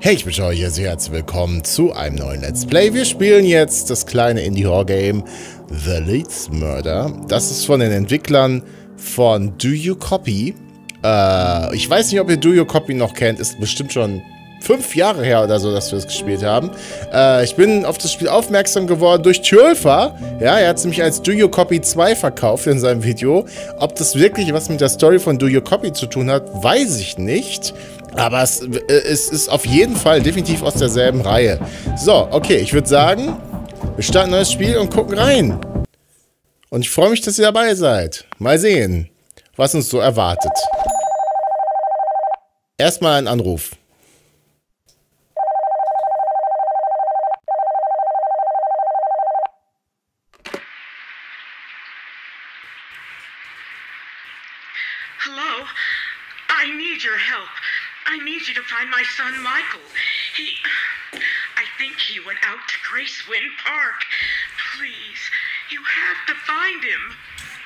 Hey, ich wünsche euch sehr herzlich willkommen zu einem neuen Let's Play. Wir spielen jetzt das kleine Indie-Horror-Game The Leeds Murder. Das ist von den Entwicklern von Do You Copy. Ich weiß nicht, ob ihr Do You Copy noch kennt. Ist bestimmt schon 5 Jahre her oder so, dass wir das gespielt haben. Ich bin auf das Spiel aufmerksam geworden durch Tjölfer. Ja, er hat es nämlich als Do You Copy 2 verkauft in seinem Video. Ob das wirklich was mit der Story von Do You Copy zu tun hat, weiß ich nicht. Aber es ist auf jeden Fall definitiv aus derselben Reihe. So, okay, ich würde sagen, wir starten ein neues Spiel und gucken rein. Und ich freue mich, dass ihr dabei seid. Mal sehen, was uns so erwartet. Erstmal ein Anruf. Hello? I need your help. I need you to find my son Michael. I think he went out to Gracewind Park. Please, you have to find him.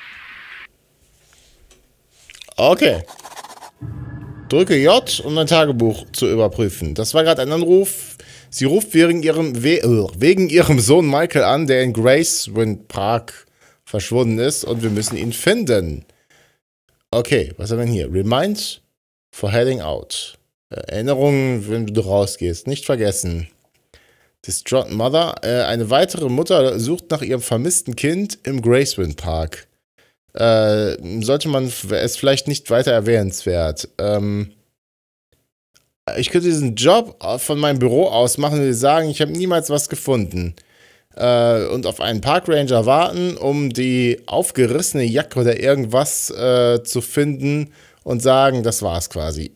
Okay. Drücke J, um dein Tagebuch zu überprüfen. Das war gerade ein Anruf. Sie ruft wegen ihrem Sohn Michael an, der in Gracewind Park verschwunden ist, und wir müssen ihn finden. Okay, was haben wir denn hier? Remind for heading out. Erinnerungen, wenn du rausgehst. Nicht vergessen. Distraught Mother. Eine weitere Mutter sucht nach ihrem vermissten Kind im Gracewind Park. Sollte man es vielleicht nicht weiter erwähnenswert. Ich könnte diesen Job von meinem Büro aus machen und sagen, ich habe niemals was gefunden. Und auf einen Parkranger warten, um die aufgerissene Jacke oder irgendwas zu finden und sagen, das war's quasi.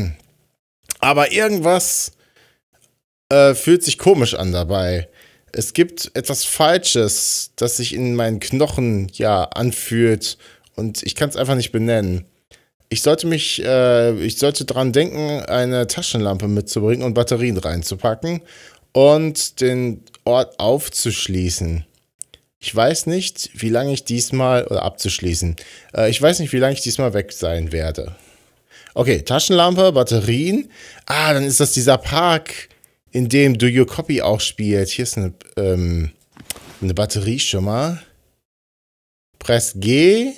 Aber irgendwas fühlt sich komisch an dabei. Es gibt etwas Falsches, das sich in meinen Knochen anfühlt, und ich kann es einfach nicht benennen. Ich sollte dran denken, eine Taschenlampe mitzubringen und Batterien reinzupacken und den Ort aufzuschließen. Ich weiß nicht, wie lange ich diesmal, oder abzuschließen. Ich weiß nicht, wie lange ich diesmal weg sein werde. Okay, Taschenlampe, Batterien. Ah, dann ist das dieser Park, in dem Do You Copy auch spielt. Hier ist eine Batterie schon mal. Press G,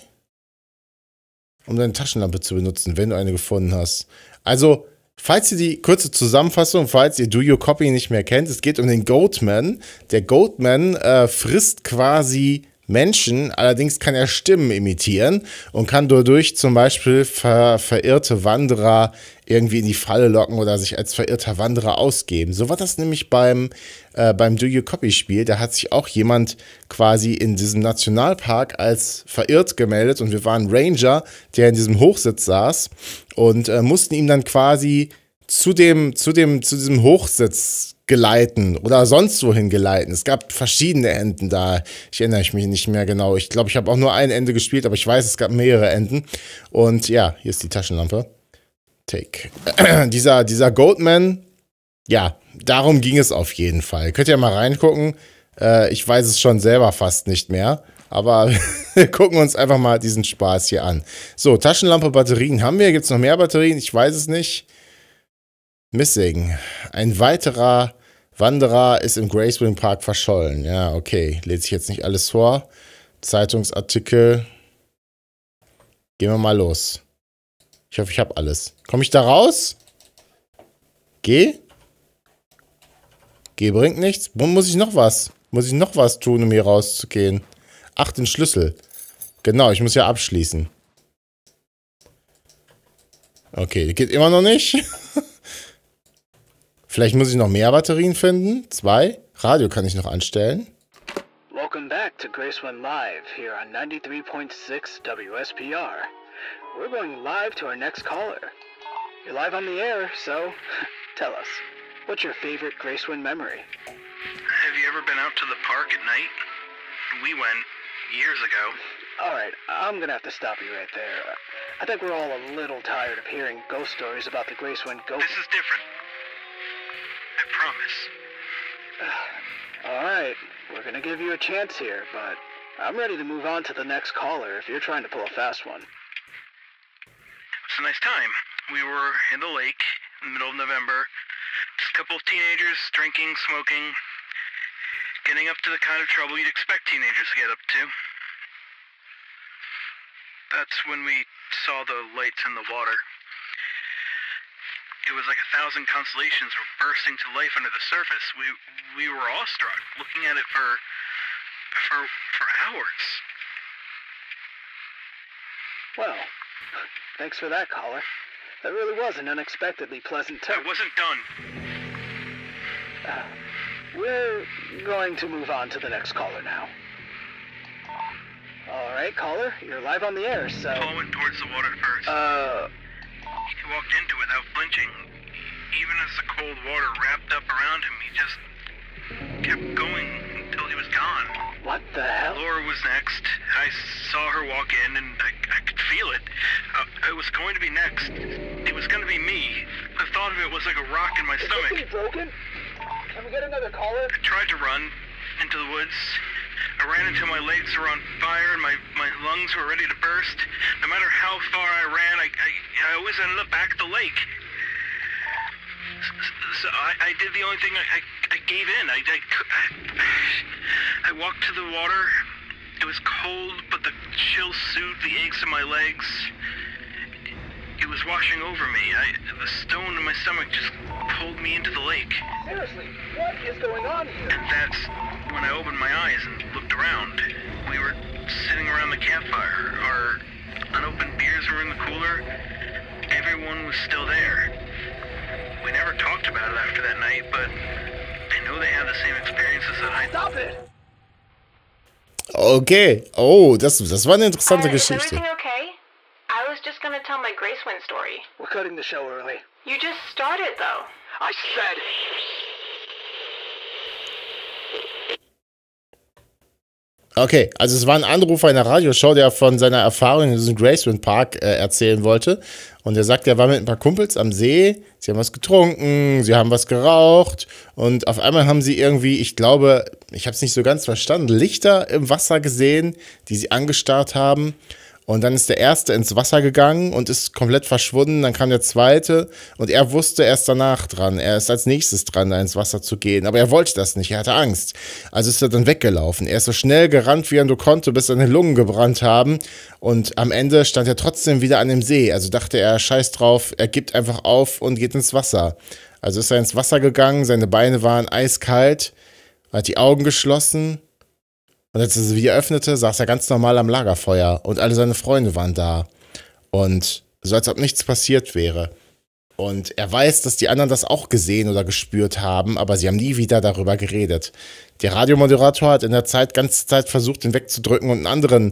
um deine Taschenlampe zu benutzen, wenn du eine gefunden hast. Also, falls ihr die kurze Zusammenfassung, falls ihr Do You Copy nicht mehr kennt, es geht um den Goatman. Der Goatman frisst quasi Menschen, allerdings kann er Stimmen imitieren und kann dadurch zum Beispiel verirrte Wanderer irgendwie in die Falle locken oder sich als verirrter Wanderer ausgeben. So war das nämlich beim Do You Copy Spiel. Da hat sich auch jemand quasi in diesem Nationalpark als verirrt gemeldet, und wir waren Ranger, der in diesem Hochsitz saß, und mussten ihm dann quasi zu diesem Hochsitz geleiten oder sonst wohin geleiten. Es gab verschiedene Enden da. Ich erinnere mich nicht mehr genau. Ich glaube, ich habe auch nur ein Ende gespielt, aber ich weiß, es gab mehrere Enden. Und ja, hier ist die Taschenlampe. Take. Dieser Goatman, ja, darum ging es auf jeden Fall. Könnt ihr mal reingucken. Ich weiß es schon selber fast nicht mehr. Aber wir gucken uns einfach mal diesen Spaß hier an. So, Taschenlampe, Batterien haben wir. Gibt es noch mehr Batterien? Ich weiß es nicht. Missing. Ein weiterer Wanderer ist im Gracewind Park verschollen. Ja, okay. Lese ich jetzt nicht alles vor. Zeitungsartikel. Gehen wir mal los. Ich hoffe, ich habe alles. Komme ich da raus? G? G bringt nichts. Muss ich noch was? Muss ich noch was tun, um hier rauszugehen? Ach, den Schlüssel. Genau, ich muss ja abschließen. Okay, geht immer noch nicht. Vielleicht muss ich noch mehr Batterien finden. 2. Radio kann ich noch anstellen. Welcome back to Gracewind Live here on 93.6 WSPR. We're going live to our next caller. You're live on the air, so tell us, what's your favorite Gracewind memory? Have you ever been out to the park at night? We went years ago. Alright, I'm gonna have to stop you right there. I think we're all a little tired of hearing ghost stories about the Gracewind ghost. This is different. I promise. Alright, we're gonna give you a chance here, but I'm ready to move on to the next caller if you're trying to pull a fast one. It's a nice time. We were in the lake in the middle of November. Just a couple of teenagers drinking, smoking, getting up to the kind of trouble you'd expect teenagers to get up to. That's when we saw the lights in the water. It was like 1,000 constellations were bursting to life under the surface. We were awestruck, looking at it for hours. Well, thanks for that, caller. That really was an unexpectedly pleasant I turn. wasn't done. We're going to move on to the next caller now. All right, caller, you're live on the air, so... Paul went towards the water first. He walked into it without flinching. Even as the cold water wrapped up around him, he just kept going until he was gone. What the hell? Laura was next. I saw her walk in, and I could feel it. I was going to be next. It was going to be me. The thought of it was like a rock in my Is stomach. this thing broken? Can we get another caller? I tried to run into the woods. I ran until my legs were on fire and my lungs were ready to burst. No matter how far I ran, I always ended up back at the lake. So I did the only thing. I gave in. I walked to the water. It was cold, but the chill soothed the aches in my legs. It was washing over me. The stone in my stomach just pulled me into the lake. Seriously, what is going on here? And that's when I opened my eyes and looked around. We were sitting around the campfire. Our unopened beers were in the cooler. Everyone was still there. We never talked about it after that night, but I know they had the same experiences that I did. Stop it! Okay. Oh, das war eine interessante Is Geschichte. everything okay? I was just gonna tell my Gracewind story. We're cutting the show early. You just started, though. I said... Okay, also es war ein Anrufer in der Radioshow, der von seiner Erfahrung in diesem Gracewind Park erzählen wollte. Und er sagt, er war mit ein paar Kumpels am See, sie haben was getrunken, sie haben was geraucht und auf einmal haben sie irgendwie, ich glaube, ich habe es nicht so ganz verstanden, Lichter im Wasser gesehen, die sie angestarrt haben. Und dann ist der Erste ins Wasser gegangen und ist komplett verschwunden. Dann kam der Zweite und er wusste erst danach dran. Er ist als nächstes dran, da ins Wasser zu gehen. Aber er wollte das nicht, er hatte Angst. Also ist er dann weggelaufen. Er ist so schnell gerannt, wie er nur konnte, bis seine Lungen gebrannt haben. Und am Ende stand er trotzdem wieder an dem See. Also dachte er, scheiß drauf, er gibt einfach auf und geht ins Wasser. Also ist er ins Wasser gegangen, seine Beine waren eiskalt, hat die Augen geschlossen. Und als er sie wieder öffnete, saß er ganz normal am Lagerfeuer und alle seine Freunde waren da. Und so als ob nichts passiert wäre. Und er weiß, dass die anderen das auch gesehen oder gespürt haben, aber sie haben nie wieder darüber geredet. Der Radiomoderator hat in der ganze Zeit versucht, ihn wegzudrücken und einen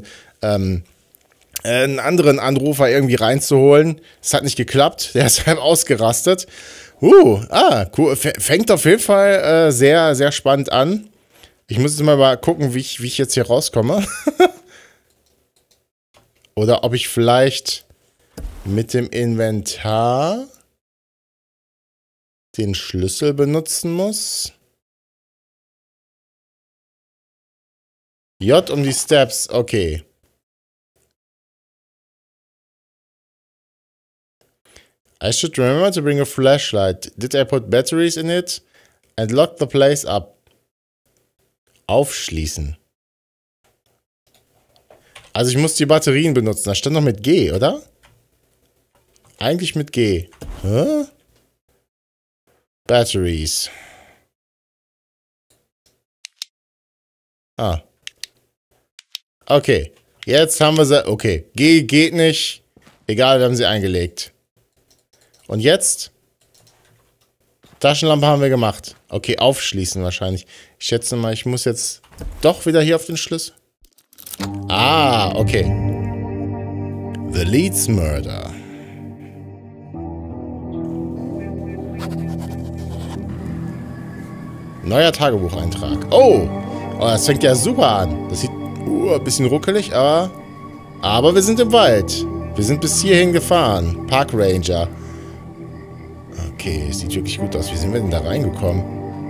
anderen Anrufer irgendwie reinzuholen. Es hat nicht geklappt, der ist halb ausgerastet. Cool. Fängt auf jeden Fall sehr, sehr spannend an. Ich muss jetzt mal gucken, wie ich jetzt hier rauskomme. Oder ob ich vielleicht mit dem Inventar den Schlüssel benutzen muss. J um die Steps, okay. I should remember to bring a flashlight. Did I put batteries in it? And lock the place up. Aufschließen. Also ich muss die Batterien benutzen. Das stand noch mit G, oder? Eigentlich mit G. Hä? Batteries. Okay. Jetzt haben wir sie. Okay. G geht nicht. Egal, wir haben sie eingelegt. Und jetzt? Taschenlampe haben wir gemacht. Okay, aufschließen wahrscheinlich. Ich schätze mal, ich muss jetzt doch wieder hier auf den Schlüssel. Okay. The Leeds Murder. Neuer Tagebucheintrag. Oh, das fängt ja super an. Das sieht ein bisschen ruckelig, aber wir sind im Wald. Wir sind bis hierhin gefahren. Park Ranger. Okay, sieht wirklich gut aus. Wie sind wir denn da reingekommen?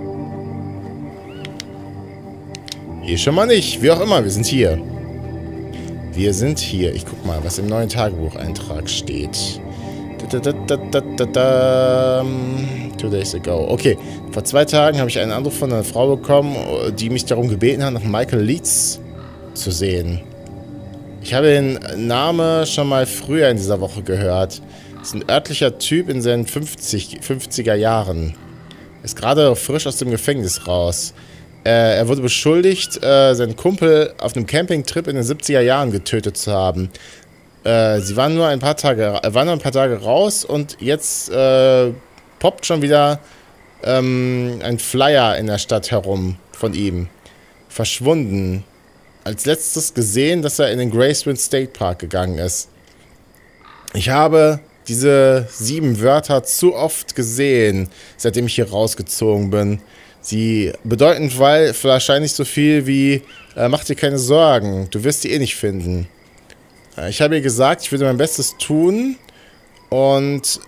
Hier schon mal nicht. Wie auch immer, wir sind hier. Wir sind hier. Ich guck mal, was im neuen Tagebucheintrag steht. 2 days ago. Okay, vor 2 Tagen habe ich einen Anruf von einer Frau bekommen, die mich darum gebeten hat, nach Michael Leeds zu sehen. Ich habe den Namen schon mal früher in dieser Woche gehört. Das ist ein örtlicher Typ in seinen 50er Jahren. Ist gerade frisch aus dem Gefängnis raus. Er wurde beschuldigt, seinen Kumpel auf einem Campingtrip in den 70er Jahren getötet zu haben. Sie waren nur ein paar Tage raus und jetzt poppt schon wieder ein Flyer in der Stadt herum von ihm. Verschwunden. Als letztes gesehen, dass er in den Gracewind State Park gegangen ist. Ich habe diese 7 Wörter zu oft gesehen, seitdem ich hier rausgezogen bin. Sie bedeuten wahrscheinlich so viel wie, mach dir keine Sorgen, du wirst sie eh nicht finden. Ich habe ihr gesagt, ich würde mein Bestes tun und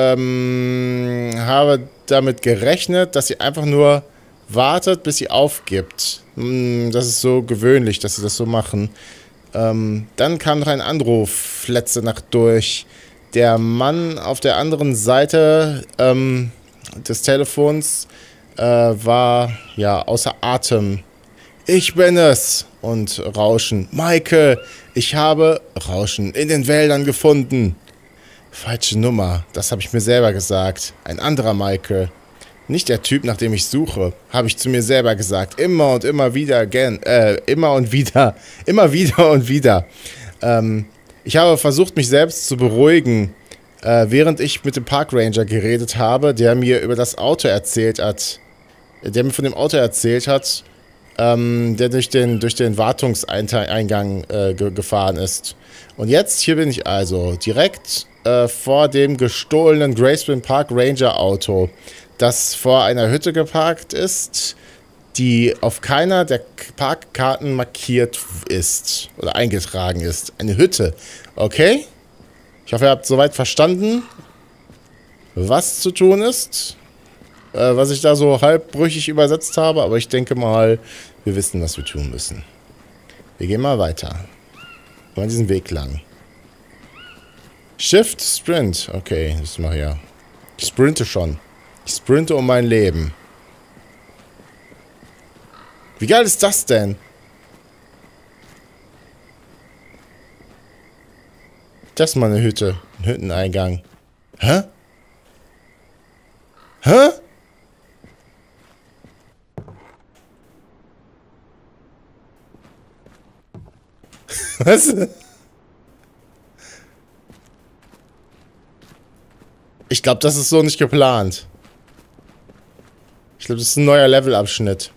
habe damit gerechnet, dass sie einfach nur wartet, bis sie aufgibt. Das ist so gewöhnlich, dass sie das so machen. Dann kam noch ein Anruf letzte Nacht durch. Der Mann auf der anderen Seite des Telefons war ja außer Atem. Ich bin es! Und Rauschen. Michael, ich habe Rauschen in den Wäldern gefunden. Falsche Nummer, das habe ich mir selber gesagt. Ein anderer Michael. Nicht der Typ, nach dem ich suche, habe ich zu mir selber gesagt. Immer und immer wieder, immer und wieder. Immer wieder und wieder. Ich habe versucht, mich selbst zu beruhigen, während ich mit dem Parkranger geredet habe, der mir über das Auto erzählt hat. Der mir von dem Auto erzählt hat, der durch den Wartungseingang gefahren ist. Und jetzt, hier bin ich also, direkt vor dem gestohlenen Gracewind Park Ranger Auto, das vor einer Hütte geparkt ist, die auf keiner der Parkkarten markiert ist oder eingetragen ist. Eine Hütte, okay? Ich hoffe, ihr habt soweit verstanden, was zu tun ist. Was ich da so halbbrüchig übersetzt habe, aber ich denke mal, wir wissen, was wir tun müssen. Wir gehen mal weiter. Mal diesen Weg lang. Shift, Sprint. Okay, das mache ich ja. Ich sprinte schon. Ich sprinte um mein Leben. Wie geil ist das denn? Das ist mal eine Hütte. Ein Hütteneingang. Hä? Hä? Was? Ich glaube, das ist so nicht geplant. Ich glaube, das ist ein neuer Levelabschnitt.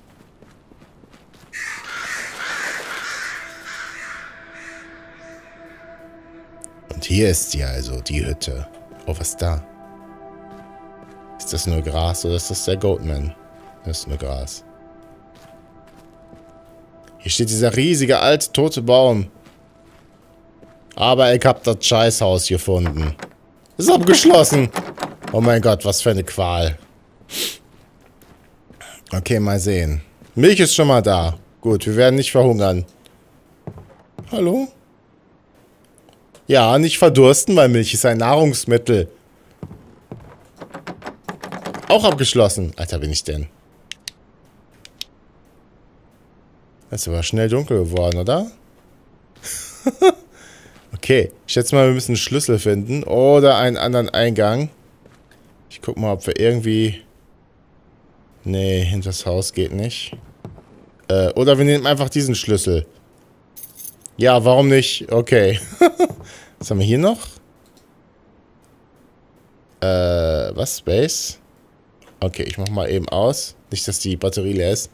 Und hier ist sie also, die Hütte. Oh, was ist da? Ist das nur Gras oder ist das der Goatman? Das ist nur Gras. Hier steht dieser riesige, alte, tote Baum. Aber ich hab das Scheißhaus gefunden. Ist abgeschlossen. Oh mein Gott, was für eine Qual. Okay, mal sehen. Milch ist schon mal da. Gut, wir werden nicht verhungern. Hallo? Ja, nicht verdursten, weil Milch ist ein Nahrungsmittel. Auch abgeschlossen. Alter, bin ich denn? Das ist aber schnell dunkel geworden, oder? Okay, ich schätze mal, wir müssen einen Schlüssel finden oder einen anderen Eingang. Ich guck mal, ob wir irgendwie... Nee, hinter das Haus geht nicht. Oder wir nehmen einfach diesen Schlüssel. Ja, warum nicht? Okay. Was haben wir hier noch? Was? Space? Okay, ich mach mal eben aus. Nicht, dass die Batterie leer ist.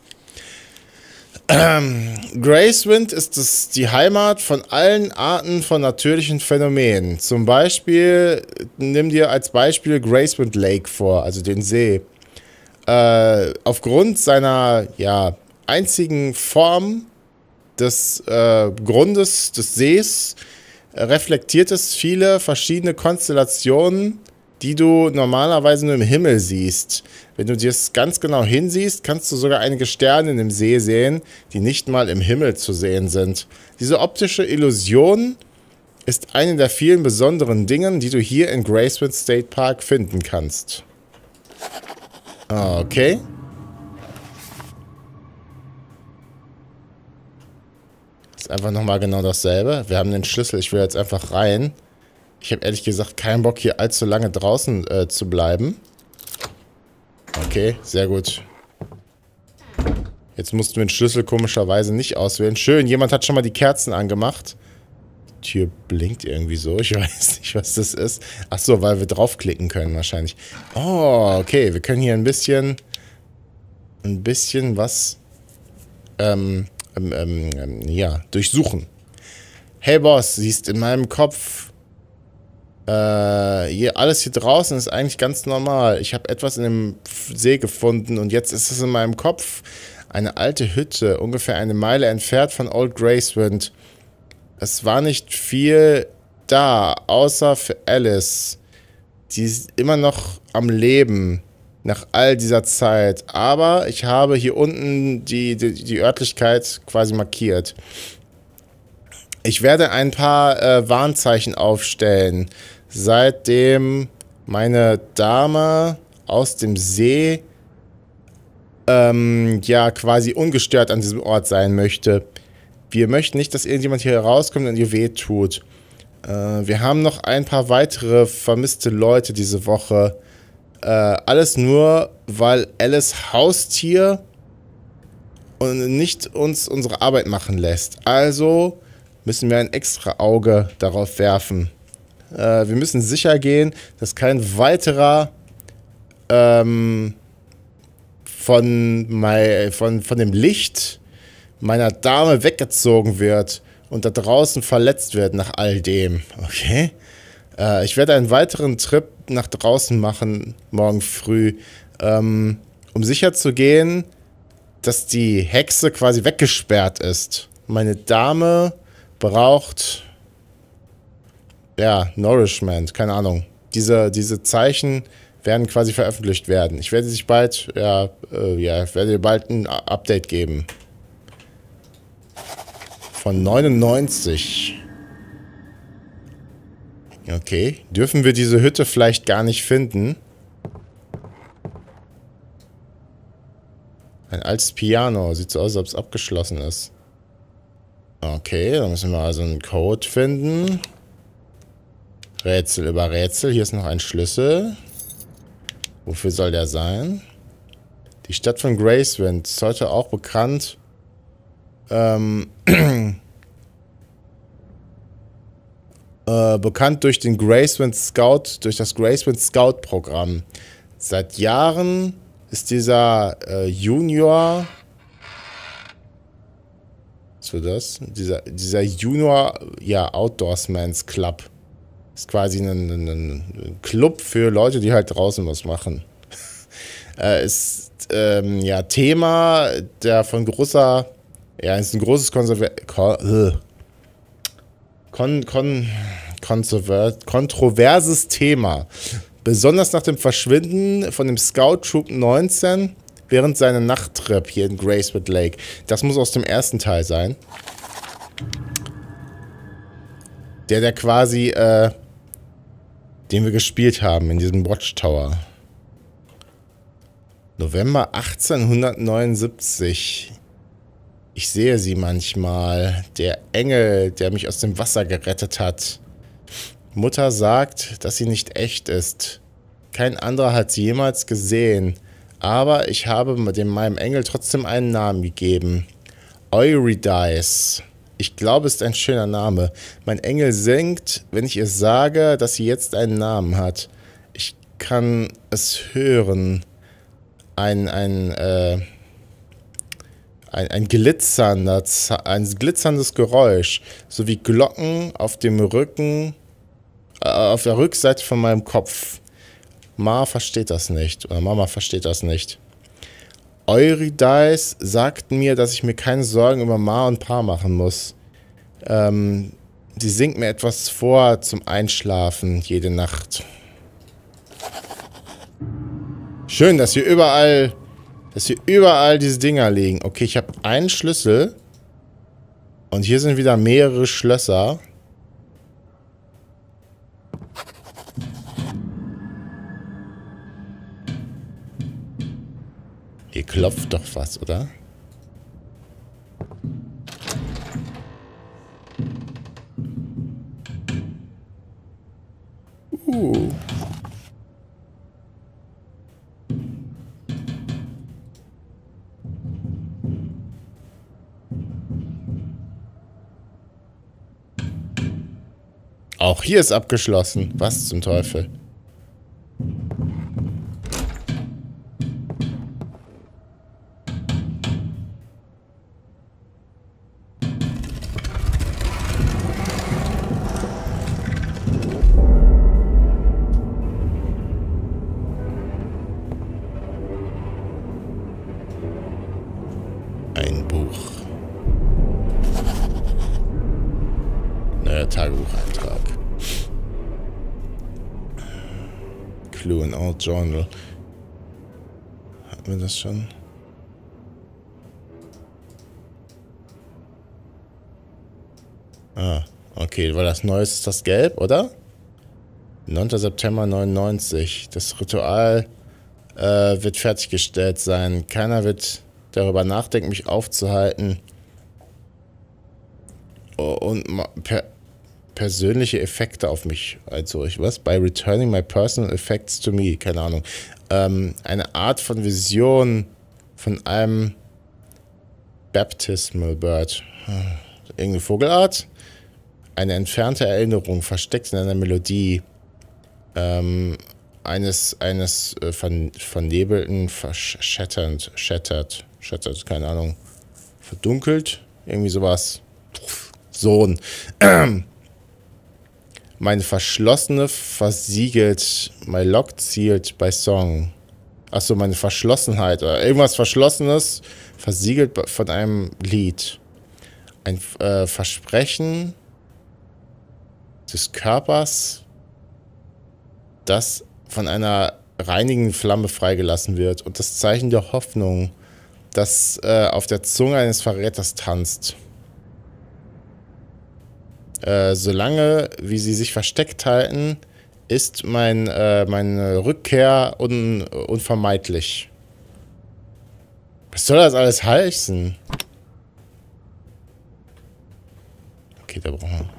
Gracewind ist die Heimat von allen Arten von natürlichen Phänomenen. Zum Beispiel, nimm dir als Beispiel Gracewind Lake vor, also den See. Aufgrund seiner einzigen Form des Grundes des Sees reflektiert es viele verschiedene Konstellationen, die du normalerweise nur im Himmel siehst. Wenn du dir es ganz genau hinsiehst, kannst du sogar einige Sterne in dem See sehen, die nicht mal im Himmel zu sehen sind. Diese optische Illusion ist eine der vielen besonderen Dingen, die du hier in Gracewind State Park finden kannst. Okay. Ist einfach nochmal genau dasselbe. Wir haben den Schlüssel, ich will jetzt einfach rein. Ich habe ehrlich gesagt keinen Bock, hier allzu lange draußen zu bleiben. Okay, sehr gut. Jetzt mussten wir den Schlüssel komischerweise nicht auswählen. Schön, jemand hat schon mal die Kerzen angemacht. Die Tür blinkt irgendwie so. Ich weiß nicht, was das ist. Ach so, weil wir draufklicken können wahrscheinlich. Oh, okay. Wir können hier ein bisschen was ja, durchsuchen. Hey Boss, siehst in meinem Kopf hier alles hier draußen ist eigentlich ganz normal. Ich habe etwas in dem See gefunden und jetzt ist es in meinem Kopf. Eine alte Hütte, ungefähr eine Meile entfernt von Old Gracewind. Es war nicht viel da, außer für Alice. Die ist immer noch am Leben, nach all dieser Zeit. Aber ich habe hier unten die Örtlichkeit quasi markiert. Ich werde ein paar Warnzeichen aufstellen, seitdem meine Dame aus dem See ja quasi ungestört an diesem Ort sein möchte. Wir möchten nicht, dass irgendjemand hier rauskommt und ihr weh tut. Wir haben noch ein paar weitere vermisste Leute diese Woche. Alles nur, weil Alice Haustier und nicht uns unsere Arbeit machen lässt. Also müssen wir ein extra Auge darauf werfen. Wir müssen sicher gehen, dass kein weiterer von dem Licht meiner Dame weggezogen wird und da draußen verletzt wird nach all dem. Okay? Ich werde einen weiteren Trip nach draußen machen, morgen früh, um sicher zu gehen, dass die Hexe quasi weggesperrt ist. Meine Dame braucht, ja, Nourishment, keine Ahnung. Diese Zeichen werden quasi veröffentlicht werden. Ich werde sich bald, ich werde dir bald ein Update geben. Von 99. Okay. Dürfen wir diese Hütte vielleicht gar nicht finden? Ein altes Piano. Sieht so aus, als ob es abgeschlossen ist. Okay, dann müssen wir also einen Code finden. Rätsel über Rätsel. Hier ist noch ein Schlüssel. Wofür soll der sein? Die Stadt von Gracewind ist heute auch bekannt. Bekannt durch den Gracewind Scout, durch das Gracewind Scout Programm. Seit Jahren ist dieser Junior, was wird das? Dieser Junior, ja, Outdoorsman's Club. Ist quasi ein Club für Leute, die halt draußen was machen. Ist ja Thema der von großer, ja, ist ein großes kontroverses Thema. Besonders nach dem Verschwinden von dem Scout Troop 19 während seiner Nachttrip hier in Gracewood Lake. Das muss aus dem ersten Teil sein. Der quasi, den wir gespielt haben in diesem Watchtower. November 1879. Ich sehe sie manchmal. Der Engel, der mich aus dem Wasser gerettet hat. Mutter sagt, dass sie nicht echt ist. Kein anderer hat sie jemals gesehen. Aber ich habe meinem Engel trotzdem einen Namen gegeben. Eurydice. Ich glaube, es ist ein schöner Name. Mein Engel singt, wenn ich ihr sage, dass sie jetzt einen Namen hat. Ich kann es hören. Ein glitzerndes Geräusch, so wie Glocken auf dem Rücken, auf der Rückseite von meinem Kopf. Mama versteht das nicht. Eurydice sagt mir, dass ich mir keine Sorgen über Ma und Pa machen muss. Sie singt mir etwas vor zum Einschlafen jede Nacht. Schön, dass hier überall diese Dinger liegen. Okay, ich habe einen Schlüssel. Und hier sind wieder mehrere Schlösser. Hier klopft doch was, oder? Auch hier ist abgeschlossen. Was zum Teufel? Ein Buch. Neuer Tagebucheintrag. Clue in Old Journal. Hatten wir das schon? Ah, okay, weil das Neueste ist das Gelb, oder? 9. September 99. Das Ritual wird fertiggestellt sein. Keiner wird darüber nachdenken, mich aufzuhalten. Und persönliche Effekte auf mich. Also, by returning my personal effects to me. Keine Ahnung. Eine Art von Vision von einem Baptismal Bird. Irgendeine Vogelart. Eine entfernte Erinnerung, versteckt in einer Melodie. Eines vernebelten, shattered, keine Ahnung. Verdunkelt. Irgendwie sowas. Sohn. Meine verschlossene versiegelt, my locked sealed by song. Achso, meine Verschlossenheit oder irgendwas Verschlossenes versiegelt von einem Lied. Ein Versprechen des Körpers, das von einer reinigenden Flamme freigelassen wird und das Zeichen der Hoffnung, das auf der Zunge eines Verräters tanzt. Solange wie sie sich versteckt halten, ist meine Rückkehr unvermeidlich. Was soll das alles heißen? Okay, da brauchen wir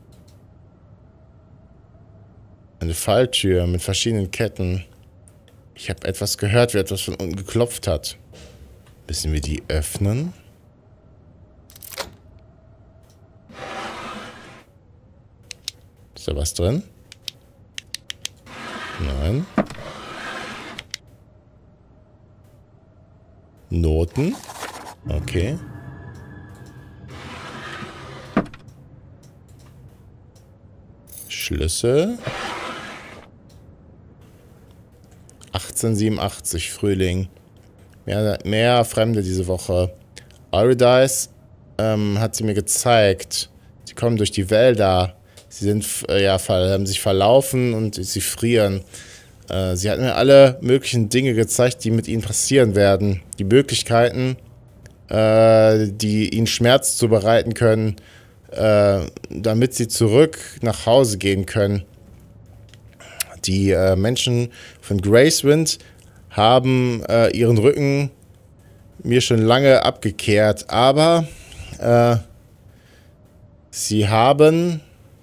eine Falltür mit verschiedenen Ketten. Ich habe etwas gehört, wie etwas von unten geklopft hat. Müssen wir die öffnen? Ist da was drin? Nein. Noten? Okay. Schlüssel. 1887, Frühling. Mehr Fremde diese Woche. Eurydice hat sie mir gezeigt. Sie kommen durch die Wälder. Sie sind, haben sich verlaufen und sie frieren. Sie hat mir alle möglichen Dinge gezeigt, die mit ihnen passieren werden. Die Möglichkeiten, die ihnen Schmerz zubereiten können, damit sie zurück nach Hause gehen können. Die Menschen von Gracewind haben ihren Rücken mir schon lange abgekehrt, aber sie haben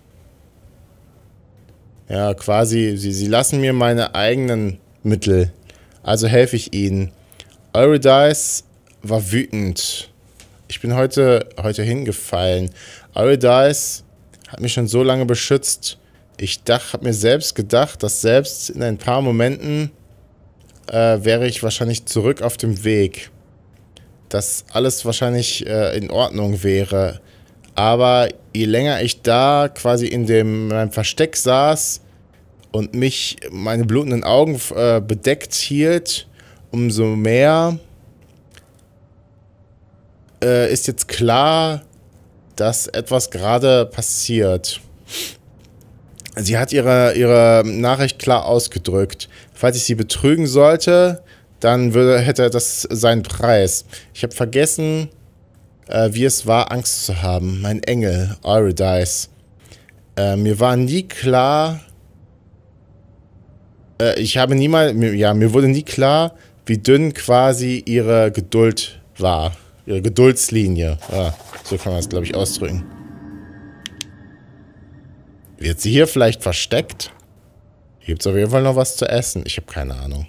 sie lassen mir meine eigenen Mittel, also helfe ich ihnen. Eurydice war wütend. Ich bin heute hingefallen. Eurydice hat mich schon so lange beschützt. Ich habe mir selbst gedacht, dass selbst in ein paar Momenten wäre ich wahrscheinlich zurück auf dem Weg. Dass alles wahrscheinlich in Ordnung wäre. Aber je länger ich da quasi in meinem Versteck saß und meine blutenden Augen bedeckt hielt, umso mehr ist jetzt klar, dass etwas gerade passiert. Sie hat ihre Nachricht klar ausgedrückt. Falls ich sie betrügen sollte, dann hätte das seinen Preis. Ich habe vergessen, wie es war, Angst zu haben. Mein Engel, Eurydice. Mir war nie klar, mir wurde nie klar, wie dünn quasi ihre Geduld war. Ihre Geduldslinie. Ja, so kann man es, glaube ich, ausdrücken. Wird sie hier vielleicht versteckt? Hier gibt es auf jeden Fall noch was zu essen. Ich habe keine Ahnung.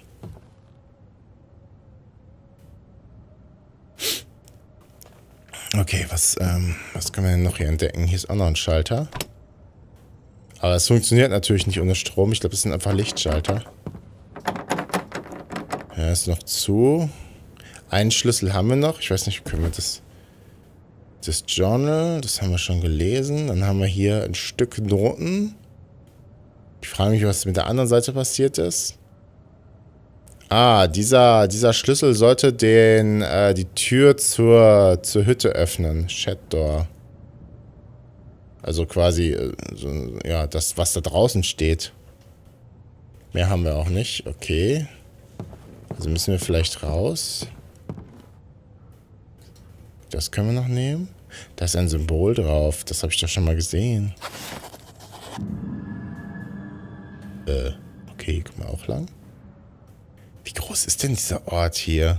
Okay, was können wir denn noch hier entdecken? Hier ist auch noch ein Schalter. Aber es funktioniert natürlich nicht ohne Strom. Ich glaube, das sind einfach Lichtschalter. Ja, ist noch zu. Einen Schlüssel haben wir noch. Ich weiß nicht, können wir das... Das Journal, das haben wir schon gelesen. Dann haben wir hier ein Stück Noten. Ich frage mich, was mit der anderen Seite passiert ist. Ah, dieser Schlüssel sollte die Tür zur Hütte öffnen. Shed Door. Also quasi, ja, das, was da draußen steht. Mehr haben wir auch nicht. Okay. Also müssen wir vielleicht raus. Das können wir noch nehmen. Da ist ein Symbol drauf. Das habe ich doch schon mal gesehen. Okay, guck mal auch lang. Wie groß ist denn dieser Ort hier?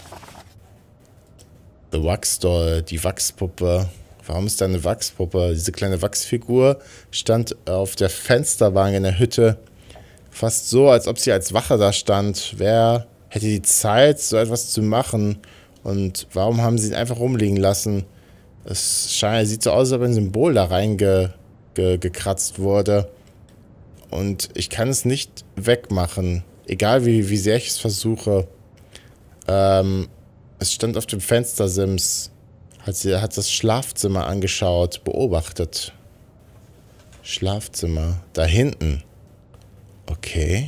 The Wax Doll, die Wachspuppe. Warum ist da eine Wachspuppe? Diese kleine Wachsfigur stand auf der Fensterbank in der Hütte. Fast so, als ob sie als Wache da stand. Wer hätte die Zeit, so etwas zu machen? Und warum haben sie ihn einfach rumliegen lassen? Es sieht so aus, als ob ein Symbol da reingekratzt wurde. Und ich kann es nicht wegmachen. Egal wie sehr ich es versuche. Es stand auf dem Fenstersims. Hat das Schlafzimmer angeschaut, beobachtet. Schlafzimmer. Da hinten. Okay.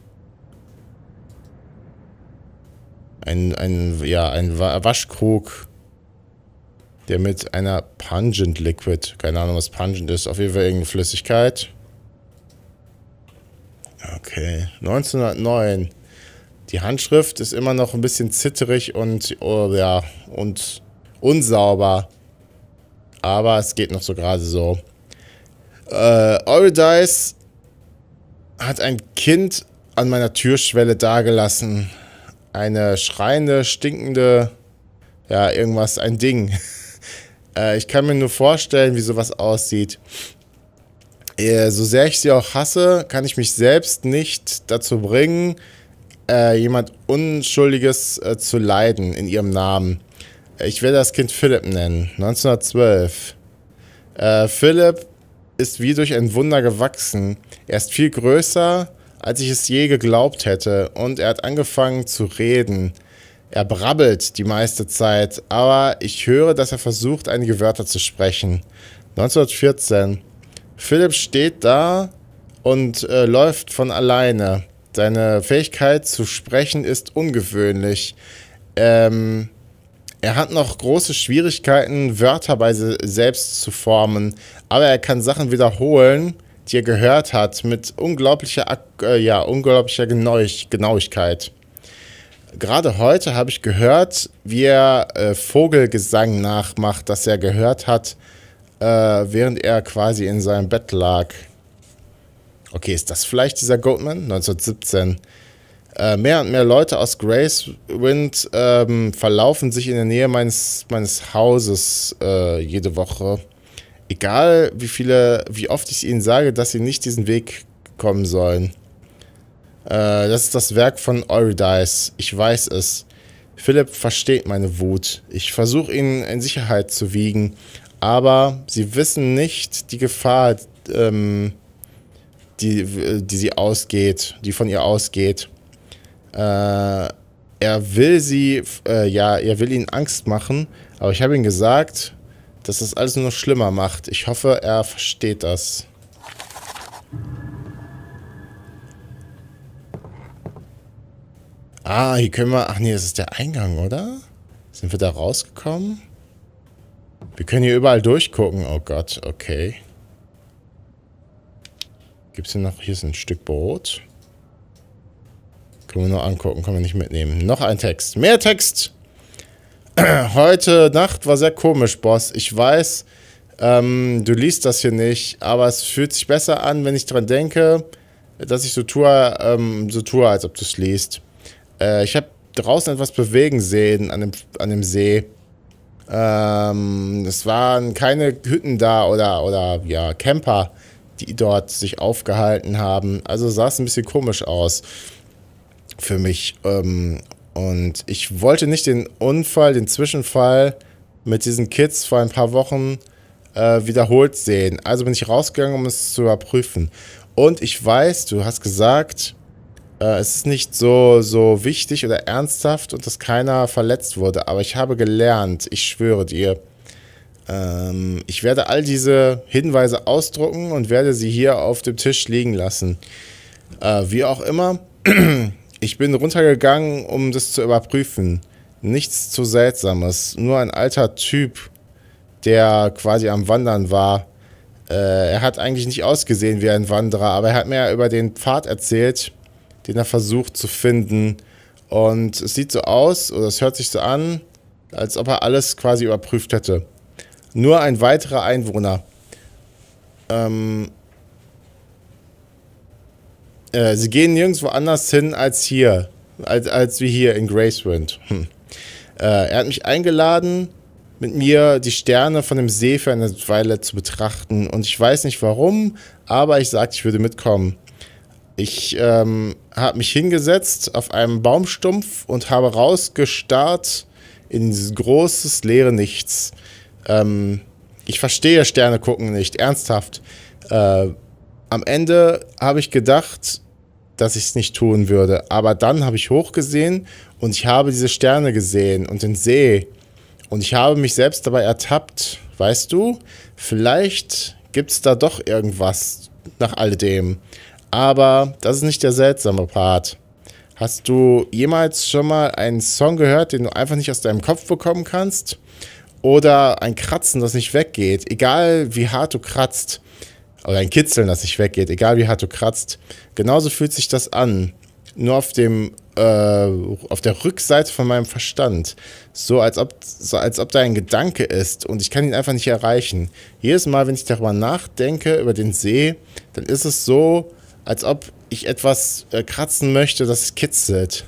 Ein Waschkrug, der mit einer Pungent Liquid, keine Ahnung, was Pungent ist, auf jeden Fall irgendeine Flüssigkeit. Okay, 1909. Die Handschrift ist immer noch ein bisschen zitterig und, und unsauber. Aber es geht noch so gerade so. Eurydice hat ein Kind an meiner Türschwelle dagelassen. Eine schreiende, stinkende, ja, irgendwas, ein Ding. Ich kann mir nur vorstellen, wie sowas aussieht. So sehr ich sie auch hasse, kann ich mich selbst nicht dazu bringen, jemand Unschuldiges zu leiden in ihrem Namen. Ich werde das Kind Philip nennen, 1912. Philip ist wie durch ein Wunder gewachsen. Er ist viel größer, als ich es je geglaubt hätte, und er hat angefangen zu reden. Er brabbelt die meiste Zeit, aber ich höre, dass er versucht, einige Wörter zu sprechen. 1914. Philip steht da und läuft von alleine. Seine Fähigkeit zu sprechen ist ungewöhnlich. Er hat noch große Schwierigkeiten, Wörter bei sich selbst zu formen, aber er kann Sachen wiederholen, die er gehört hat, mit unglaublicher Genauigkeit. Gerade heute habe ich gehört, wie er Vogelgesang nachmacht, das er gehört hat, während er quasi in seinem Bett lag. Okay, ist das vielleicht dieser Goatman? 1917. Mehr und mehr Leute aus Gracewind verlaufen sich in der Nähe meines Hauses jede Woche. Egal wie oft ich ihnen sage, dass sie nicht diesen Weg kommen sollen. Das ist das Werk von Eurydice. Ich weiß es. Philip versteht meine Wut. Ich versuche ihn in Sicherheit zu wiegen, aber sie wissen nicht die Gefahr, die von ihr ausgeht. Er will ihnen Angst machen, aber ich habe ihm gesagt, dass das alles nur noch schlimmer macht. Ich hoffe, er versteht das. Ah, hier können wir... Ach nee, das ist der Eingang, oder? Sind wir da rausgekommen? Wir können hier überall durchgucken. Oh Gott, okay. Gibt's hier noch... Hier ist ein Stück Brot. Können wir nur angucken, können wir nicht mitnehmen. Noch ein Text. Mehr Text! Heute Nacht war sehr komisch, Boss. Ich weiß, du liest das hier nicht, aber es fühlt sich besser an, wenn ich dran denke, dass ich so tue, als ob du es liest. Ich habe draußen etwas bewegen sehen an dem See. Es waren keine Hütten da oder ja, Camper, die dort sich aufgehalten haben. Also sah es ein bisschen komisch aus für mich. Und ich wollte nicht den Zwischenfall mit diesen Kids vor ein paar Wochen wiederholt sehen. Also bin ich rausgegangen, um es zu überprüfen. Und ich weiß, du hast gesagt, es ist nicht so wichtig oder ernsthaft und dass keiner verletzt wurde. Aber ich habe gelernt, ich schwöre dir, ich werde all diese Hinweise ausdrucken und werde sie hier auf dem Tisch liegen lassen. Wie auch immer, ich bin runtergegangen, um das zu überprüfen. Nichts zu Seltsames, nur ein alter Typ, der quasi am Wandern war. Er hat eigentlich nicht ausgesehen wie ein Wanderer, aber er hat mir über den Pfad erzählt, den er versucht zu finden. Und es sieht so aus, oder es hört sich so an, als ob er alles quasi überprüft hätte. Nur ein weiterer Einwohner. Sie gehen nirgendwo anders hin als hier, als wie hier in Gracewind. Er hat mich eingeladen, mit mir die Sterne von dem See für eine Weile zu betrachten. Und ich weiß nicht warum, aber ich sagte, ich würde mitkommen. Ich habe mich hingesetzt auf einem Baumstumpf und habe rausgestarrt in dieses großes, leere Nichts. Ich verstehe Sterne gucken nicht, ernsthaft. Am Ende habe ich gedacht, dass ich es nicht tun würde. Aber dann habe ich hochgesehen und ich habe diese Sterne gesehen und den See. Und ich habe mich selbst dabei ertappt. Weißt du, vielleicht gibt es da doch irgendwas nach alledem. Aber das ist nicht der seltsame Part. Hast du jemals schon mal einen Song gehört, den du einfach nicht aus deinem Kopf bekommen kannst? Oder ein Kratzen, das nicht weggeht, egal wie hart du kratzt. Oder ein Kitzeln, das nicht weggeht, egal wie hart du kratzt. Genauso fühlt sich das an. Nur auf der Rückseite von meinem Verstand. So als ob da ein Gedanke ist und ich kann ihn einfach nicht erreichen. Jedes Mal, wenn ich darüber nachdenke, über den See, dann ist es so, als ob ich etwas kratzen möchte, das kitzelt.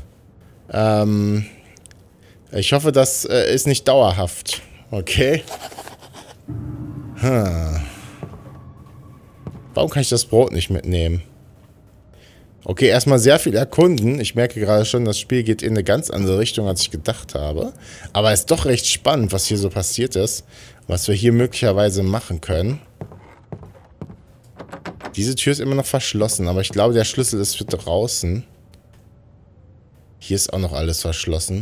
Ich hoffe, das ist nicht dauerhaft. Okay? Warum kann ich das Brot nicht mitnehmen? Okay, erstmal sehr viel erkunden. Ich merke gerade schon, das Spiel geht in eine ganz andere Richtung, als ich gedacht habe. Aber es ist doch recht spannend, was hier so passiert ist. Was wir hier möglicherweise machen können. Diese Tür ist immer noch verschlossen, aber ich glaube, der Schlüssel ist für draußen. Hier ist auch noch alles verschlossen.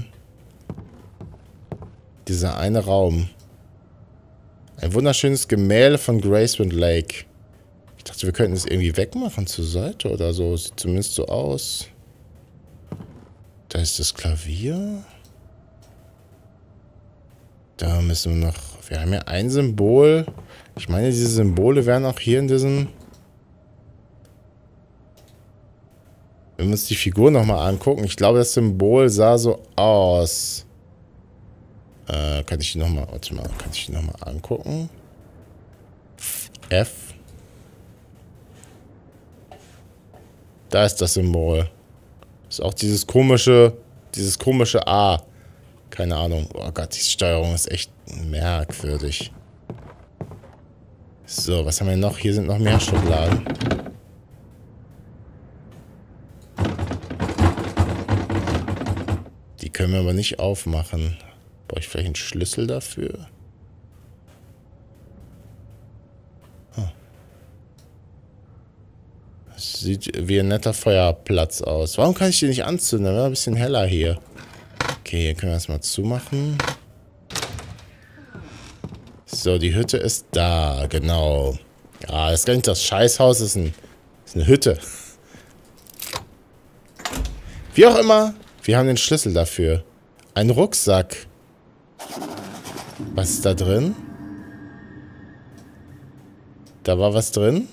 Dieser eine Raum. Ein wunderschönes Gemälde von Gracewind Lake. Ich dachte, wir könnten das irgendwie wegmachen zur Seite oder so. Sieht zumindest so aus. Da ist das Klavier. Da müssen wir noch... Wir haben ja ein Symbol. Ich meine, diese Symbole wären auch hier in diesem... Wenn wir uns die Figur nochmal angucken. Ich glaube, das Symbol sah so aus. Kann ich die nochmal... Warte mal, kann ich die nochmal angucken? F. Da ist das Symbol. Ist auch dieses komische A. Keine Ahnung. Oh Gott, die Steuerung ist echt merkwürdig. So, was haben wir noch? Hier sind noch mehr Schubladen. Die können wir aber nicht aufmachen. Brauche ich vielleicht einen Schlüssel dafür? Das sieht wie ein netter Feuerplatz aus. Warum kann ich die nicht anzünden? Dann wäre ein bisschen heller hier. Okay, hier können wir das mal zumachen. So, die Hütte ist da, genau. Ja, das ist gar nicht das Scheißhaus, das ist eine Hütte. Wie auch immer, wir haben den Schlüssel dafür. Ein Rucksack. Was ist da drin? Da war was drin.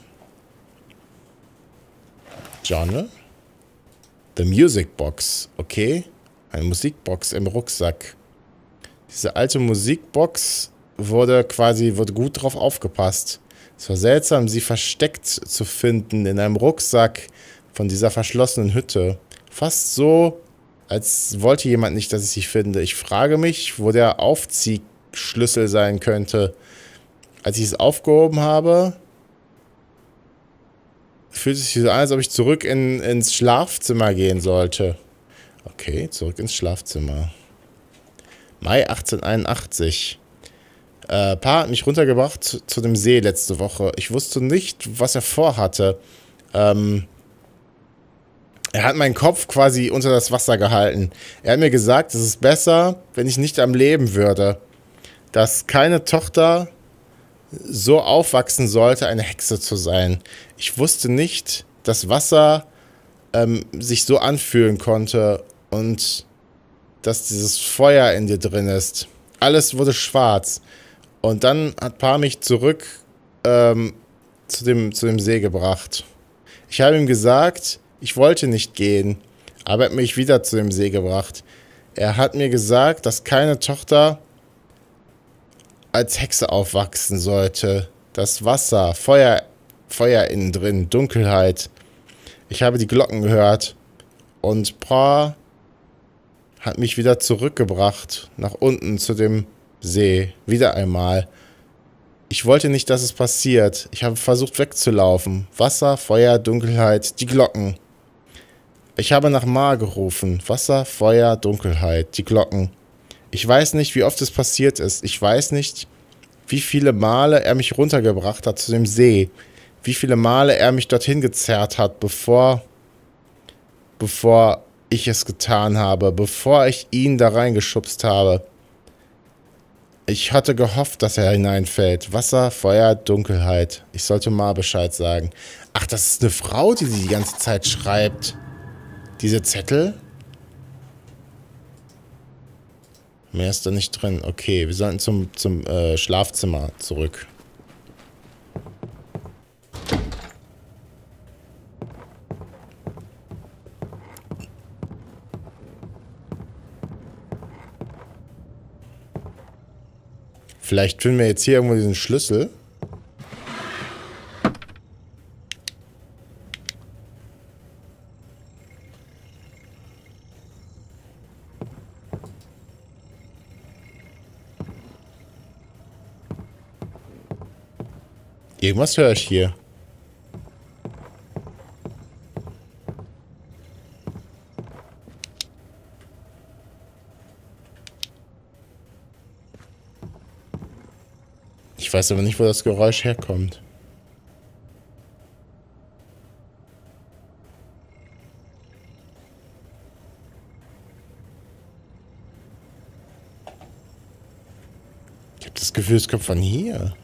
Genre. The Music Box. Okay. Eine Musikbox im Rucksack. Diese alte Musikbox wurde gut drauf aufgepasst. Es war seltsam, sie versteckt zu finden in einem Rucksack von dieser verschlossenen Hütte. Fast so, Als wollte jemand nicht, dass ich sie finde. Ich frage mich, wo der Aufziehschlüssel sein könnte. Als ich es aufgehoben habe, fühlt es sich so an, als ob ich zurück ins Schlafzimmer gehen sollte. Okay, zurück ins Schlafzimmer. Mai 1881. Pa hat mich runtergebracht zu dem See letzte Woche. Ich wusste nicht, was er vorhatte. Er hat meinen Kopf quasi unter das Wasser gehalten. Er hat mir gesagt, es ist besser, wenn ich nicht am Leben würde. Dass keine Tochter so aufwachsen sollte, eine Hexe zu sein. Ich wusste nicht, dass Wasser sich so anfühlen konnte und dass dieses Feuer in dir drin ist. Alles wurde schwarz. Und dann hat Pa mich zurück zu dem See gebracht. Ich habe ihm gesagt, ich wollte nicht gehen, aber er hat mich wieder zu dem See gebracht. Er hat mir gesagt, dass keine Tochter als Hexe aufwachsen sollte. Das Wasser, Feuer innen drin, Dunkelheit. Ich habe die Glocken gehört und Pa hat mich wieder zurückgebracht, nach unten zu dem See, wieder einmal. Ich wollte nicht, dass es passiert. Ich habe versucht wegzulaufen. Wasser, Feuer, Dunkelheit, die Glocken. Ich habe nach Ma gerufen. Wasser, Feuer, Dunkelheit, die Glocken. Ich weiß nicht, wie oft es passiert ist. Ich weiß nicht, wie viele Male er mich runtergebracht hat zu dem See. Wie viele Male er mich dorthin gezerrt hat, bevor ich es getan habe, bevor ich ihn da reingeschubst habe. Ich hatte gehofft, dass er hineinfällt. Wasser, Feuer, Dunkelheit. Ich sollte Ma Bescheid sagen. Ach, das ist eine Frau, die ganze Zeit schreibt. Diese Zettel? Mehr ist da nicht drin. Okay, wir sollten zum Schlafzimmer zurück. Vielleicht finden wir jetzt hier irgendwo diesen Schlüssel. Irgendwas höre ich hier. Ich weiß aber nicht, wo das Geräusch herkommt. Ich habe das Gefühl, es kommt von hier.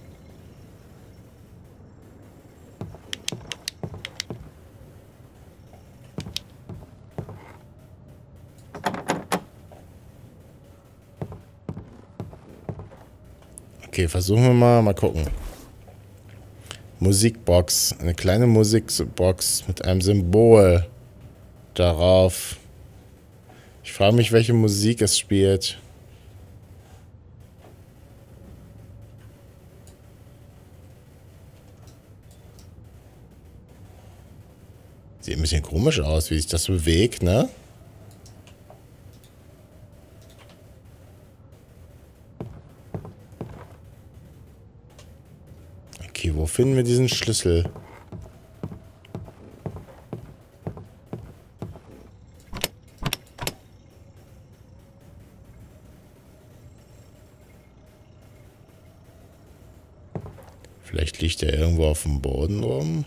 Okay, versuchen wir mal gucken. Musikbox. Eine kleine Musikbox mit einem Symbol darauf. Ich frage mich, welche Musik es spielt. Sieht ein bisschen komisch aus, wie sich das bewegt, ne? Okay, wo finden wir diesen Schlüssel? Vielleicht liegt er irgendwo auf dem Boden rum.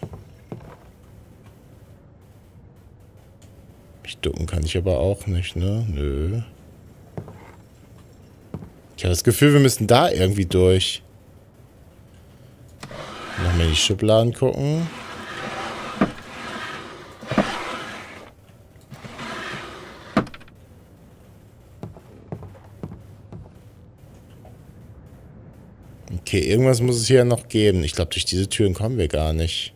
Mich ducken kann ich aber auch nicht, ne? Nö. Ich habe das Gefühl, wir müssen da irgendwie durch. Nochmal in die Schubladen gucken. Okay, irgendwas muss es hier noch geben. Ich glaube, durch diese Türen kommen wir gar nicht.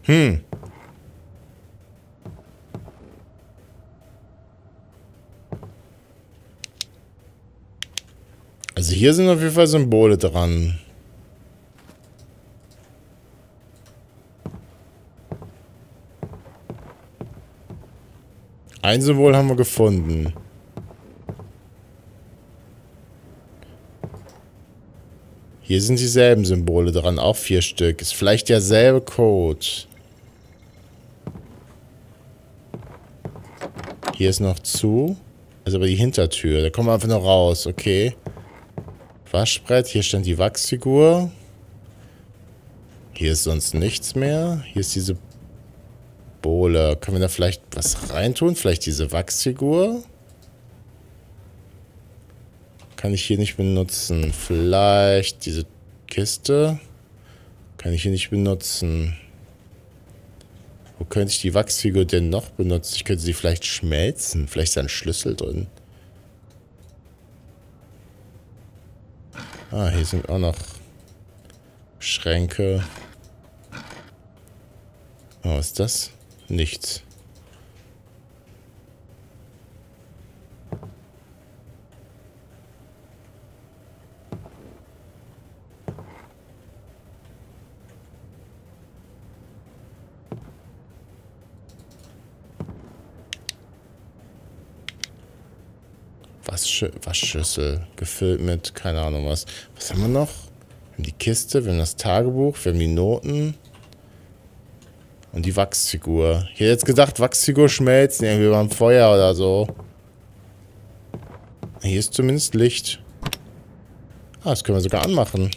Also hier sind auf jeden Fall Symbole dran. Ein Symbol haben wir gefunden. Hier sind dieselben Symbole dran, auch 4 Stück. Ist vielleicht derselbe Code. Hier ist noch zu. Also aber die Hintertür. Da kommen wir einfach noch raus, okay. Waschbrett, hier stand die Wachsfigur. Hier ist sonst nichts mehr. Hier ist diese Bohle. Können wir da vielleicht was reintun? Vielleicht diese Wachsfigur? Kann ich hier nicht benutzen. Vielleicht diese Kiste. Kann ich hier nicht benutzen. Wo könnte ich die Wachsfigur denn noch benutzen? Ich könnte sie vielleicht schmelzen. Vielleicht ist da ein Schlüssel drin. Ah, hier sind auch noch Schränke. Oh, was ist das? Nichts. Waschschüssel. Gefüllt mit, keine Ahnung was. Was haben wir noch? Wir haben die Kiste, wir haben das Tagebuch, wir haben die Noten. Und die Wachsfigur. Ich hätte jetzt gedacht, Wachsfigur schmelzen irgendwie beim Feuer oder so. Hier ist zumindest Licht. Ah, das können wir sogar anmachen.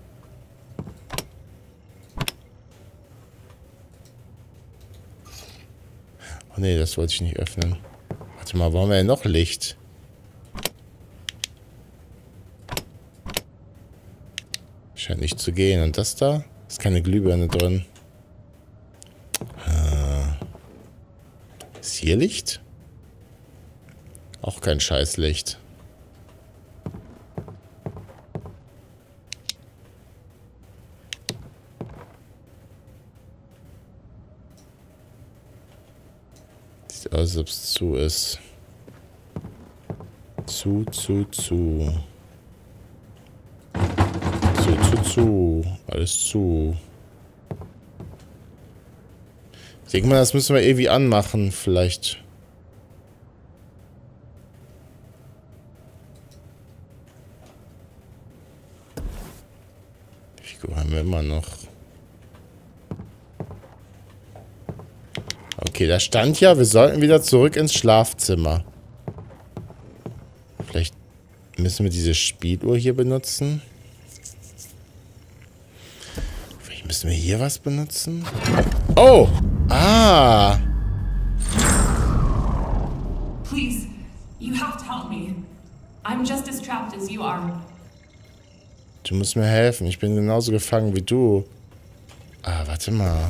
Oh ne, das wollte ich nicht öffnen. Warte mal, wo haben wir denn noch Licht? Scheint nicht zu gehen. Und das da? Ist keine Glühbirne drin. Ist hier Licht? Auch kein Scheißlicht. Sieht aus, als ob es zu ist. Zu. Alles zu. Ich denke mal, das müssen wir irgendwie anmachen, vielleicht. Die Figur haben wir immer noch. Okay, da stand ja, wir sollten wieder zurück ins Schlafzimmer. Vielleicht müssen wir diese Spieluhr hier benutzen. Vielleicht müssen wir hier was benutzen. Oh! Ah! Please, you have to help me. I'm just as trapped as you are. Du musst mir helfen. Ich bin genauso gefangen wie du. Ah, warte mal.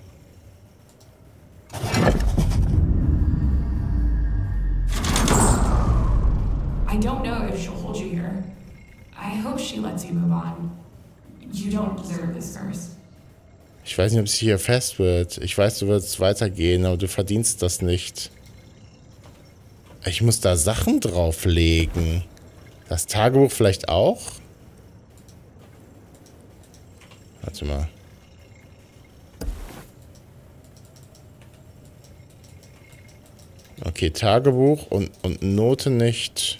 I don't know if she'll hold you here. I hope she lets you move on. You don't deserve this curse. Ich weiß nicht, ob sie hier fest wird. Ich weiß, du wirst weitergehen, aber du verdienst das nicht. Ich muss da Sachen drauflegen. Das Tagebuch vielleicht auch? Warte mal. Okay, Tagebuch und Note nicht.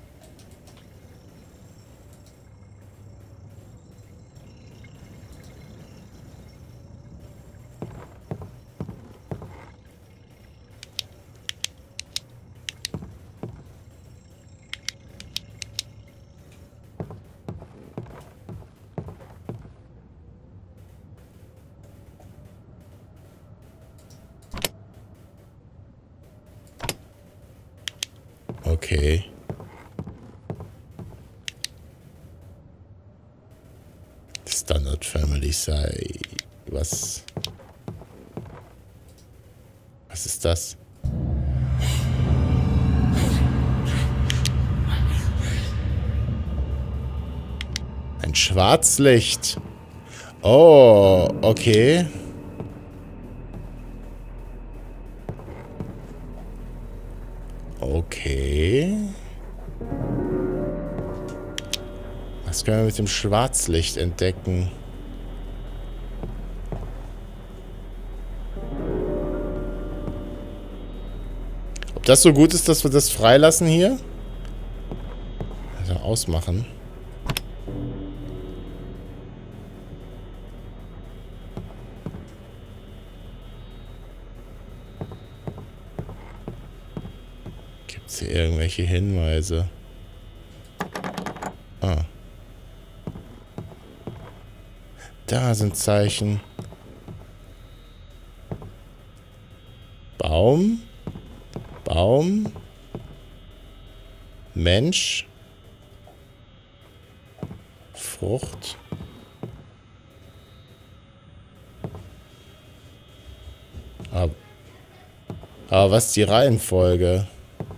Okay. Standard Family Size. Was ist das? Ein Schwarzlicht. Oh, okay. Okay. Was können wir mit dem Schwarzlicht entdecken? Ob das so gut ist, dass wir das freilassen hier? Also ausmachen. Gibt es hier irgendwelche Hinweise? Ah. Da sind Zeichen. Baum. Baum. Mensch. Frucht. Aber was ist die Reihenfolge?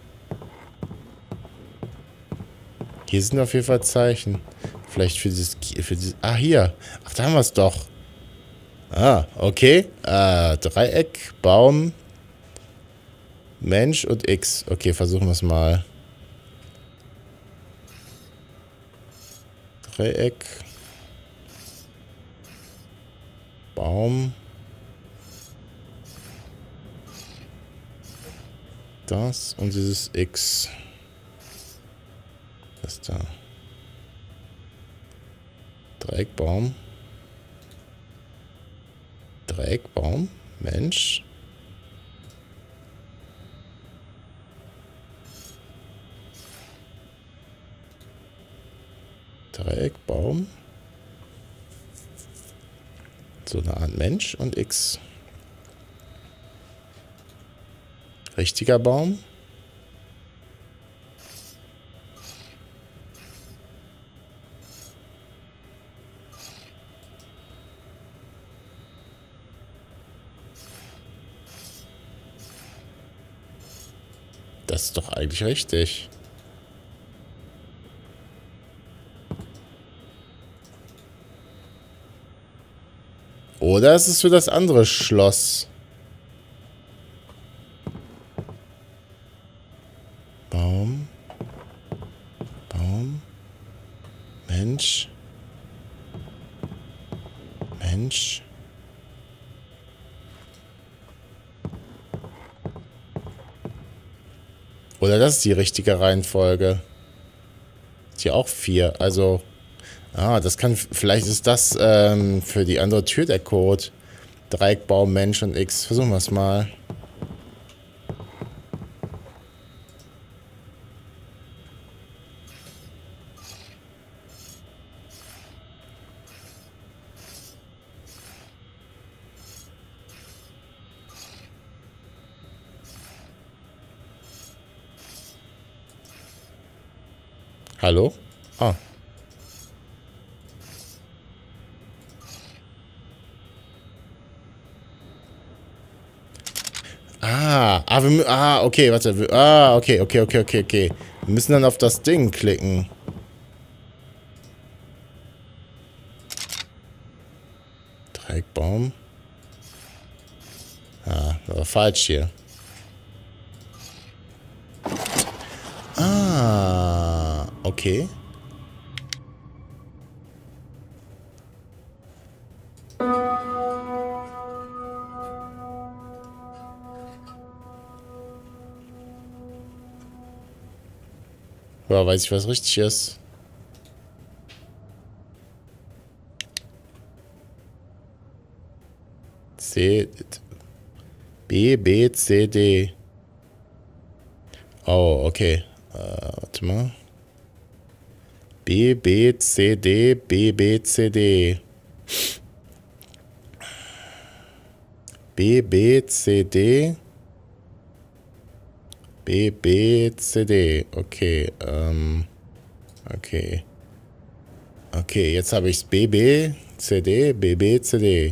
Hier sind auf jeden Fall Zeichen. Vielleicht für dieses... ah, hier. Ach, da haben wir es doch. Ah, okay. Dreieck, Baum, Mensch und X. Okay, versuchen wir es mal. Dreieck. Baum. Das und dieses X. Das da. Dreieckbaum. Dreieckbaum. Mensch. Dreieckbaum. So eine Art Mensch und X. Richtiger Baum. Das ist doch eigentlich richtig. Oder ist es für das andere Schloss? Baum. Baum. Mensch. Mensch. Oder das ist die richtige Reihenfolge. Ist hier auch 4. Also. Ah, das kann. Vielleicht ist das für die andere Tür der Code. Dreieckbaum, Mensch und X. Versuchen wir es mal. Hallo? Ah. Okay, warte. Okay. Wir müssen dann auf das Ding klicken. Dreieckbaum. Ah, war falsch hier. Ah, okay. Ja, weiß ich, was richtig ist. B, C, D. Oh, okay. Warte mal. B, C, D, B, C, D. B, C, D. B, C, D. Okay, okay. Okay, jetzt habe ich's. B, C, D, B, C, D.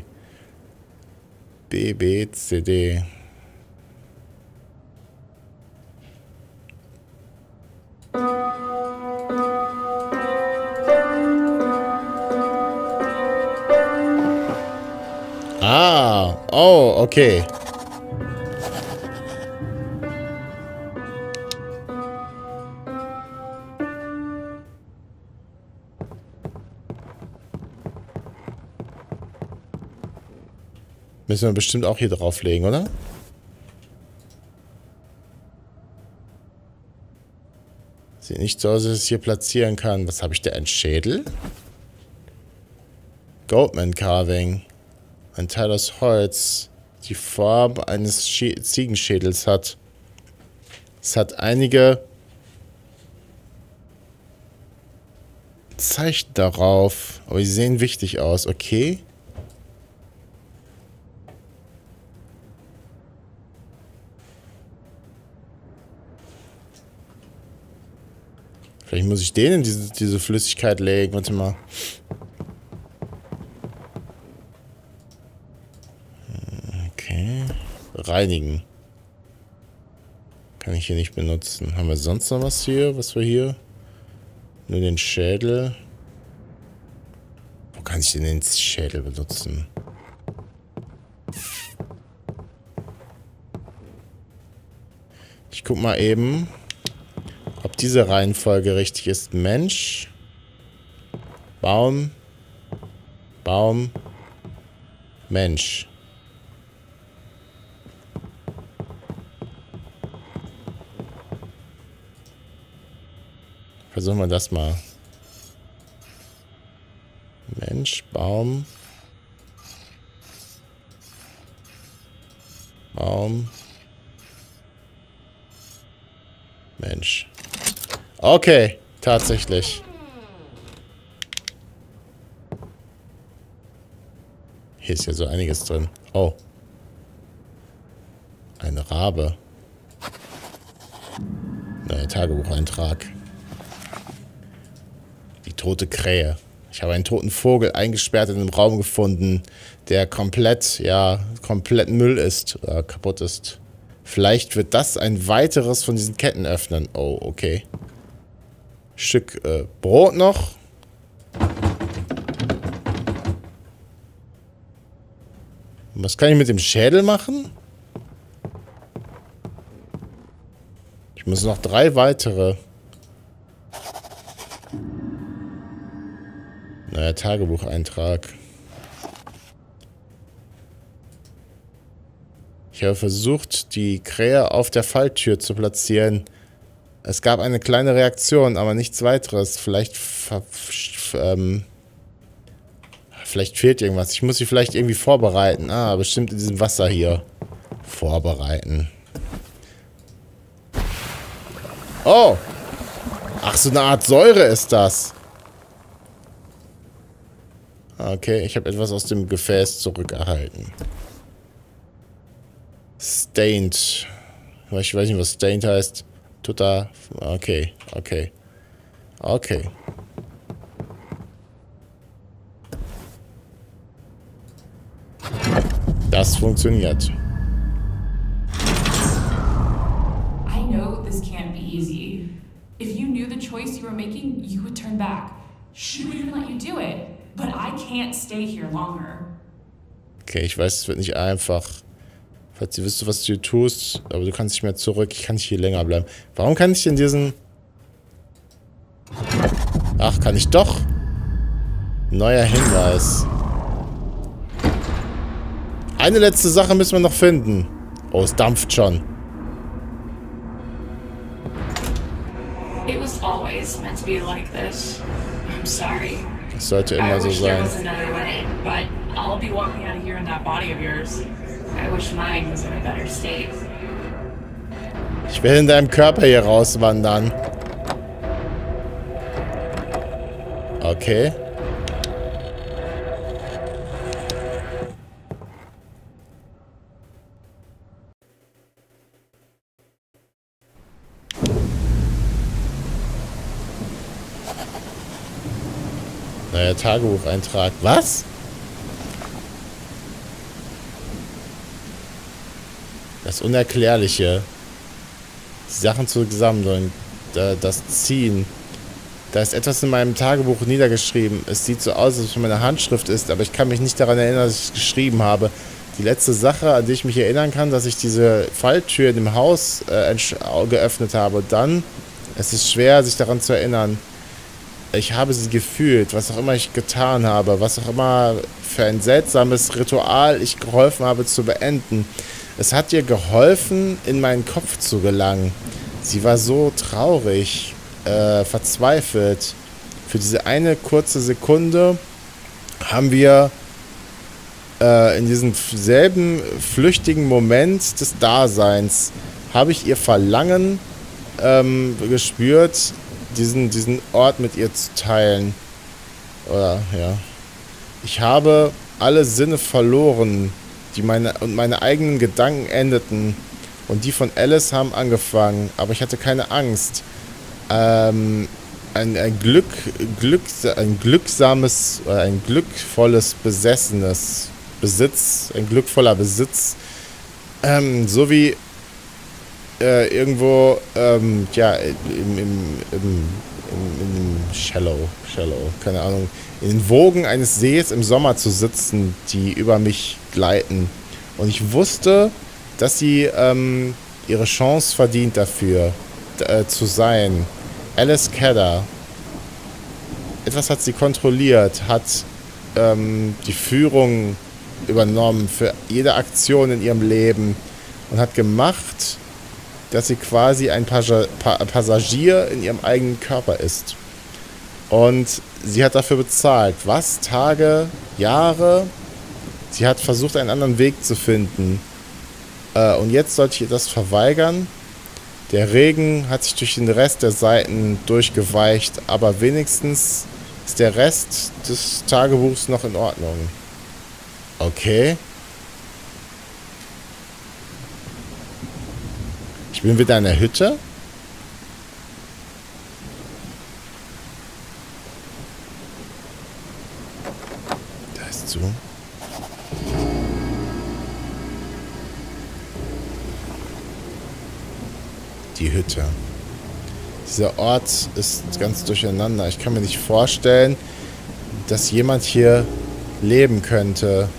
B, C, D. Ah, oh, okay. Müssen wir bestimmt auch hier drauflegen, oder? Sieht nicht so aus, dass ich es hier platzieren kann. Was habe ich da? Ein Schädel? Goldman Carving. Ein Teil aus Holz. Die Farbe eines Ziegenschädels hat. Es hat einige Zeichen darauf. Aber sie sehen wichtig aus. Okay. Vielleicht muss ich den in diese Flüssigkeit legen. Warte mal. Okay. Reinigen. Kann ich hier nicht benutzen. Haben wir sonst noch was hier? Was wir hier? Nur den Schädel. Wo kann ich denn den Schädel benutzen? Ich guck mal eben, ob diese Reihenfolge richtig ist. Mensch. Baum. Baum. Mensch. Versuchen wir das mal. Mensch, Baum. Baum. Mensch. Okay, tatsächlich. Hier ist ja so einiges drin. Oh. Ein Rabe. Neuer Tagebucheintrag. Die tote Krähe. Ich habe einen toten Vogel eingesperrt in einem Raum gefunden, der komplett Müll ist oder kaputt ist. Vielleicht wird das ein weiteres von diesen Ketten öffnen. Oh, okay. Stück Brot noch. Was kann ich mit dem Schädel machen? Ich muss noch 3 weitere. Neuer Tagebucheintrag. Ich habe versucht, die Krähe auf der Falltür zu platzieren. Es gab eine kleine Reaktion, aber nichts weiteres. Vielleicht fehlt irgendwas. Ich muss sie vielleicht irgendwie vorbereiten. Ah, bestimmt in diesem Wasser hier. Vorbereiten. Oh! Ach, so eine Art Säure ist das. Okay, ich habe etwas aus dem Gefäß zurückerhalten. Stained. Ich weiß nicht, was Stained heißt. Total. Okay, okay. Okay. Das funktioniert. I know this can't be easy. If you knew the choice you were making, you would turn back. She would even let you do it. But I can't stay here longer. Okay, ich weiß, es wird nicht einfach. Falls du wüsstest, was du tust, aber du kannst nicht mehr zurück. Ich kann nicht hier länger bleiben. Warum kann ich in diesen... Ach, kann ich doch. Neuer Hinweis. Eine letzte Sache müssen wir noch finden. Oh, es dampft schon. It was always meant to be like this. I'm sorry. Das sollte immer so sein. But I'll be walking out of here in that body of yours. I wish mine was in a better state. Ich will in deinem Körper hier rauswandern. Okay. Neuer Tagebucheintrag. Was? Das Unerklärliche. Die Sachen zusammensammeln. Das Ziehen. Da ist etwas in meinem Tagebuch niedergeschrieben. Es sieht so aus, als ob es meine Handschrift ist, aber ich kann mich nicht daran erinnern, dass ich es geschrieben habe. Die letzte Sache, an die ich mich erinnern kann, dass ich diese Falltür in dem Haus geöffnet habe. Und dann, es ist schwer, sich daran zu erinnern. Ich habe sie gefühlt, was auch immer ich getan habe, was auch immer für ein seltsames Ritual ich geholfen habe zu beenden. Es hat ihr geholfen, in meinen Kopf zu gelangen. Sie war so traurig, verzweifelt. Für diese eine kurze Sekunde haben wir in diesem selben flüchtigen Moment des Daseins, habe ich ihr Verlangen gespürt, diesen Ort mit ihr zu teilen. Oder, ja. Ich habe alle Sinne verloren, meine eigenen Gedanken endeten. Und die von Alice haben angefangen, aber ich hatte keine Angst. Ein glücksames, ein glückvolles ein glückvoller Besitz. So wie irgendwo, ja, im Shallow, keine Ahnung, in den Wogen eines Sees im Sommer zu sitzen, die über mich gleiten. Und ich wusste, dass sie ihre Chance verdient dafür, zu sein. Alice Kedder. Etwas hat sie kontrolliert, hat die Führung übernommen für jede Aktion in ihrem Leben und hat gemacht, dass sie quasi ein Passagier in ihrem eigenen Körper ist. Und sie hat dafür bezahlt. Was? Tage? Jahre? Sie hat versucht, einen anderen Weg zu finden. Und jetzt sollte ich ihr das verweigern. Der Regen hat sich durch den Rest der Seiten durchgeweicht, aber wenigstens ist der Rest des Tagebuchs noch in Ordnung. Okay. Ich bin wieder in der Hütte. Da ist zu. Die Hütte. Dieser Ort ist ganz durcheinander. Ich kann mir nicht vorstellen, dass jemand hier leben könnte.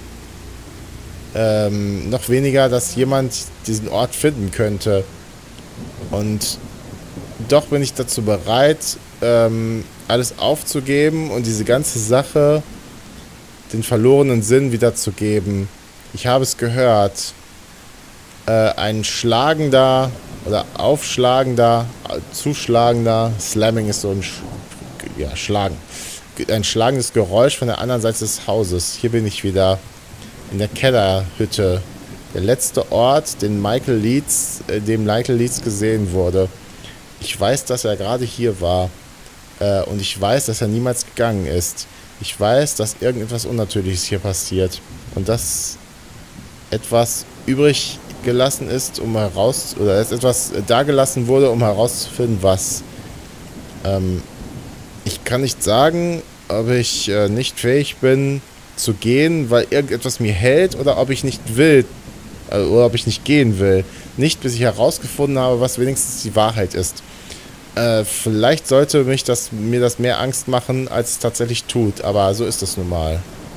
Noch weniger, dass jemand diesen Ort finden könnte. Und doch bin ich dazu bereit, alles aufzugeben und diese ganze Sache den verlorenen Sinn wiederzugeben. Ich habe es gehört. Ein schlagender oder aufschlagender, zuschlagender, Slamming ist so ein Schlagen. Ein schlagendes Geräusch von der anderen Seite des Hauses. Hier bin ich wieder. In der Kellerhütte. Der letzte Ort, dem Michael Leeds gesehen wurde. Ich weiß, dass er gerade hier war. Und ich weiß, dass er niemals gegangen ist. Ich weiß, dass irgendetwas Unnatürliches hier passiert. Und dass etwas übrig gelassen ist, etwas dagelassen wurde, um herauszufinden, was. Ich kann nicht sagen, ob ich nicht fähig bin, zu gehen, weil irgendetwas mir hält, oder ob ich nicht will, oder ob ich nicht gehen will. Nicht, bis ich herausgefunden habe, was wenigstens die Wahrheit ist. Vielleicht sollte mir das mehr Angst machen, als es tatsächlich tut, aber so ist es nun mal.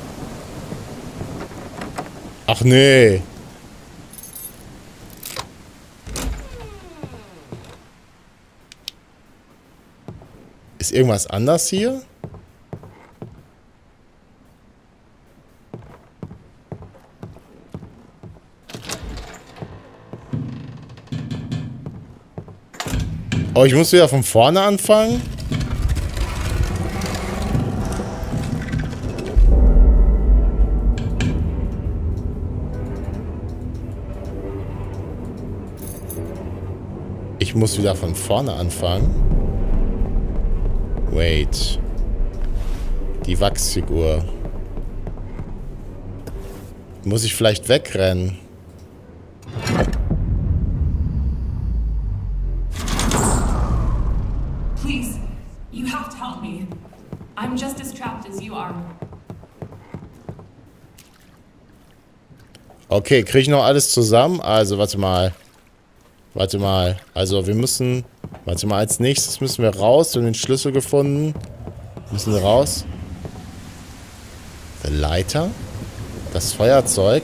Ach nee. Ist irgendwas anders hier? Oh, ich muss wieder von vorne anfangen? Ich muss wieder von vorne anfangen? Wait. Die Wachsfigur. Muss ich vielleicht wegrennen? Please, you have to help me. I'm just as trapped as you are. Okay, kriege ich noch alles zusammen? Also, warte mal. Also, wir müssen... Warte mal, als nächstes müssen wir raus. Wir haben den Schlüssel gefunden. Müssen wir raus. Der Leiter. Das Feuerzeug.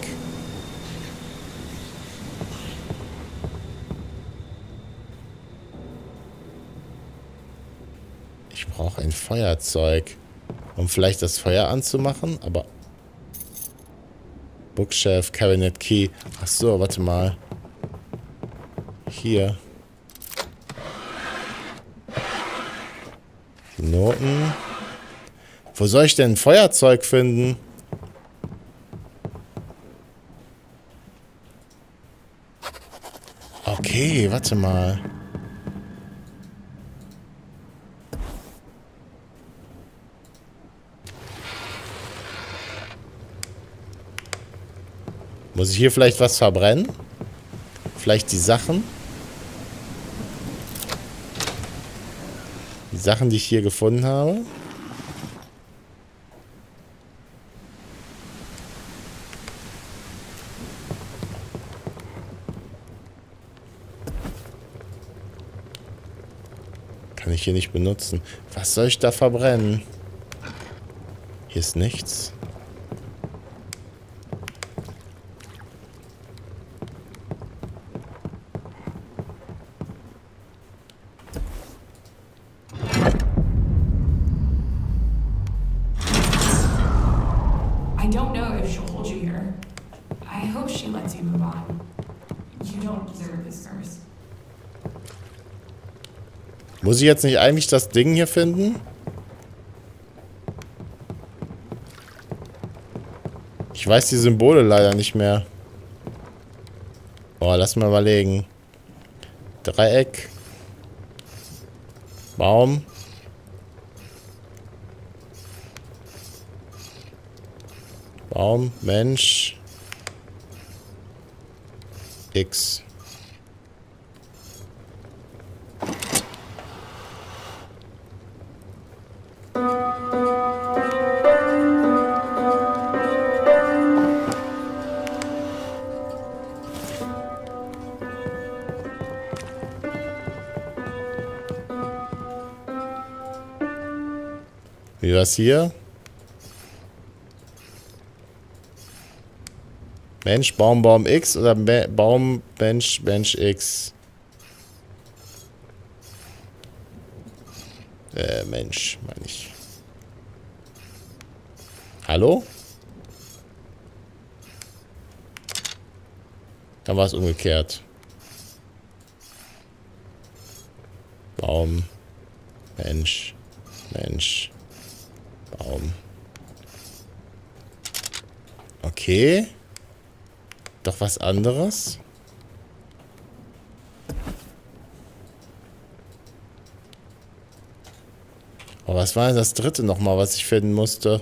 brauche ein Feuerzeug, um vielleicht das Feuer anzumachen, aber... Bookshelf, Cabinet Key. Ach so, warte mal. Hier. Die Noten. Wo soll ich denn ein Feuerzeug finden? Okay, warte mal. Muss ich hier vielleicht was verbrennen? Vielleicht die Sachen? Die Sachen, die ich hier gefunden habe? Kann ich hier nicht benutzen. Was soll ich da verbrennen? Hier ist nichts. I don't know if she'll hold you here. I hope she lets you move on. You don't deserve this, Nurse. Muss ich jetzt nicht eigentlich das Ding hier finden? Ich weiß die Symbole leider nicht mehr. Boah, lass mal überlegen. Dreieck. Baum. Baum, Mensch. X. Wie war's hier? Mensch, Baum, Baum X oder Baum, Mensch, Mensch X? Mensch, meine ich. Hallo? Dann war es umgekehrt. Baum, Mensch, Mensch, Baum. Okay. Doch was anderes? Oh, was war denn das dritte nochmal, was ich finden musste?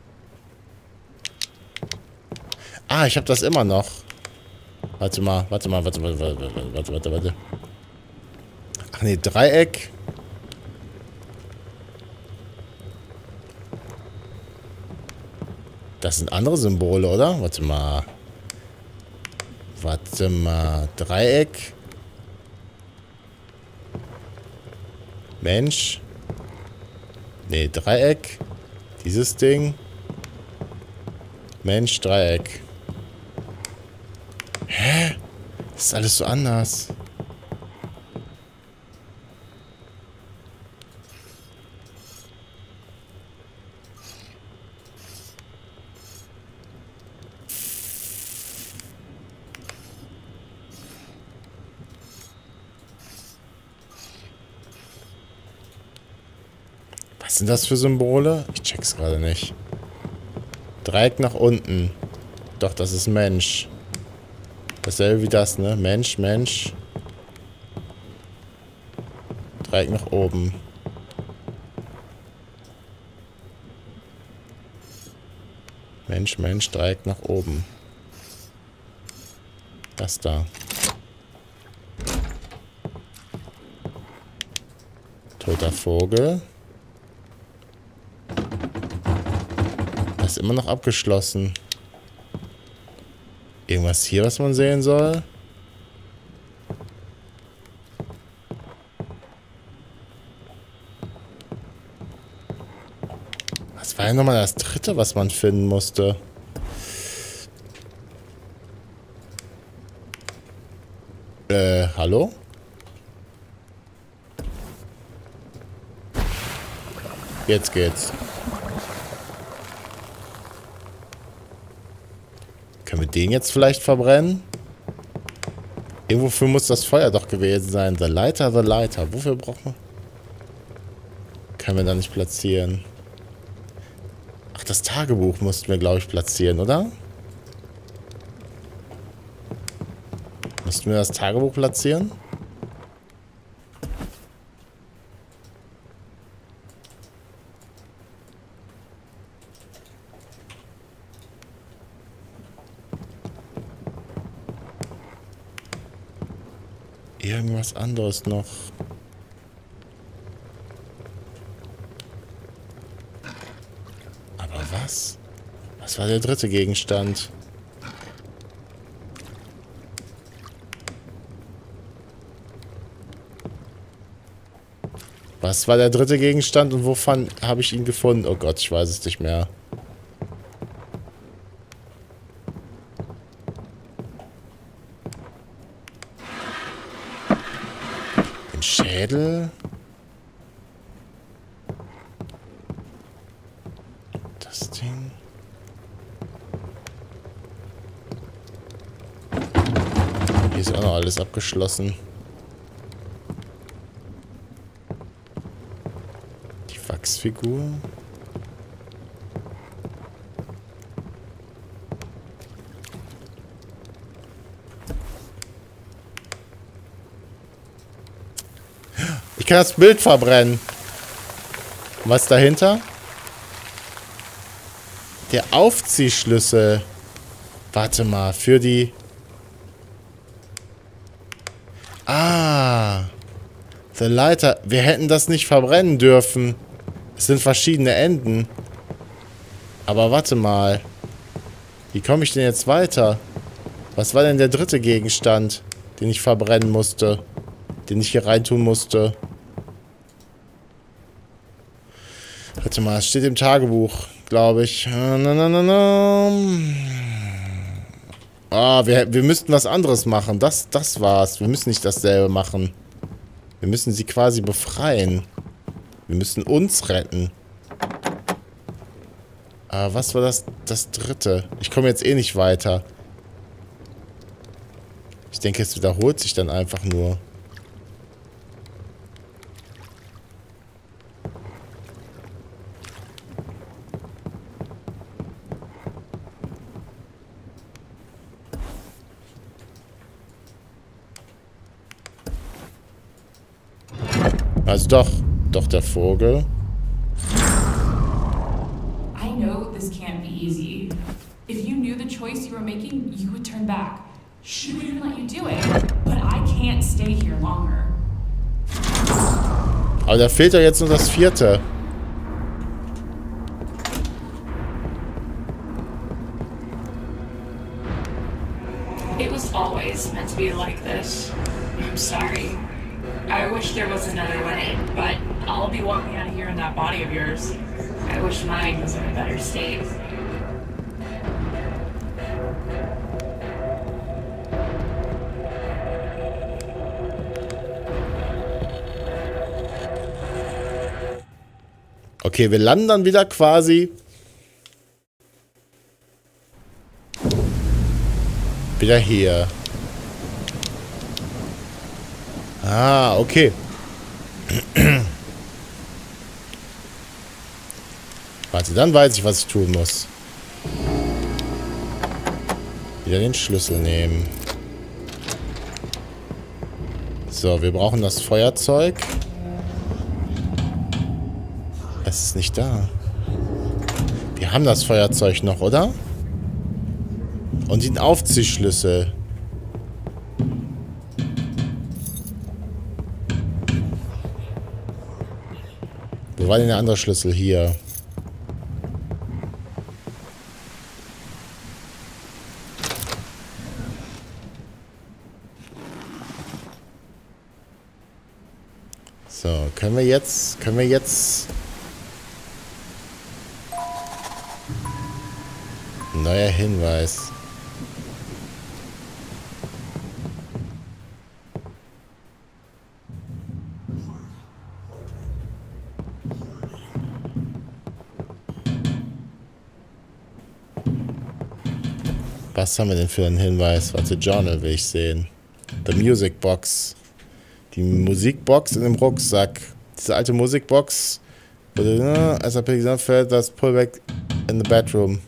Ah, ich habe das immer noch. Warte mal. Ach nee, Dreieck. Das sind andere Symbole, oder? Warte mal. Dreieck. Mensch. Nee, Dreieck. Dieses Ding. Mensch, Dreieck. Hä? Das ist alles so anders. Was sind das für Symbole? Ich check's gerade nicht. Dreieck nach unten. Doch, das ist Mensch. Dasselbe wie das, ne? Mensch, Mensch. Dreieck nach oben. Mensch, Mensch, Dreieck nach oben. Das da. Toter Vogel. Das ist immer noch abgeschlossen. Irgendwas hier, was man sehen soll? Was war denn nochmal das dritte, was man finden musste? I Jetzt geht's. Können wir den jetzt vielleicht verbrennen? Irgendwofür muss das Feuer doch gewesen sein. The Lighter, the Lighter. Wofür brauchen wir? Können wir da nicht platzieren. Ach, das Tagebuch mussten wir, glaube ich, platzieren, oder? Mussten wir das Tagebuch platzieren? Irgendwas anderes noch. Aber was? Was war der dritte Gegenstand? Was war der dritte Gegenstand und wovon habe ich ihn gefunden? Oh Gott, ich weiß es nicht mehr. Den Schädel? Das Ding? Hier ist auch noch alles abgeschlossen. Wachsfigur. Ich kann das Bild verbrennen. Was dahinter? Der Aufziehschlüssel. Warte mal, für die... Ah. The Lighter. Wir hätten das nicht verbrennen dürfen. Es sind verschiedene Enden. Aber warte mal. Wie komme ich denn jetzt weiter? Was war denn der dritte Gegenstand, den ich verbrennen musste? Den ich hier reintun musste? Warte mal, es steht im Tagebuch, glaube ich. Ah, wir müssten was anderes machen. Das war's. Wir müssen nicht dasselbe machen. Wir müssen sie quasi befreien. Wir müssen uns retten. Aber was war das dritte? Ich komme jetzt eh nicht weiter. Ich denke, es wiederholt sich dann einfach nur. Also doch der Vogel. I know this can't be easy. If you knew the choice you were making, you would turn back. She wouldn't let you do it. But I can't stay here longer. Aber da fehlt ja jetzt nur das vierte. It was always meant to be like this. I'm sorry. I wish there was another way, but I'll be walking out of here in that body of yours. I wish mine was in a better state. Okay, wir landen dann wieder quasi wieder hier. Ah, okay. Warte, dann weiß ich, was ich tun muss. Wieder den Schlüssel nehmen. So, wir brauchen das Feuerzeug. Es ist nicht da. Wir haben das Feuerzeug noch, oder? Und den Aufziehschlüssel. Wo war denn der andere Schlüssel? Hier. So, können wir jetzt... Neuer Hinweis. Was haben wir denn für einen Hinweis? Warte, Journal will ich sehen. The Music Box. Die Musikbox in dem Rucksack. Diese alte Musikbox. As a pig felt das Pullback in the bedroom.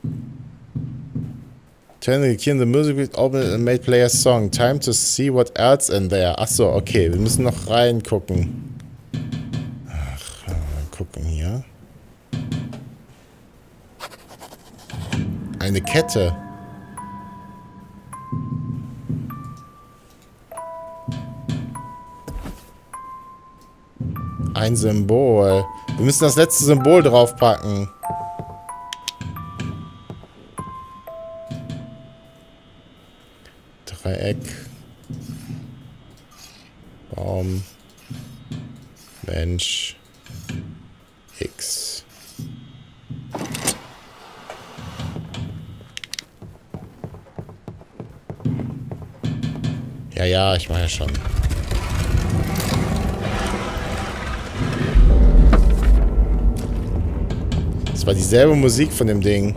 Turning the key in the music box, open it and made play a song. Time to see what else in there. Achso, okay. Wir müssen noch reingucken. Ach, mal gucken hier. Eine Kette. Ein Symbol. Wir müssen das letzte Symbol draufpacken. Dreieck. Baum. Mensch. X. Ja, ich mache ja schon. Das war dieselbe Musik von dem Ding.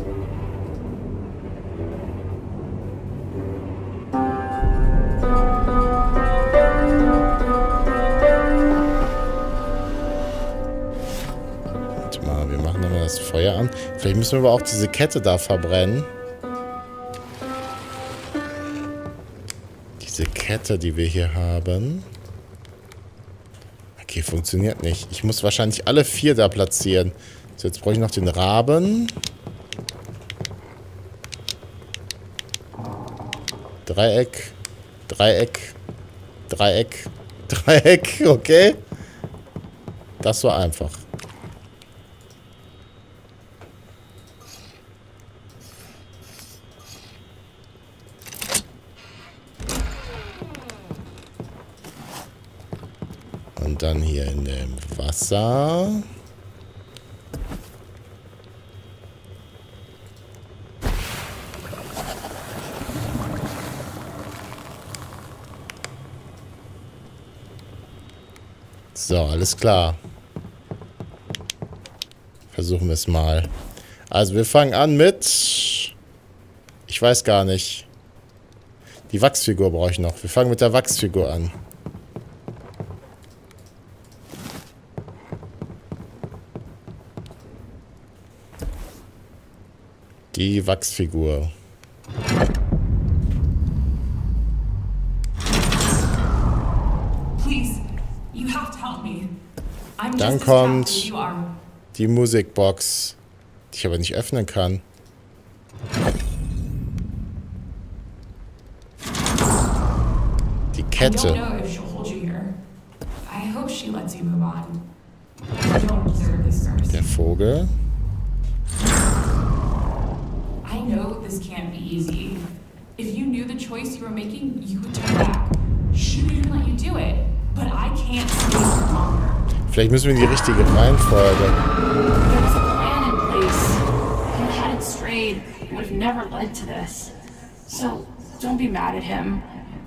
Warte mal, wir machen nochmal das Feuer an. Vielleicht müssen wir aber auch diese Kette da verbrennen. Diese Kette, die wir hier haben. Okay, funktioniert nicht. Ich muss wahrscheinlich alle 4 da platzieren. So, jetzt brauche ich noch den Raben. Dreieck. Dreieck. Dreieck. Dreieck. Okay. Das war einfach. Und dann hier in dem Wasser. So, alles klar. Versuchen wir es mal. Also wir fangen an mit... Ich weiß gar nicht. Die Wachsfigur brauche ich noch. Wir fangen mit der Wachsfigur an. Die Wachsfigur. Dann kommt die Musikbox, die ich aber nicht öffnen kann. Die Kette. Der Vogel. I know this can't be easy. If you knew the choice you were making, you would turn back. She would even let you do it. But I can't stay for longer. Vielleicht müssen wir in die richtige Reihenfolge. There was a plan in place. If I hadn't strayed, it would have never led to this. So don't be mad at him.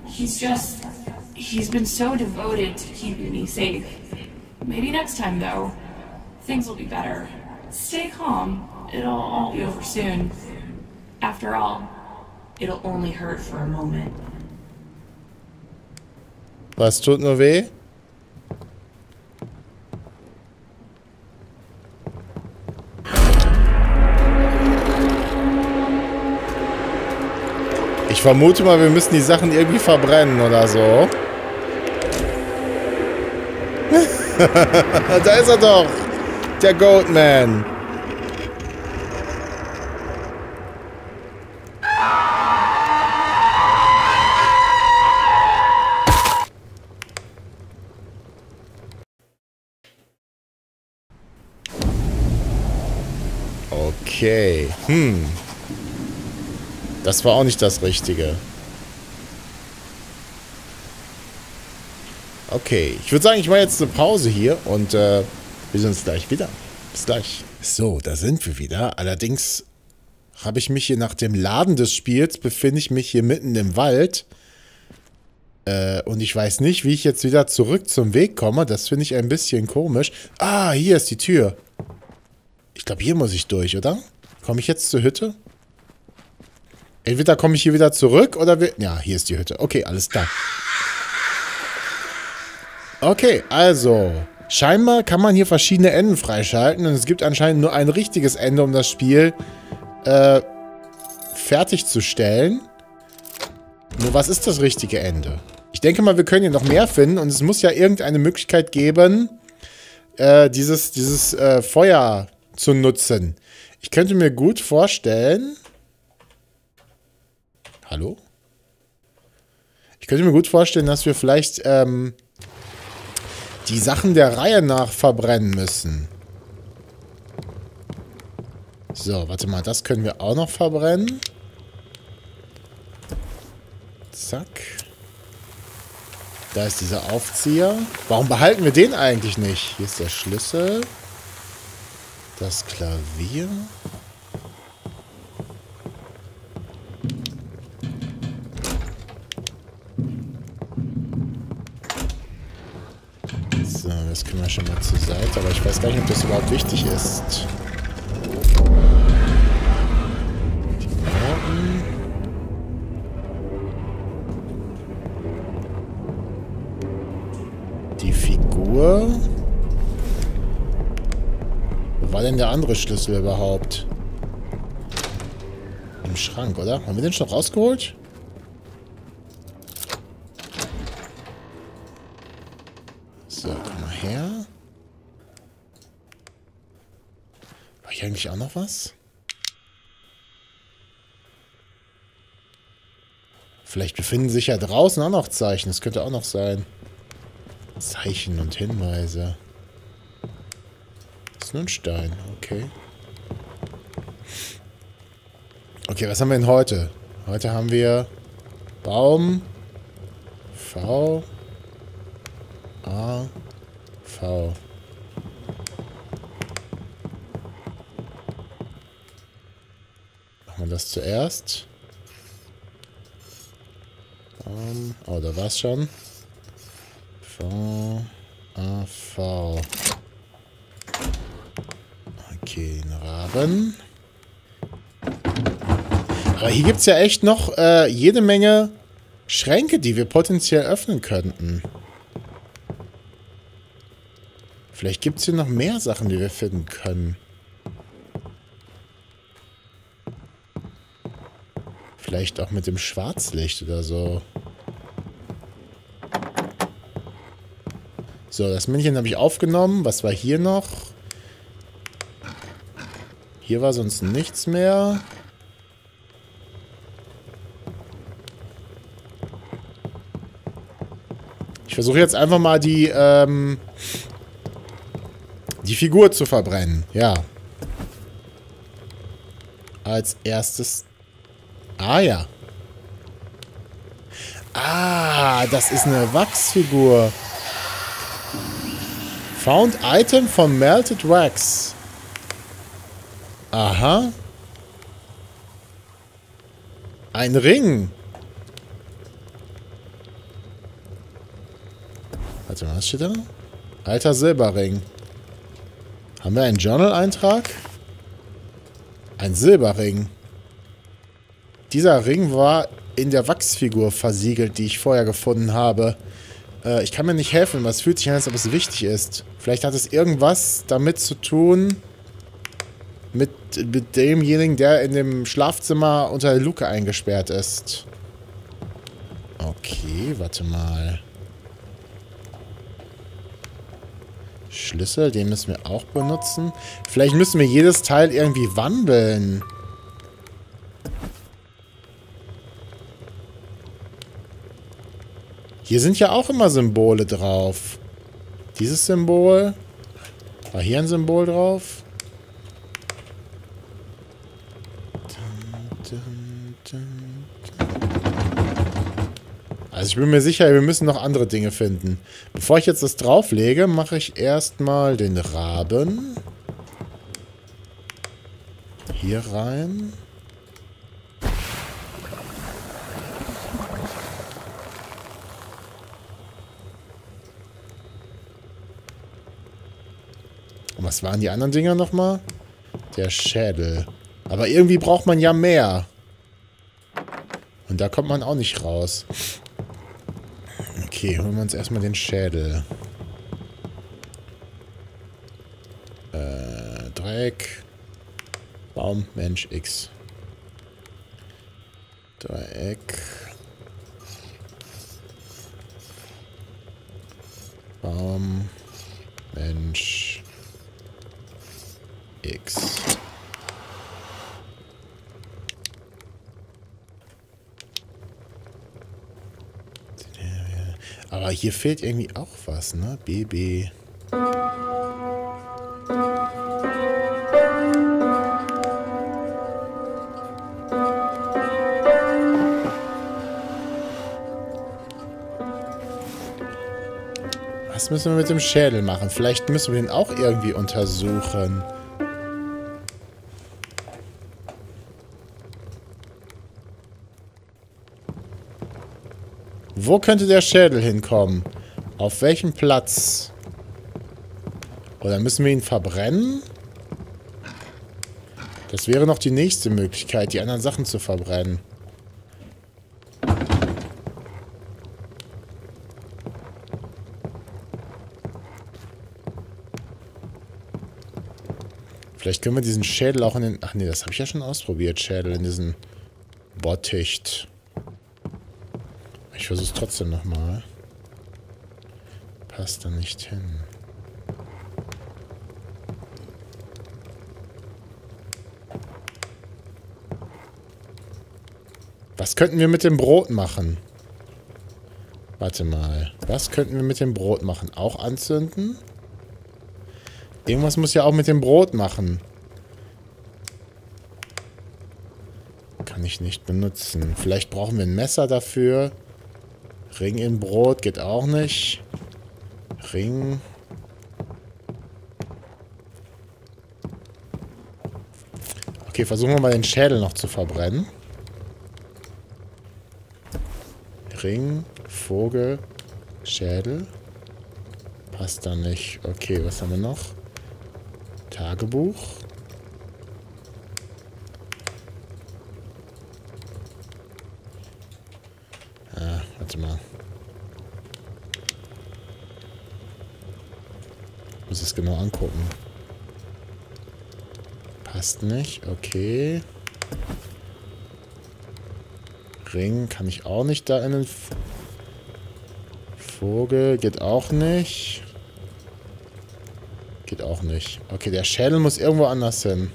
He's been so devoted to keeping me safe. Maybe next time though, things will be better. Stay calm. It'll all be over soon. After all, it'll only hurt for a moment. Was tut nur weh? Ich vermute mal, wir müssen die Sachen irgendwie verbrennen oder so. Da ist er doch! Der Goatman! Okay. Das war auch nicht das Richtige. Okay, ich würde sagen, ich mache jetzt eine Pause hier und wir sehen uns gleich wieder. Bis gleich. So, da sind wir wieder. Allerdings habe ich mich hier nach dem Laden des Spiels, befinde ich mich hier mitten im Wald. Und ich weiß nicht, wie ich jetzt wieder zurück zum Weg komme. Das finde ich ein bisschen komisch. Ah, hier ist die Tür. Ich glaube, hier muss ich durch, oder? Komme ich jetzt zur Hütte? Entweder komme ich hier wieder zurück oder wir... Ja, hier ist die Hütte. Okay, alles klar. Okay, also... Scheinbar kann man hier verschiedene Enden freischalten. Und es gibt anscheinend nur ein richtiges Ende, um das Spiel fertigzustellen. Nur was ist das richtige Ende? Ich denke mal, wir können hier noch mehr finden. Und es muss ja irgendeine Möglichkeit geben, dieses Feuer zu nutzen. Ich könnte mir gut vorstellen... Hallo? Ich könnte mir gut vorstellen, dass wir vielleicht die Sachen der Reihe nach verbrennen müssen. So, warte mal, das können wir auch noch verbrennen. Zack. Da ist dieser Aufzieher. Warum behalten wir den eigentlich nicht? Hier ist der Schlüssel. Das Klavier. So, das können wir schon mal zur Seite, aber ich weiß gar nicht, ob das überhaupt wichtig ist. Die Noten. Die Figur. Wo war denn der andere Schlüssel überhaupt? Im Schrank, oder? Haben wir den schon rausgeholt? So, komm mal her. War hier eigentlich auch noch was? Vielleicht befinden sich ja draußen auch noch Zeichen. Das könnte auch noch sein. Zeichen und Hinweise. Das ist nur ein Stein. Okay. Okay, was haben wir denn heute? Heute haben wir Baum. V. A. V. Machen wir das zuerst. Oh, da war's schon. V. A. V. Okay, ein Raben. Aber hier gibt es ja echt noch jede Menge Schränke, die wir potenziell öffnen könnten. Vielleicht gibt es hier noch mehr Sachen, die wir finden können. Vielleicht auch mit dem Schwarzlicht oder so. So, das Männchen habe ich aufgenommen. Was war hier noch? Hier war sonst nichts mehr. Ich versuche jetzt einfach mal die Figur zu verbrennen. Ja. Als erstes... Ah, ja. Ah, das ist eine Wachsfigur. Found Item from Melted Wax. Aha. Ein Ring. Warte mal, was steht da? Alter Silberring. Haben wir einen Journal-Eintrag? Ein Silberring. Dieser Ring war in der Wachsfigur versiegelt, die ich vorher gefunden habe. Ich kann mir nicht helfen, aber es fühlt sich an, als ob es wichtig ist. Vielleicht hat es irgendwas damit zu tun mit demjenigen, der in dem Schlafzimmer unter der Luke eingesperrt ist. Okay, warte mal. Schlüssel, den müssen wir auch benutzen. Vielleicht müssen wir jedes Teil irgendwie wandeln. Hier sind ja auch immer Symbole drauf. Dieses Symbol. War hier ein Symbol drauf? Also ich bin mir sicher, wir müssen noch andere Dinge finden. Bevor ich jetzt das drauflege, mache ich erstmal den Raben. Hier rein. Und was waren die anderen Dinger nochmal? Der Schädel. Aber irgendwie braucht man ja mehr. Und da kommt man auch nicht raus. Okay, holen wir uns erstmal den Schädel. Dreieck. Baum, Mensch, X. Dreieck. Baum, Mensch, X. Aber hier fehlt irgendwie auch was, ne? BB. Was müssen wir mit dem Schädel machen? Vielleicht müssen wir den auch irgendwie untersuchen. Wo könnte der Schädel hinkommen? Auf welchem Platz? Oder müssen wir ihn verbrennen? Das wäre noch die nächste Möglichkeit, die anderen Sachen zu verbrennen. Vielleicht können wir diesen Schädel auch in den... Ach nee, das habe ich ja schon ausprobiert. Schädel in diesen Botticht. Ich versuche es trotzdem nochmal. Passt da nicht hin. Was könnten wir mit dem Brot machen? Warte mal. Was könnten wir mit dem Brot machen? Auch anzünden? Irgendwas muss ja auch mit dem Brot machen. Kann ich nicht benutzen. Vielleicht brauchen wir ein Messer dafür. Ring in Brot geht auch nicht. Ring. Okay, versuchen wir mal den Schädel noch zu verbrennen. Ring, Vogel, Schädel. Passt da nicht. Okay, was haben wir noch? Tagebuch. Ah, warte mal. Ich muss es genau angucken. Passt nicht. Okay. Ring kann ich auch nicht da in den... Vogel geht auch nicht. Geht auch nicht. Okay, der Schädel muss irgendwo anders hin.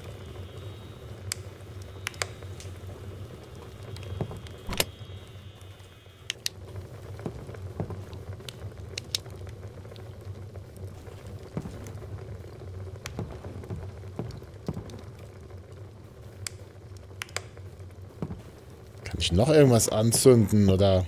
Kann ich noch irgendwas anzünden, oder...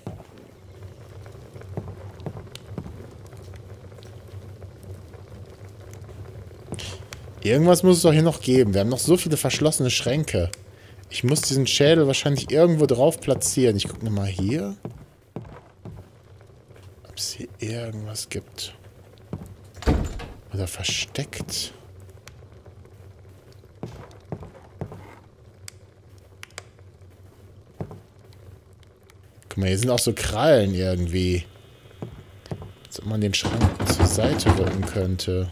Irgendwas muss es doch hier noch geben. Wir haben noch so viele verschlossene Schränke. Ich muss diesen Schädel wahrscheinlich irgendwo drauf platzieren. Ich gucke nochmal hier. Ob es hier irgendwas gibt. Oder versteckt. Guck mal, hier sind auch so Krallen irgendwie. Als ob man den Schrank zur Seite rücken könnte.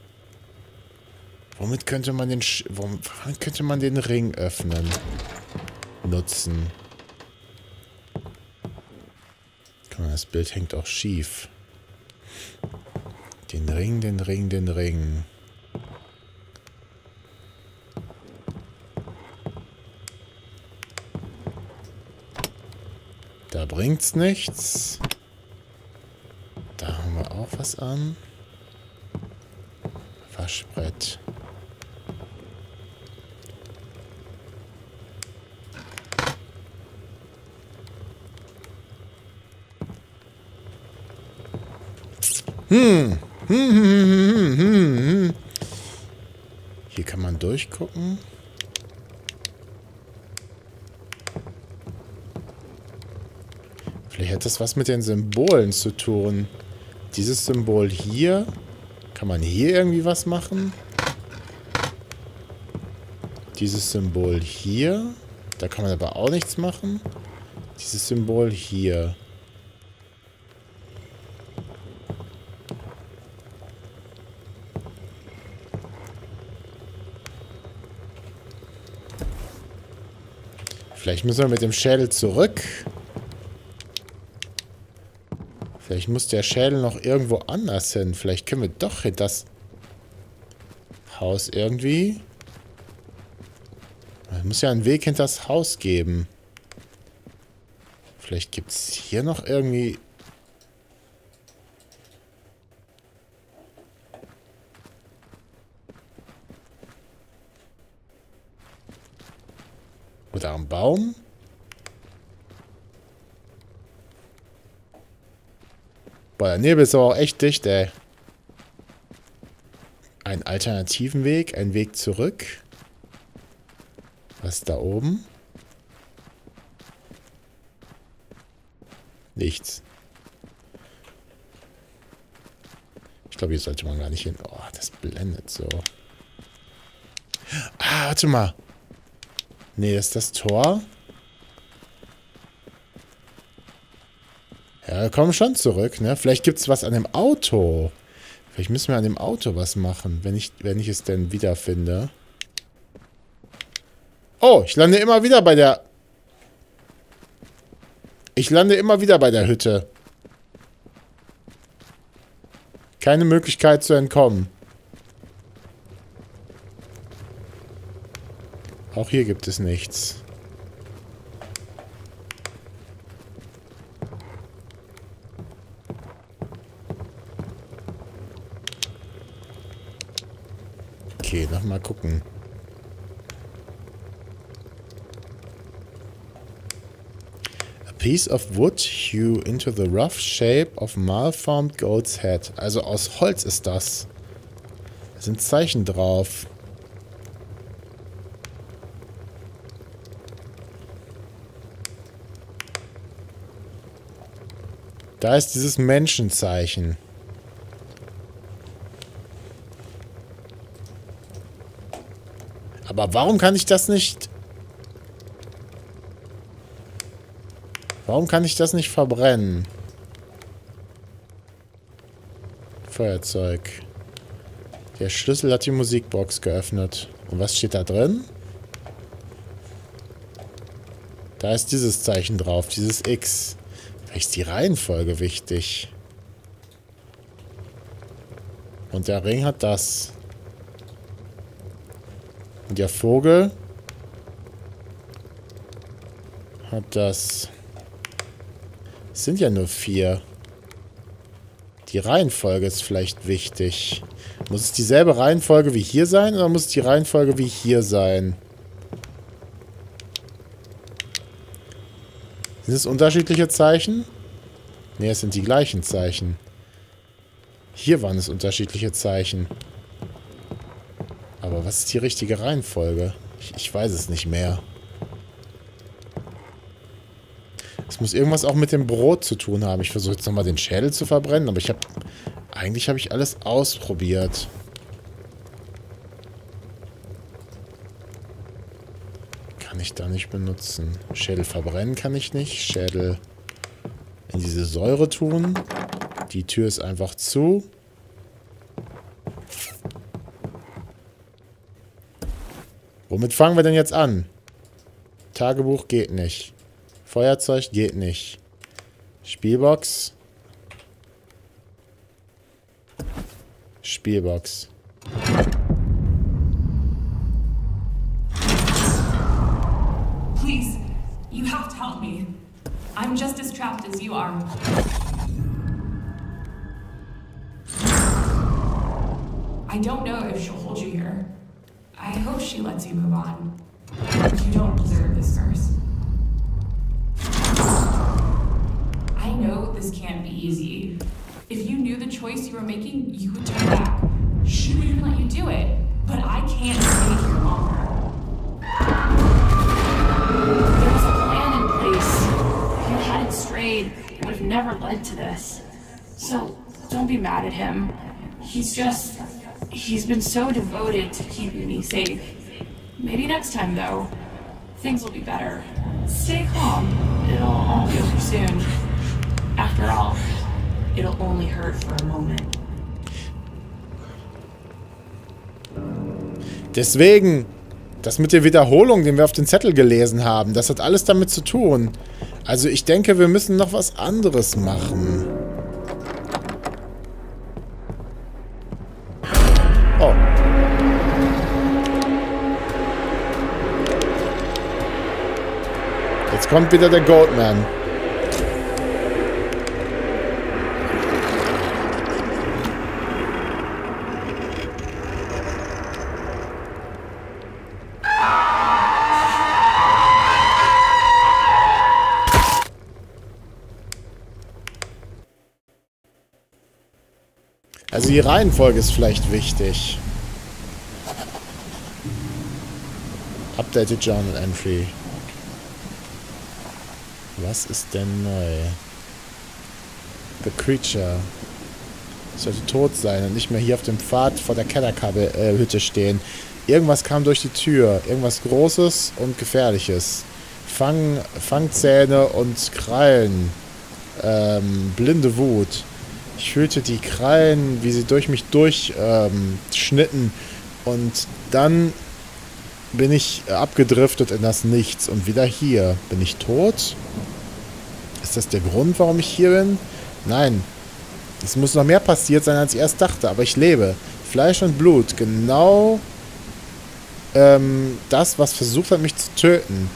Womit könnte man den womit könnte man den Ring öffnen? Nutzen. Guck mal, das Bild hängt auch schief. Den Ring, den Ring, den Ring. Da bringt's nichts. Da haben wir auch was an. Waschbrett. Hier kann man durchgucken. Vielleicht hat das was mit den Symbolen zu tun. Dieses Symbol hier. Kann man hier irgendwie was machen? Dieses Symbol hier. Da kann man aber auch nichts machen. Dieses Symbol hier. Vielleicht müssen wir mit dem Schädel zurück. Vielleicht muss der Schädel noch irgendwo anders hin. Vielleicht können wir doch in das Haus irgendwie. Es muss ja einen Weg hinter das Haus geben. Vielleicht gibt es hier noch irgendwie... Oder am Baum? Boah, der Nebel ist aber auch echt dicht, ey. Einen alternativen Weg, ein Weg zurück. Was ist da oben? Nichts. Ich glaube, hier sollte man gar nicht hin. Oh, das blendet so. Ah, warte mal. Nee, das ist das Tor. Ja, wir kommen schon zurück, ne? Vielleicht gibt es was an dem Auto. Vielleicht müssen wir an dem Auto was machen, wenn ich es denn wiederfinde. Oh, ich lande immer wieder bei der... Ich lande immer wieder bei der Hütte. Keine Möglichkeit zu entkommen. Auch hier gibt es nichts. Okay, nochmal gucken. A piece of wood hew into the rough shape of malformed goat's head. Also aus Holz ist das. Da sind Zeichen drauf. Da ist dieses Menschenzeichen. Aber warum kann ich das nicht... Warum kann ich das nicht verbrennen? Feuerzeug. Der Schlüssel hat die Musikbox geöffnet. Und was steht da drin? Da ist dieses Zeichen drauf, dieses X. Vielleicht ist die Reihenfolge wichtig. Und der Ring hat das. Und der Vogel hat das. Es sind ja nur 4. Die Reihenfolge ist vielleicht wichtig. Muss es dieselbe Reihenfolge wie hier sein oder muss es die Reihenfolge wie hier sein? Sind es unterschiedliche Zeichen? Ne, es sind die gleichen Zeichen. Hier waren es unterschiedliche Zeichen. Aber was ist die richtige Reihenfolge? Ich weiß es nicht mehr. Es muss irgendwas auch mit dem Brot zu tun haben. Ich versuche jetzt nochmal den Schädel zu verbrennen, aber eigentlich habe ich alles ausprobiert. Kann ich da nicht benutzen. Schädel verbrennen kann ich nicht. Schädel in diese Säure tun. Die Tür ist einfach zu. Womit fangen wir denn jetzt an? Tagebuch geht nicht. Feuerzeug geht nicht. Spielbox. Spielbox. Please, you have to help me. I'm just as trapped as you are. I don't know if she'll hold you here. I hope she lets you move on. You don't deserve this curse. I know this can't be easy. If you knew the choice you were making, you would turn back. She wouldn't let you do it. But I can't stay here longer. There was a plan in place. If you hadn't strayed, it would have never led to this. So, don't be mad at him. He's been so devoted to keeping me safe. Maybe next time, though. Things will be better. Stay calm. It'll all be over soon. After all, it'll only hurt for a moment. Deswegen, das mit der Wiederholung, den wir auf den Zettel gelesen haben, das hat alles damit zu tun. Also ich denke, wir müssen noch was anderes machen. Oh. Jetzt kommt wieder der Goatman. Also die Reihenfolge ist vielleicht wichtig. Updated Journal Entry. Was ist denn neu? The Creature sollte tot sein und nicht mehr hier auf dem Pfad vor der Kellerhütte stehen. Irgendwas kam durch die Tür. Irgendwas Großes und Gefährliches. Fangzähne und Krallen. Blinde Wut. Ich fühlte die Krallen, wie sie durch mich durchschnitten. Und dann bin ich abgedriftet in das Nichts und wieder hier. Bin ich tot? Ist das der Grund, warum ich hier bin? Nein. Es muss noch mehr passiert sein, als ich erst dachte. Aber ich lebe. Fleisch und Blut. Genau das, was versucht hat, mich zu töten.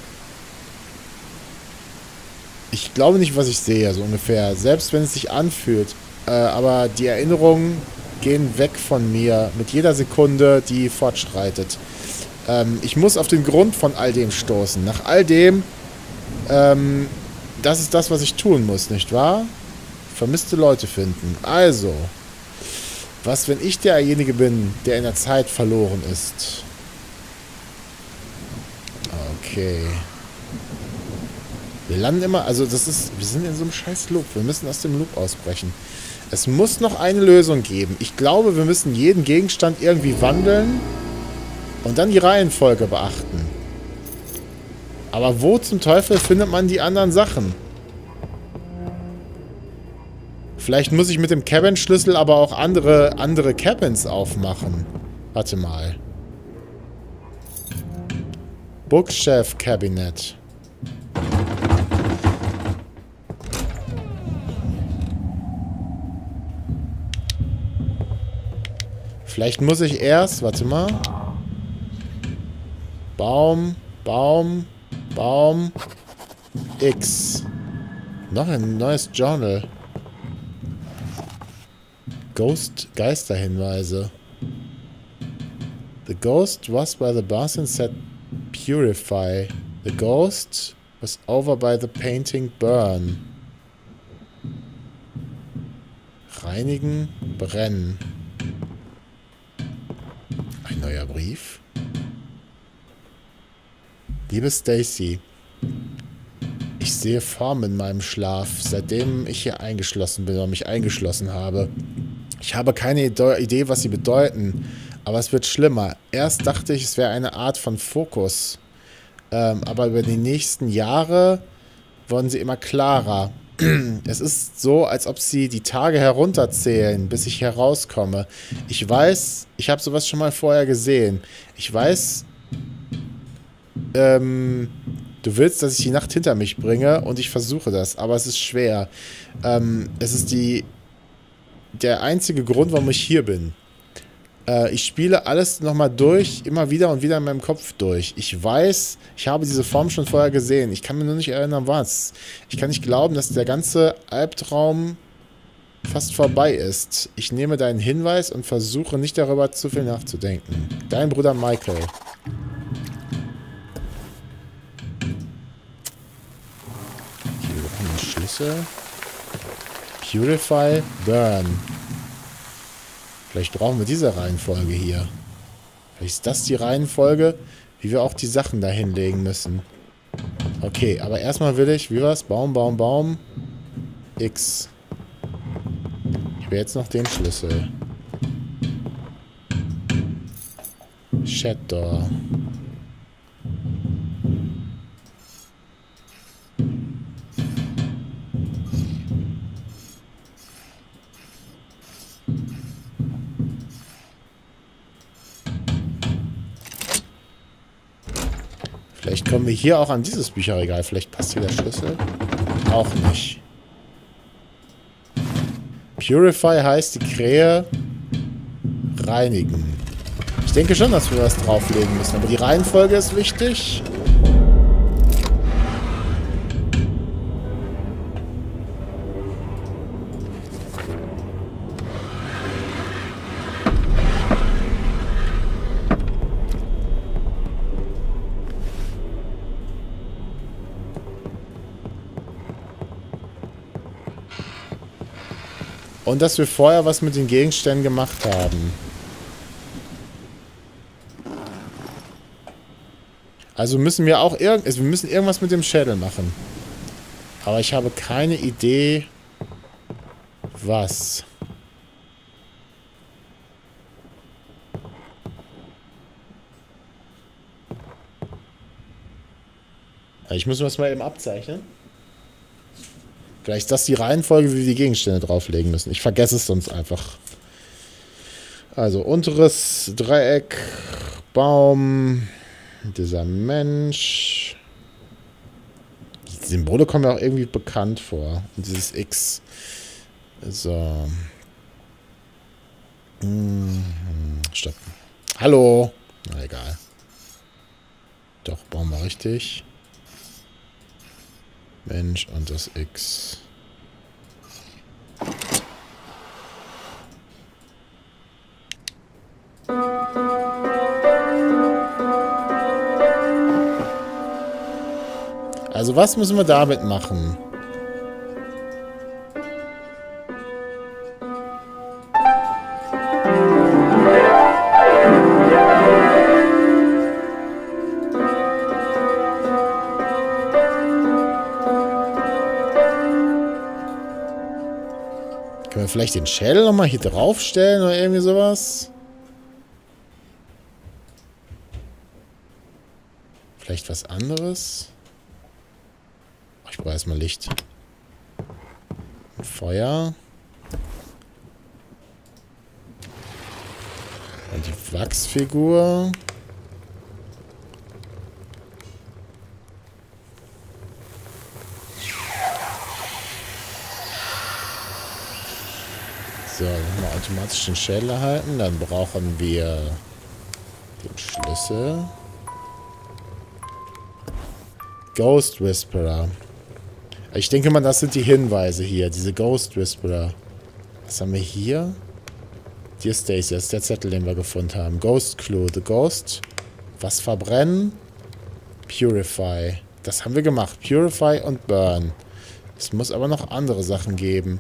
Ich glaube nicht, was ich sehe, so ungefähr. Selbst wenn es sich anfühlt. Aber die Erinnerungen gehen weg von mir mit jeder Sekunde, die fortschreitet. Ich muss auf den Grund von all dem stoßen. Nach all dem, das ist das, was ich tun muss, nicht wahr? Vermisste Leute finden. Also, was, wenn ich derjenige bin, der in der Zeit verloren ist? Okay. Wir landen immer, also das ist, wir sind in so einem scheiß Loop. Wir müssen aus dem Loop ausbrechen. Es muss noch eine Lösung geben. Ich glaube, wir müssen jeden Gegenstand irgendwie wandeln und dann die Reihenfolge beachten. Aber wo zum Teufel findet man die anderen Sachen? Vielleicht muss ich mit dem Cabin-Schlüssel aber auch andere Cabins aufmachen. Warte mal. Bookshelf Cabinet. Vielleicht muss ich erst, warte mal. Baum, Baum, Baum, X. Noch ein neues Journal. Geisterhinweise. The ghost was by the bus and said purify. The ghost was over by the painting burn. Reinigen, brennen. Ein neuer Brief. Liebe Stacy, ich sehe Formen in meinem Schlaf, seitdem ich hier eingeschlossen bin oder mich eingeschlossen habe. Ich habe keine Idee, was sie bedeuten, aber es wird schlimmer. Erst dachte ich, es wäre eine Art von Fokus, aber über die nächsten Jahre wurden sie immer klarer. Es ist so, als ob sie die Tage herunterzählen, bis ich herauskomme. Ich weiß, ich habe sowas schon mal vorher gesehen. Ich weiß, du willst, dass ich die Nacht hinter mich bringe und ich versuche das, aber es ist schwer. Es ist der einzige Grund, warum ich hier bin. Ich spiele alles nochmal durch, immer wieder und wieder in meinem Kopf durch. Ich weiß, ich habe diese Form schon vorher gesehen. Ich kann mir nur nicht erinnern, was. Ich kann nicht glauben, dass der ganze Albtraum fast vorbei ist. Ich nehme deinen Hinweis und versuche nicht darüber zu viel nachzudenken. Dein Bruder Michael. Hier brauchen wir einen Schlüssel. Purify, Burn. Vielleicht brauchen wir diese Reihenfolge hier. Vielleicht ist das die Reihenfolge, wie wir auch die Sachen da hinlegen müssen. Okay, aber erstmal will ich, wie war's? Baum, Baum, Baum. X. Ich will jetzt noch den Schlüssel. Shadow. Vielleicht kommen wir hier auch an dieses Bücherregal. Vielleicht passt hier der Schlüssel. Auch nicht. Purify heißt die Krähe reinigen. Ich denke schon, dass wir was drauflegen müssen. Aber die Reihenfolge ist wichtig. Und dass wir vorher was mit den Gegenständen gemacht haben. Also müssen wir auch wir müssen irgendwas mit dem Schädel machen. Aber ich habe keine Idee, was. Ich muss das mal eben abzeichnen. Vielleicht ist das die Reihenfolge, wie wir die Gegenstände drauflegen müssen. Ich vergesse es sonst einfach. Also unteres Dreieck, Baum, dieser Mensch. Die Symbole kommen mir auch irgendwie bekannt vor. Und dieses X. So. Stopp. Hallo. Na egal. Doch, Baum war richtig. Mensch und das X. Also was müssen wir damit machen? Können wir vielleicht den Schädel nochmal hier draufstellen oder irgendwie sowas? Vielleicht was anderes? Oh, ich brauche erstmal Licht. Feuer. Und die Wachsfigur. So, nochmal automatisch den Schädel erhalten. Dann brauchen wir den Schlüssel. Ghost Whisperer. Ich denke mal, das sind die Hinweise hier. Diese Ghost Whisperer. Was haben wir hier? Dear Stacy, das ist der Zettel, den wir gefunden haben. Ghost Clue. The Ghost. Was verbrennen? Purify. Das haben wir gemacht. Purify und Burn. Es muss aber noch andere Sachen geben.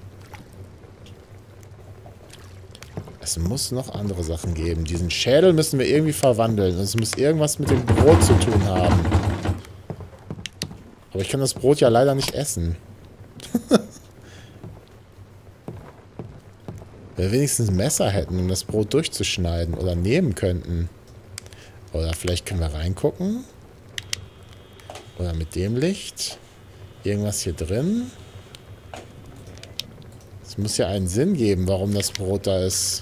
Es muss noch andere Sachen geben. Diesen Schädel müssen wir irgendwie verwandeln. Und es muss irgendwas mit dem Brot zu tun haben. Aber ich kann das Brot ja leider nicht essen. Wenn wir wenigstens ein Messer hätten, um das Brot durchzuschneiden. Oder nehmen könnten. Oder vielleicht können wir reingucken. Oder mit dem Licht. Irgendwas hier drin. Es muss ja einen Sinn geben, warum das Brot da ist.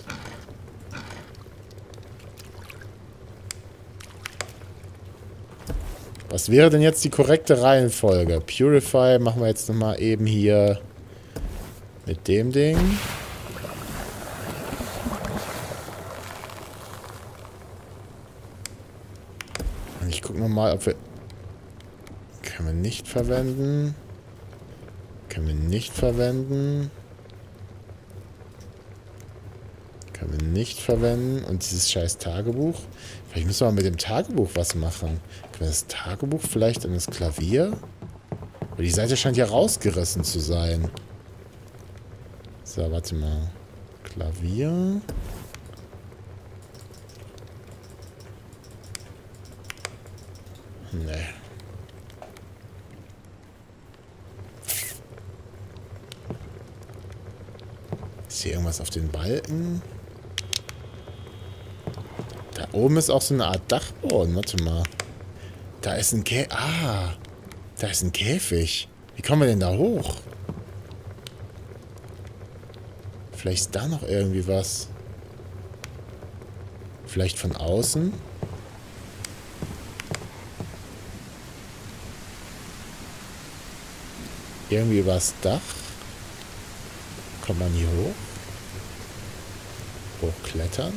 Was wäre denn jetzt die korrekte Reihenfolge? Purify machen wir jetzt nochmal eben hier mit dem Ding. Und ich gucke nochmal, ob wir... Können wir nicht verwenden. Können wir nicht verwenden. Können wir nicht verwenden. Und dieses scheiß Tagebuch. Vielleicht müssen wir mal mit dem Tagebuch was machen. Können wir das Tagebuch vielleicht an das Klavier? Aber die Seite scheint ja rausgerissen zu sein. So, warte mal. Klavier. Nee. Ist hier irgendwas auf den Balken? Da oben ist auch so eine Art Dachboden. Warte mal. Da ist ein Käfig. Ah, da ist ein Käfig. Wie kommen wir denn da hoch? Vielleicht ist da noch irgendwie was. Vielleicht von außen. Irgendwie übers Dach. Kommt man hier hoch? Hochklettern?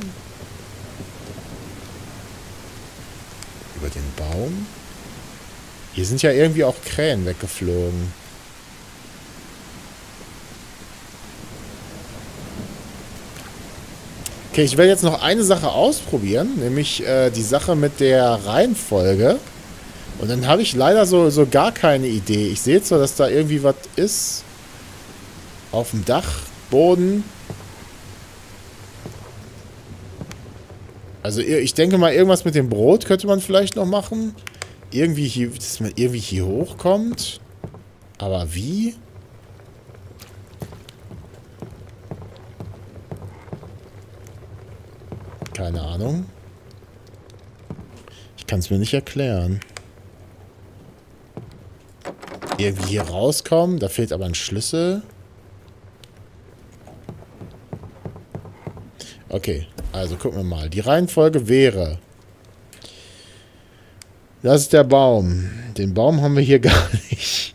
Über den Baum? Hier sind ja irgendwie auch Krähen weggeflogen. Okay, ich werde jetzt noch eine Sache ausprobieren, nämlich die Sache mit der Reihenfolge. Und dann habe ich leider so gar keine Idee. Ich sehe zwar, dass da irgendwie was ist. Auf dem Dachboden. Also ich denke mal, irgendwas mit dem Brot könnte man vielleicht noch machen. Irgendwie hier, dass man irgendwie hier hochkommt. Aber wie? Keine Ahnung. Ich kann es mir nicht erklären. Irgendwie hier rauskommen. Da fehlt aber ein Schlüssel. Okay, also gucken wir mal. Die Reihenfolge wäre... Das ist der Baum. Den Baum haben wir hier gar nicht.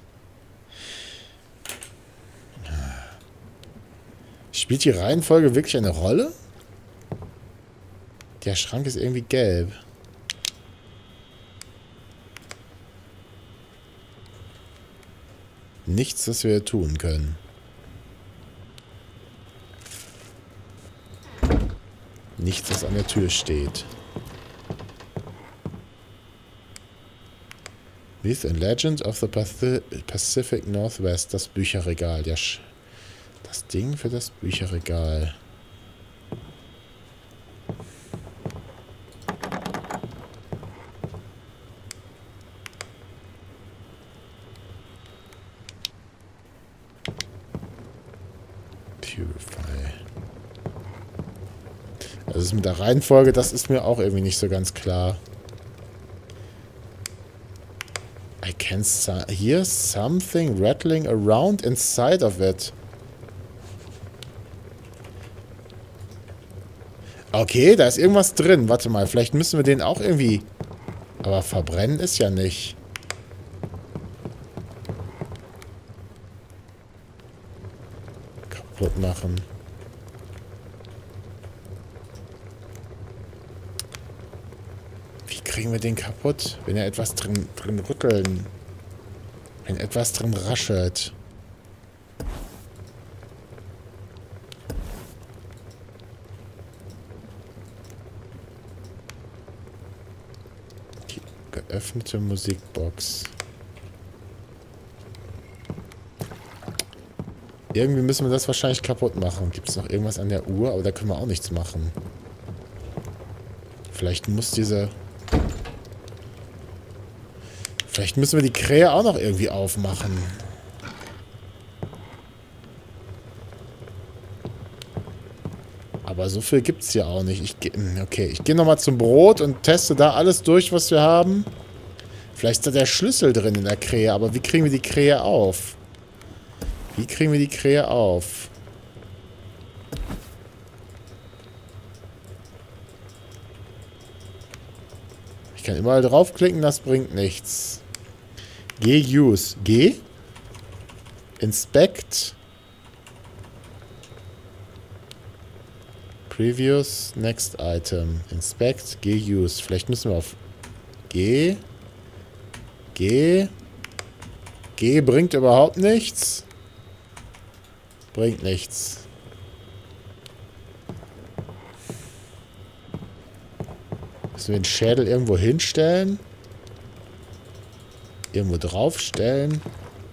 Spielt die Reihenfolge wirklich eine Rolle? Der Schrank ist irgendwie gelb. Nichts, was wir tun können. Nichts, was an der Tür steht. Myth and Legend of the Pacific Northwest. Das Bücherregal. Das Ding für das Bücherregal. Also mit der Reihenfolge, das ist mir auch irgendwie nicht so ganz klar. I can hear something rattling around inside of it. Okay, da ist irgendwas drin. Warte mal, vielleicht müssen wir den auch irgendwie... Aber verbrennen ist ja nicht. Kaputt machen. Kriegen wir den kaputt, wenn er etwas drin rütteln. Wenn etwas drin raschelt. Die geöffnete Musikbox. Irgendwie müssen wir das wahrscheinlich kaputt machen. Gibt es noch irgendwas an der Uhr? Aber da können wir auch nichts machen. Vielleicht muss diese... Vielleicht müssen wir die Krähe auch noch irgendwie aufmachen. Aber so viel gibt es ja auch nicht. Okay, ich gehe nochmal zum Brot und teste da alles durch, was wir haben. Vielleicht ist da der Schlüssel drin in der Krähe. Aber wie kriegen wir die Krähe auf? Wie kriegen wir die Krähe auf? Ich kann überall draufklicken, das bringt nichts. Use. G. Inspect. Previous. Next Item. Inspect. Use. Vielleicht müssen wir auf G. G bringt überhaupt nichts. Bringt nichts. Müssen wir den Schädel irgendwo hinstellen? Irgendwo draufstellen?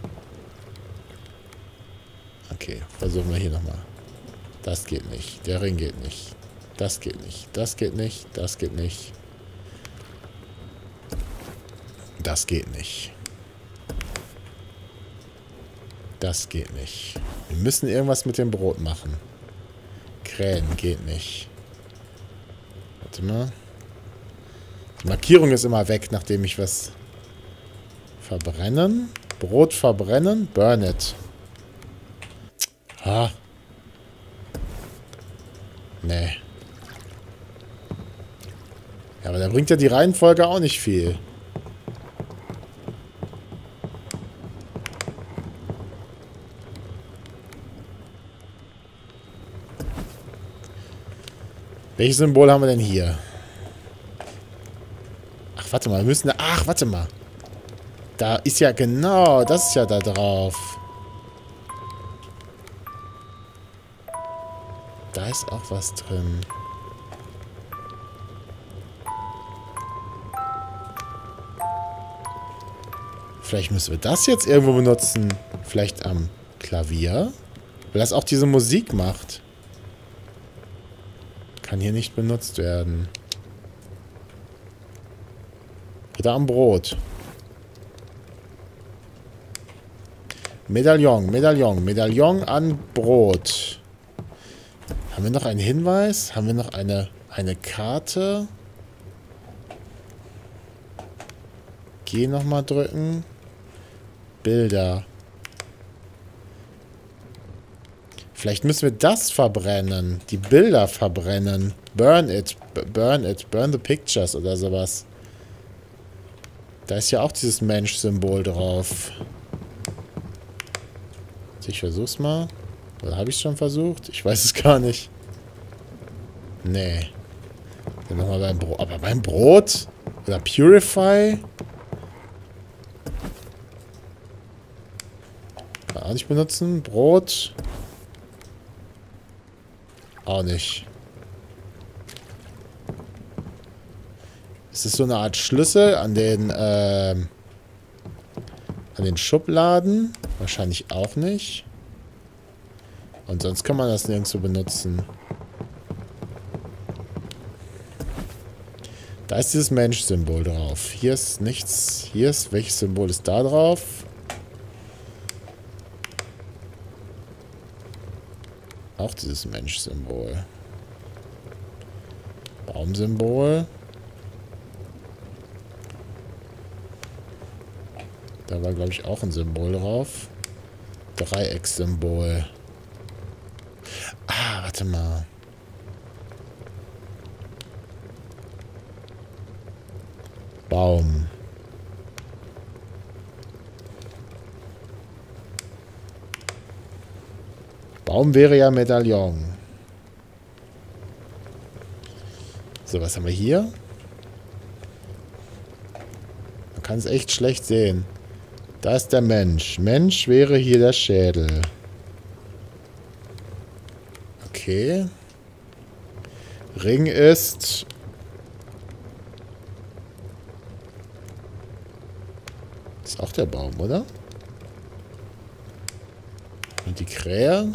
Okay, versuchen wir hier nochmal. Das geht nicht. Der Ring geht nicht. Das geht nicht. Das geht nicht. Das geht nicht. Das geht nicht. Das geht nicht. Wir müssen irgendwas mit dem Brot machen. Krähen geht nicht. Warte mal. Die Markierung ist immer weg, nachdem ich was... Verbrennen. Brot verbrennen. Burn it. Ah. Nee. Ja, aber da bringt ja die Reihenfolge auch nicht viel. Welches Symbol haben wir denn hier? Ach, warte mal, wir müssen da... Ach, warte mal. Da ist ja genau... Das ist ja da drauf. Da ist auch was drin. Vielleicht müssen wir das jetzt irgendwo benutzen. Vielleicht am Klavier. Weil das auch diese Musik macht. Kann hier nicht benutzt werden. Oder am Brot. Medaillon, Medaillon, Medaillon an Brot. Haben wir noch einen Hinweis? Haben wir noch eine Karte? G nochmal drücken. Bilder. Vielleicht müssen wir das verbrennen. Die Bilder verbrennen. Burn it. Burn it. Burn the pictures oder sowas. Da ist ja auch dieses Mensch-Symbol drauf. Ich versuch's mal. Oder habe ich es schon versucht? Ich weiß es gar nicht. Nee. Dann nochmal beim Brot. Aber beim Brot? Oder Purify? Kann auch nicht benutzen. Brot. Auch nicht. Ist das so eine Art Schlüssel an den Schubladen? Wahrscheinlich auch nicht. Und sonst kann man das nirgendwo benutzen. Da ist dieses Mensch-Symbol drauf. Hier ist nichts. Hier ist, welches Symbol ist da drauf? Auch dieses Mensch-Symbol. Baumsymbol. Da war, glaube ich, auch ein Symbol drauf. Dreieckssymbol. Ah, warte mal. Baum. Baum wäre ja Medaillon. So, was haben wir hier? Man kann es echt schlecht sehen. Da ist der Mensch. Mensch wäre hier der Schädel. Okay. Ring ist... Ist auch der Baum, oder? Und die Krähe?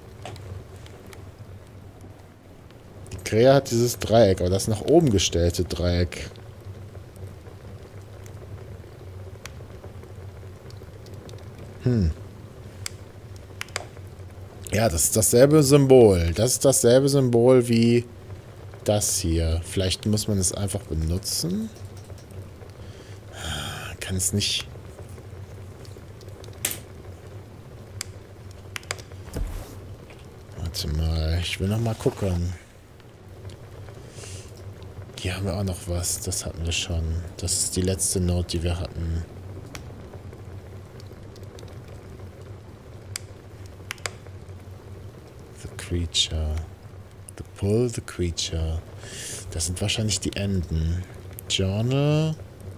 Die Krähe hat dieses Dreieck, aber das nach oben gestellte Dreieck. Ja, das ist dasselbe Symbol. Das ist dasselbe Symbol wie das hier. Vielleicht muss man es einfach benutzen. Kann es nicht... Warte mal, ich will noch mal gucken. Hier haben wir auch noch was. Das hatten wir schon. Das ist die letzte Note, die wir hatten. Creature. The pull the creature. Das sind wahrscheinlich die Enden. Journal.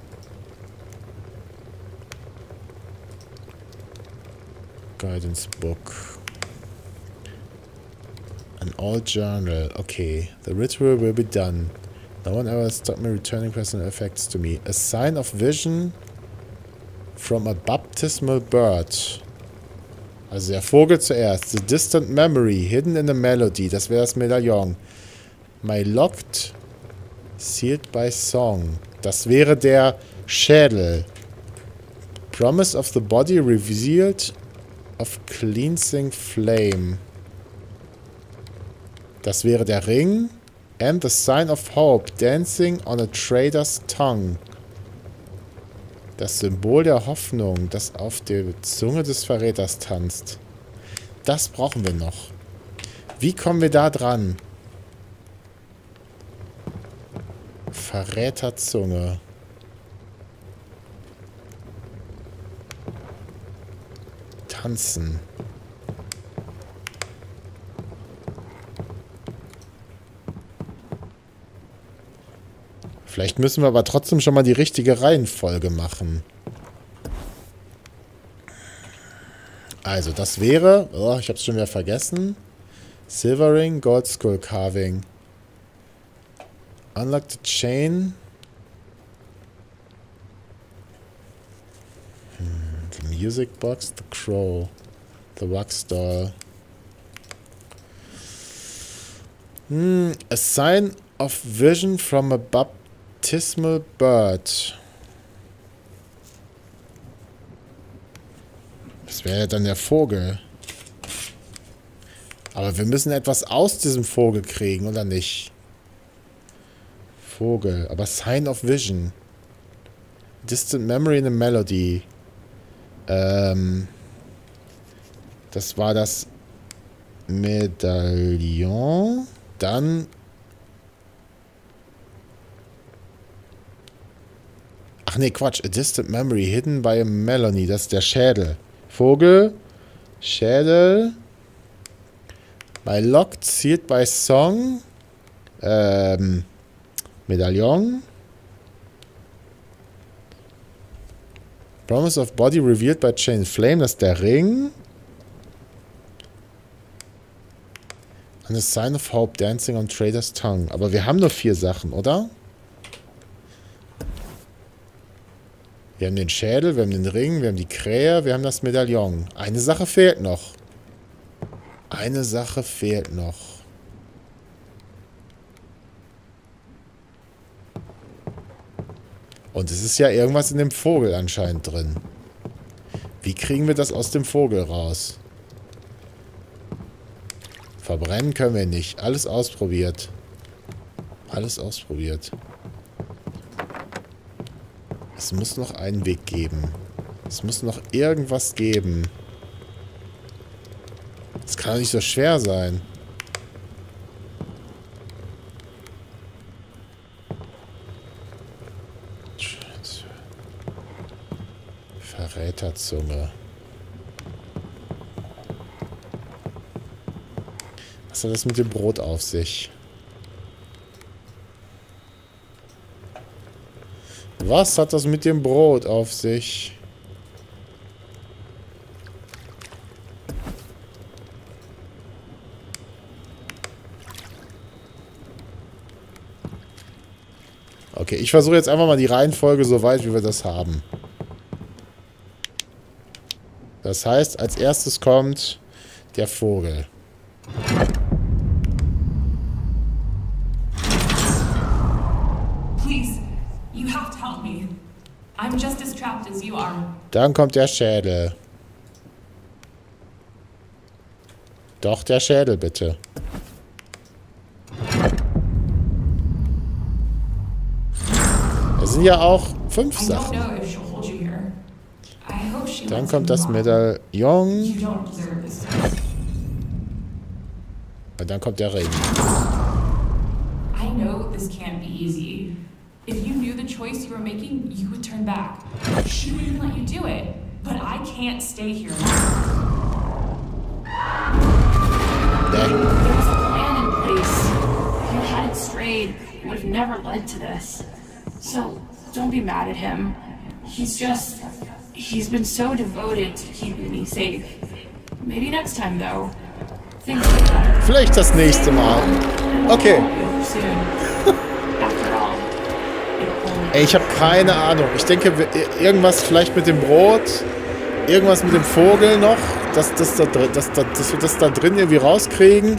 Guidance book. An old journal. Okay. The ritual will be done. No one ever stopped me returning personal effects to me. A sign of vision from a baptismal bird. Also der Vogel zuerst. The distant memory, hidden in the melody. Das wäre das Medaillon. My locked, sealed by song. Das wäre der Schädel. Promise of the body revealed of cleansing flame. Das wäre der Ring. And the sign of hope, dancing on a trader's tongue. Das Symbol der Hoffnung, das auf der Zunge des Verräters tanzt. Das brauchen wir noch. Wie kommen wir da dran? Verräterzunge. Tanzen. Vielleicht müssen wir aber trotzdem schon mal die richtige Reihenfolge machen. Also, das wäre... Oh, ich habe es schon wieder vergessen. Silvering, Gold Skull Carving. Unlock the Chain. The Music Box, The Crow. The Wax Doll. A sign of vision from a baptismal bird. Das wäre ja dann der Vogel. Aber wir müssen etwas aus diesem Vogel kriegen, oder nicht? Vogel. Aber Sign of Vision. Distant Memory in a Melody. Das war das Medaillon. Dann... Ach nee, Quatsch. A Distant Memory hidden by a Melody. Das ist der Schädel. Vogel. Schädel. By Locked, Sealed by Song. Medaillon. Promise of Body revealed by Chain Flame. Das ist der Ring. And a Sign of Hope dancing on Trader's Tongue. Aber wir haben nur 4 Sachen, oder? Wir haben den Schädel, wir haben den Ring, wir haben die Krähe, wir haben das Medaillon. Eine Sache fehlt noch. Eine Sache fehlt noch. Und es ist ja irgendwas in dem Vogel anscheinend drin. Wie kriegen wir das aus dem Vogel raus? Verbrennen können wir nicht. Alles ausprobiert. Alles ausprobiert. Es muss noch einen Weg geben. Es muss noch irgendwas geben. Das kann doch nicht so schwer sein. Verräterzunge. Was hat das mit dem Brot auf sich? Was hat das mit dem Brot auf sich? Okay, ich versuche jetzt einfach mal die Reihenfolge so weit, wie wir das haben. Das heißt, als erstes kommt der Vogel. Dann kommt der Schädel. Doch, der Schädel, bitte. Es sind ja auch 5 Sachen. Dann kommt das Medaillon. Und dann kommt der Ring. I know this can't be easy. If you knew the choice you were making, you would turn back. She wouldn't let you do it, but I can't stay here. There was a plan in place. If you hadn't strayed, it would have never led to this. So, don't be mad at him. He's been so devoted to keeping me safe. Maybe next time, though. Things get better. Vielleicht das nächste Mal. Okay. Ey, ich habe keine Ahnung. Ich denke, irgendwas vielleicht mit dem Brot, irgendwas mit dem Vogel noch, dass wir das da drin irgendwie rauskriegen.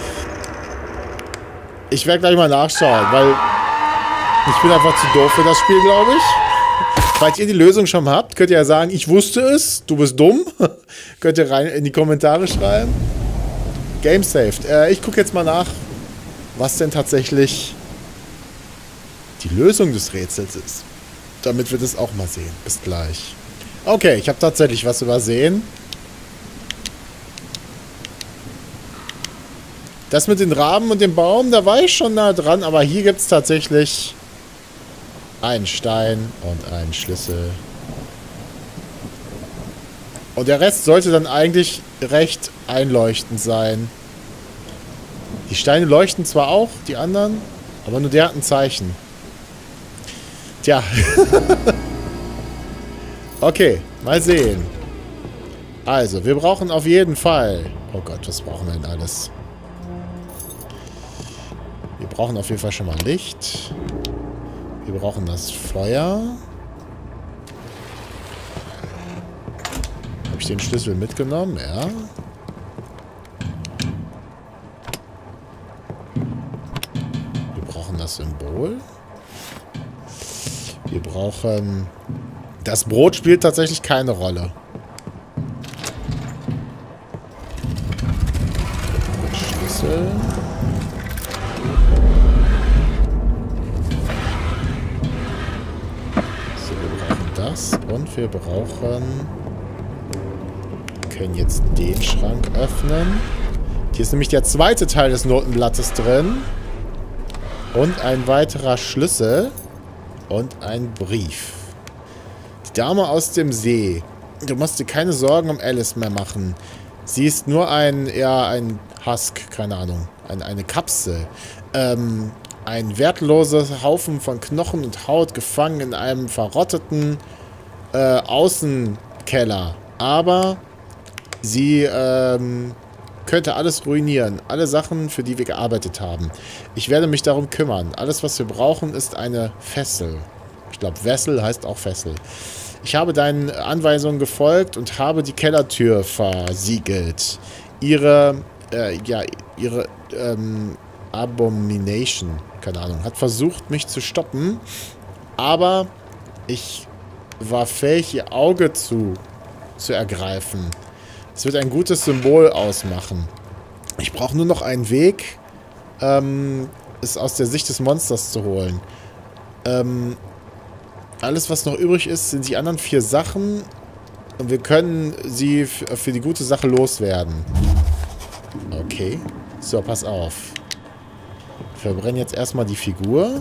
Ich werde gleich mal nachschauen, weil ich bin einfach zu doof für das Spiel, glaube ich. Falls ihr die Lösung schon habt, könnt ihr ja sagen, ich wusste es, du bist dumm. Könnt ihr rein in die Kommentare schreiben. Game saved. Ich gucke jetzt mal nach, was denn tatsächlich die Lösung des Rätsels ist. Damit wir das auch mal sehen. Bis gleich. Okay, ich habe tatsächlich was übersehen. Das mit den Raben und dem Baum, da war ich schon nah dran, aber hier gibt es tatsächlich einen Stein und einen Schlüssel. Und der Rest sollte dann eigentlich recht einleuchtend sein. Die Steine leuchten zwar auch, die anderen, aber nur der hat ein Zeichen. Tja. Okay, mal sehen. Also, wir brauchen auf jeden Fall... Oh Gott, was brauchen wir denn alles? Wir brauchen auf jeden Fall schon mal Licht. Wir brauchen das Feuer. Habe ich den Schlüssel mitgenommen? Ja. Wir brauchen das Symbol. Wir brauchen... Das Brot spielt tatsächlich keine Rolle. Schlüssel. So, wir brauchen das. Und wir brauchen... Wir können jetzt den Schrank öffnen. Hier ist nämlich der zweite Teil des Notenblattes drin. Und ein weiterer Schlüssel. Und ein Brief. Die Dame aus dem See. Du musst dir keine Sorgen um Alice mehr machen. Sie ist nur ein Husk, keine Ahnung. Eine Kapsel. Ein wertloser Haufen von Knochen und Haut, gefangen in einem verrotteten Außenkeller. Aber sie könnte alles ruinieren. Alle Sachen, für die wir gearbeitet haben. Ich werde mich darum kümmern. Alles, was wir brauchen, ist eine Fessel. Ich glaube, Wessel heißt auch Fessel. Ich habe deinen Anweisungen gefolgt und habe die Kellertür versiegelt. Ihre Abomination, keine Ahnung, hat versucht, mich zu stoppen. Aber ich war fähig, ihr Auge zu ergreifen. Es wird ein gutes Symbol ausmachen. Ich brauche nur noch einen Weg, es aus der Sicht des Monsters zu holen. Alles, was noch übrig ist, sind die anderen 4 Sachen. Und wir können sie für die gute Sache loswerden. Okay. So, pass auf. Wir verbrennen jetzt erstmal die Figur.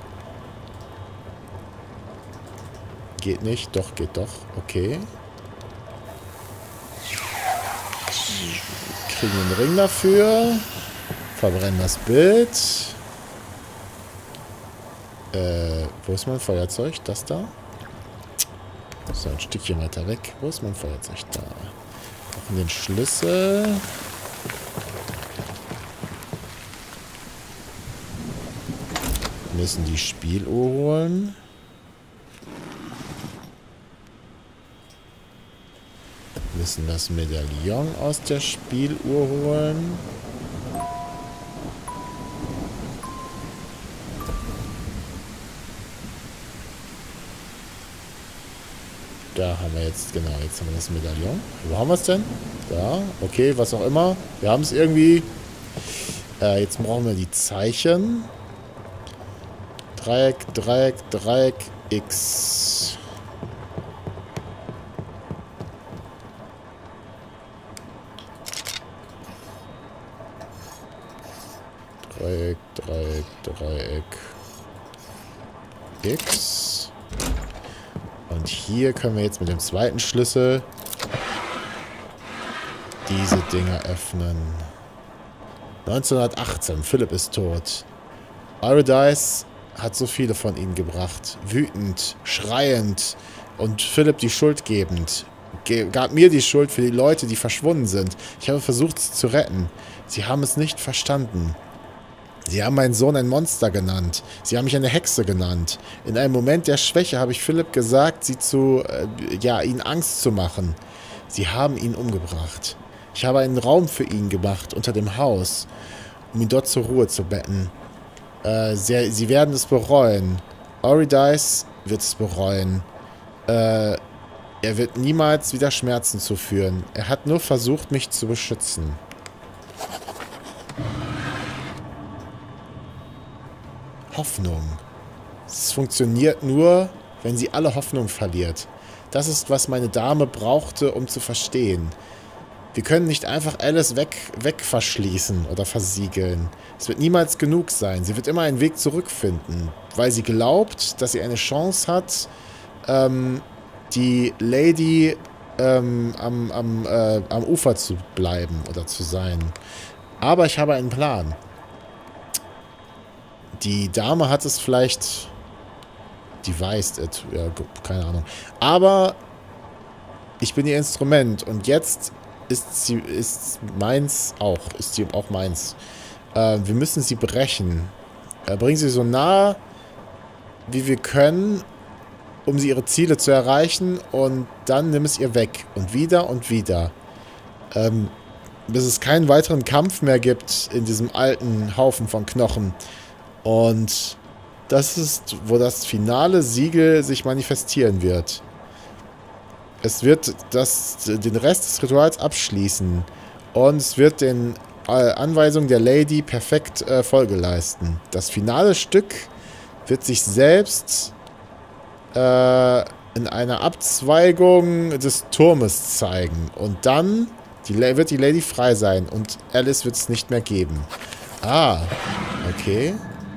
Geht nicht. Doch, geht doch. Okay. Kriegen den Ring dafür. Verbrennen das Bild. Wo ist mein Feuerzeug? Das da? So, ein Stückchen weiter weg. Wo ist mein Feuerzeug? Da. Brauchen den Schlüssel. Müssen die Spieluhr holen. Müssen das Medaillon aus der Spieluhr holen. Da haben wir jetzt, genau, jetzt haben wir das Medaillon. Wo haben wir es denn? Da, okay, was auch immer. Wir haben es irgendwie. Jetzt brauchen wir die Zeichen. Dreieck, Dreieck, Dreieck, X. Dreieck, Dreieck, Dreieck, X. Und hier können wir jetzt mit dem zweiten Schlüssel diese Dinger öffnen. 1918. Philip ist tot. Eurydice hat so viele von ihnen gebracht. Wütend, schreiend und Philip die Schuld gebend. Gab mir die Schuld für die Leute, die verschwunden sind. Ich habe versucht, sie zu retten. Sie haben es nicht verstanden. Sie haben meinen Sohn ein Monster genannt. Sie haben mich eine Hexe genannt. In einem Moment der Schwäche habe ich Philip gesagt, ihnen Angst zu machen. Sie haben ihn umgebracht. Ich habe einen Raum für ihn gemacht, unter dem Haus, um ihn dort zur Ruhe zu betten. Sie werden es bereuen. Eurydice wird es bereuen. Er wird niemals wieder Schmerzen zuführen. Er hat nur versucht, mich zu beschützen. Hoffnung. Es funktioniert nur, wenn sie alle Hoffnung verliert. Das ist, was meine Dame brauchte, um zu verstehen. Wir können nicht einfach Alice wegverschließen oder versiegeln. Es wird niemals genug sein. Sie wird immer einen Weg zurückfinden, weil sie glaubt, dass sie eine Chance hat, die Lady am Ufer zu bleiben oder zu sein. Aber ich habe einen Plan. Die Dame hat es vielleicht Device, ja, keine Ahnung. Aber ich bin ihr Instrument und jetzt ist sie meins auch. Ist sie auch meins. Wir müssen sie brechen. Bringen sie so nah, wie wir können, um sie ihre Ziele zu erreichen und dann nimm es ihr weg. Und wieder und wieder. Bis es keinen weiteren Kampf mehr gibt in diesem alten Haufen von Knochen. Und das ist, wo das finale Siegel sich manifestieren wird. Es wird den Rest des Rituals abschließen. Und es wird den Anweisungen der Lady perfekt Folge leisten. Das finale Stück wird sich selbst in einer Abzweigung des Turmes zeigen. Und dann wird die Lady frei sein. Und Alice wird es nicht mehr geben. Ah, okay.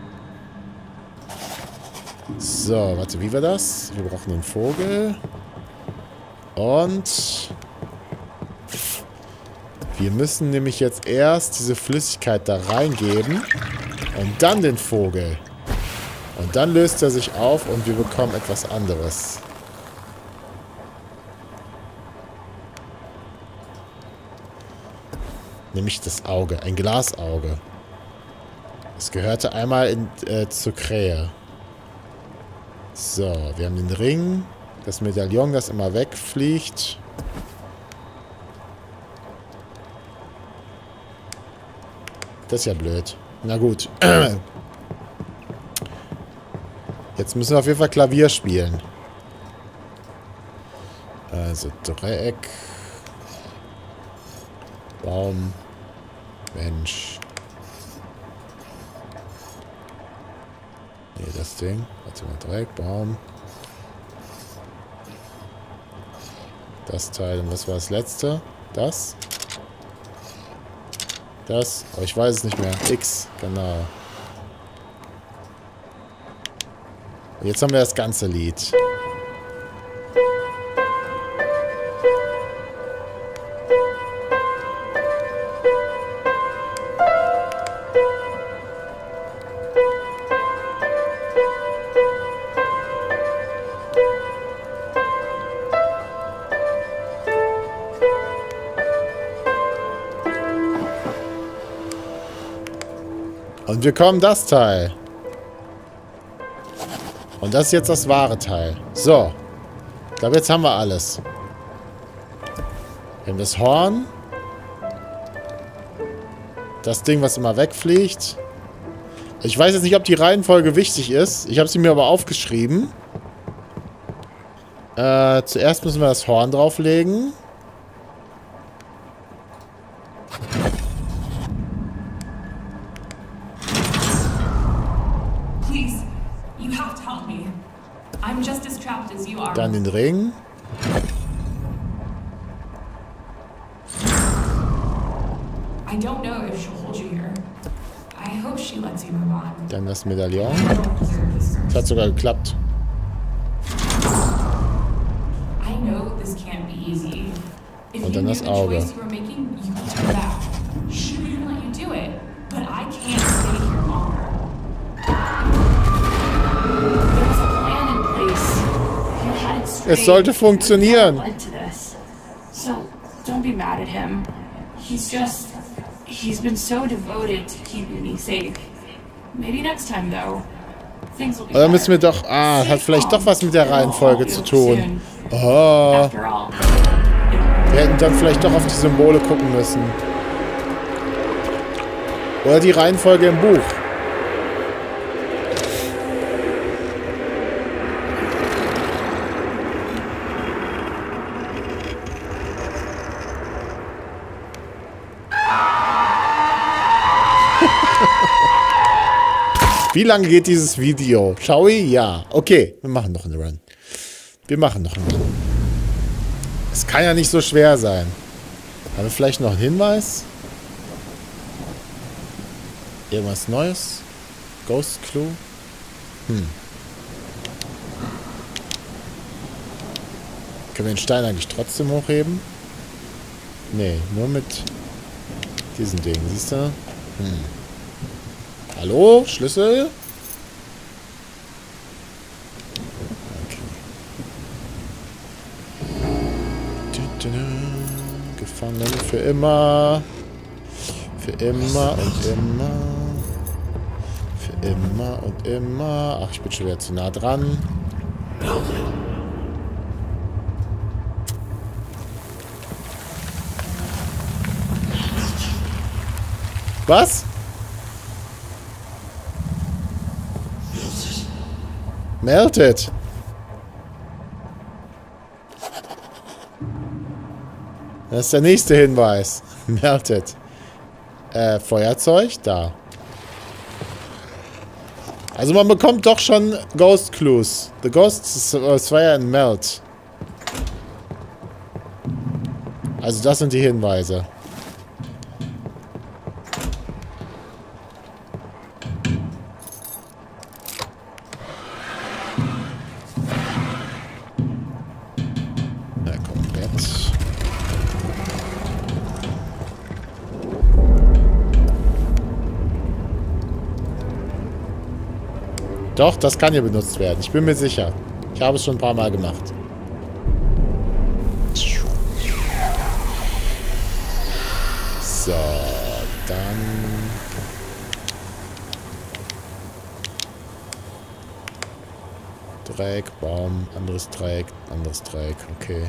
So, warte, wie war das? Wir brauchen den Vogel. Und wir müssen nämlich jetzt erst diese Flüssigkeit da reingeben und dann den Vogel. Und dann löst er sich auf und wir bekommen etwas anderes. Nämlich das Auge, ein Glasauge. Es gehörte einmal zur Krähe. So, wir haben den Ring. Das Medaillon, das immer wegfliegt. Das ist ja blöd. Na gut. Jetzt müssen wir auf jeden Fall Klavier spielen. Also Dreieck. Baum. Mensch. Nee, das Ding. Warte mal, Dreieck, Baum. Das Teil. Und was war das letzte? Das? Das? Aber ich weiß es nicht mehr. X, genau. Und jetzt haben wir das ganze Lied. Und wir bekommen das Teil. Und das ist jetzt das wahre Teil. So. Ich glaube, jetzt haben wir alles. Wir haben das Horn. Das Ding, was immer wegfliegt. Ich weiß jetzt nicht, ob die Reihenfolge wichtig ist. Ich habe sie mir aber aufgeschrieben. Zuerst müssen wir das Horn drauflegen. Dann den Ring. Dann das Medaillon. Das hat sogar geklappt. Und dann das Auge. Es sollte funktionieren. So, don't be mad at him. He's been so devoted to keeping me safe. Maybe next time though. Things will be Oder müssen wir doch, hat vielleicht doch was mit der Reihenfolge zu tun. Oh. Wir hätten dann vielleicht doch auf die Symbole gucken müssen. Oder die Reihenfolge im Buch. Wie lange geht dieses Video? Schaui? Ja. Okay, wir machen noch einen Run. Es kann ja nicht so schwer sein. Haben wir vielleicht noch einen Hinweis? Irgendwas Neues? Ghost Clue? Können wir den Stein eigentlich trotzdem hochheben? Nee, nur mit diesen Dingen, siehst du? Hallo? Schlüssel? gefangen. Für immer. Für immer und immer. Für immer und immer. Ach, ich bin schon wieder zu nah dran. Was? Melted. Das ist der nächste Hinweis. Melted. Feuerzeug? Da. Also man bekommt doch schon Ghost Clues. The Ghost is fire and melt. Also das sind die Hinweise. Doch, das kann hier benutzt werden. Ich bin mir sicher. Ich habe es schon ein paar Mal gemacht. So, dann... Dreieck, Baum, anderes Dreieck, okay.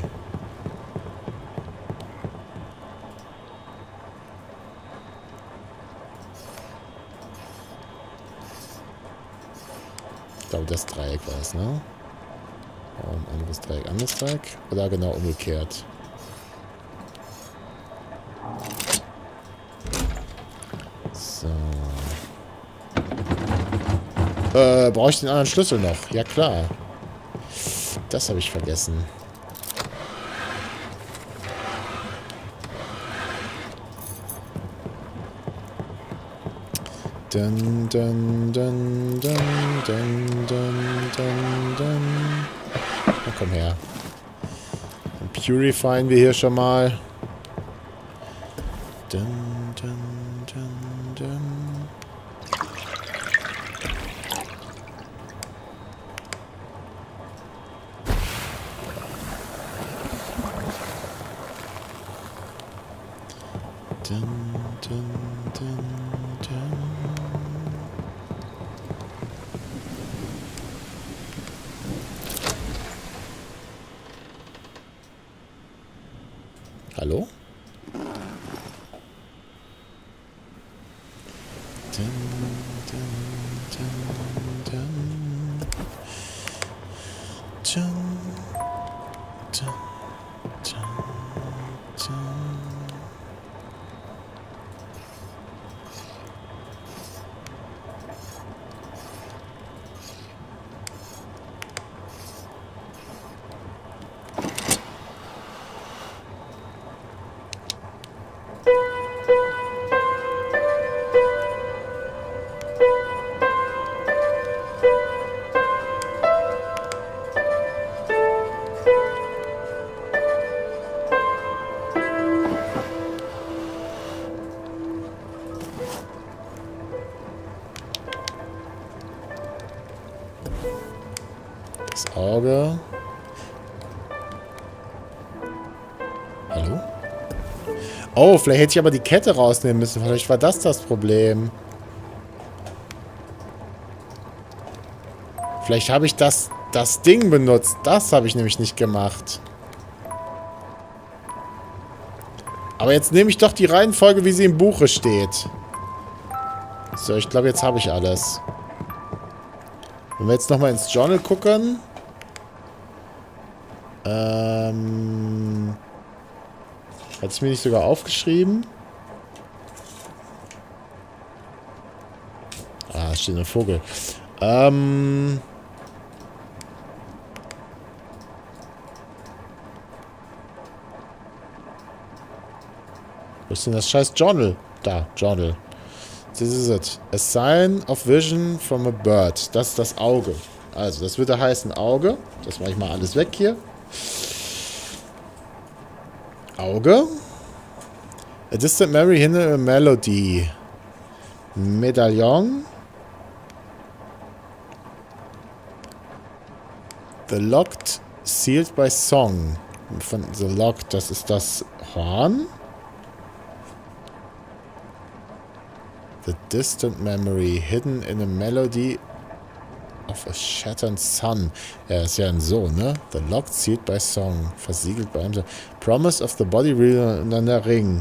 Ich glaube, das Dreieck war es, ne? Anderes Dreieck. Oder genau umgekehrt. So. Brauche ich den anderen Schlüssel noch? Ja, klar. Das habe ich vergessen. Dun, dun, dun, dun, dun, dun, dun, dun. Na, komm her. Dann purifieren wir hier schon mal. Dun, dun, dun, dun. Dun, dun, dun, dun. Hallo? Dun, dun, dun, dun. Dun, dun, dun, dun. Das Auge. Hallo? Oh, vielleicht hätte ich aber die Kette rausnehmen müssen. Vielleicht war das Problem. Vielleicht habe ich das Ding benutzt. Das habe ich nämlich nicht gemacht. Aber jetzt nehme ich doch die Reihenfolge, wie sie im Buche steht. So, ich glaube, jetzt habe ich alles. Wenn wir jetzt nochmal ins Journal gucken. Hatte ich mir nicht sogar aufgeschrieben? Ah, es steht ein Vogel. Wo ist denn das scheiß Journal? Da, Journal. This is it. A sign of vision from a bird. Das ist das Auge. Also, das würde heißen Auge. Das mache ich mal alles weg hier. Auge. A distant memory hidden a melody. Medaillon. The locked sealed by song. Von The Locked, das ist das Horn. The distant memory hidden in a melody of a shattered sun. Ja, ist ja ein So, ne? The locked sealed by song. Versiegelt bei einem Promise of the body real und dann der Ring.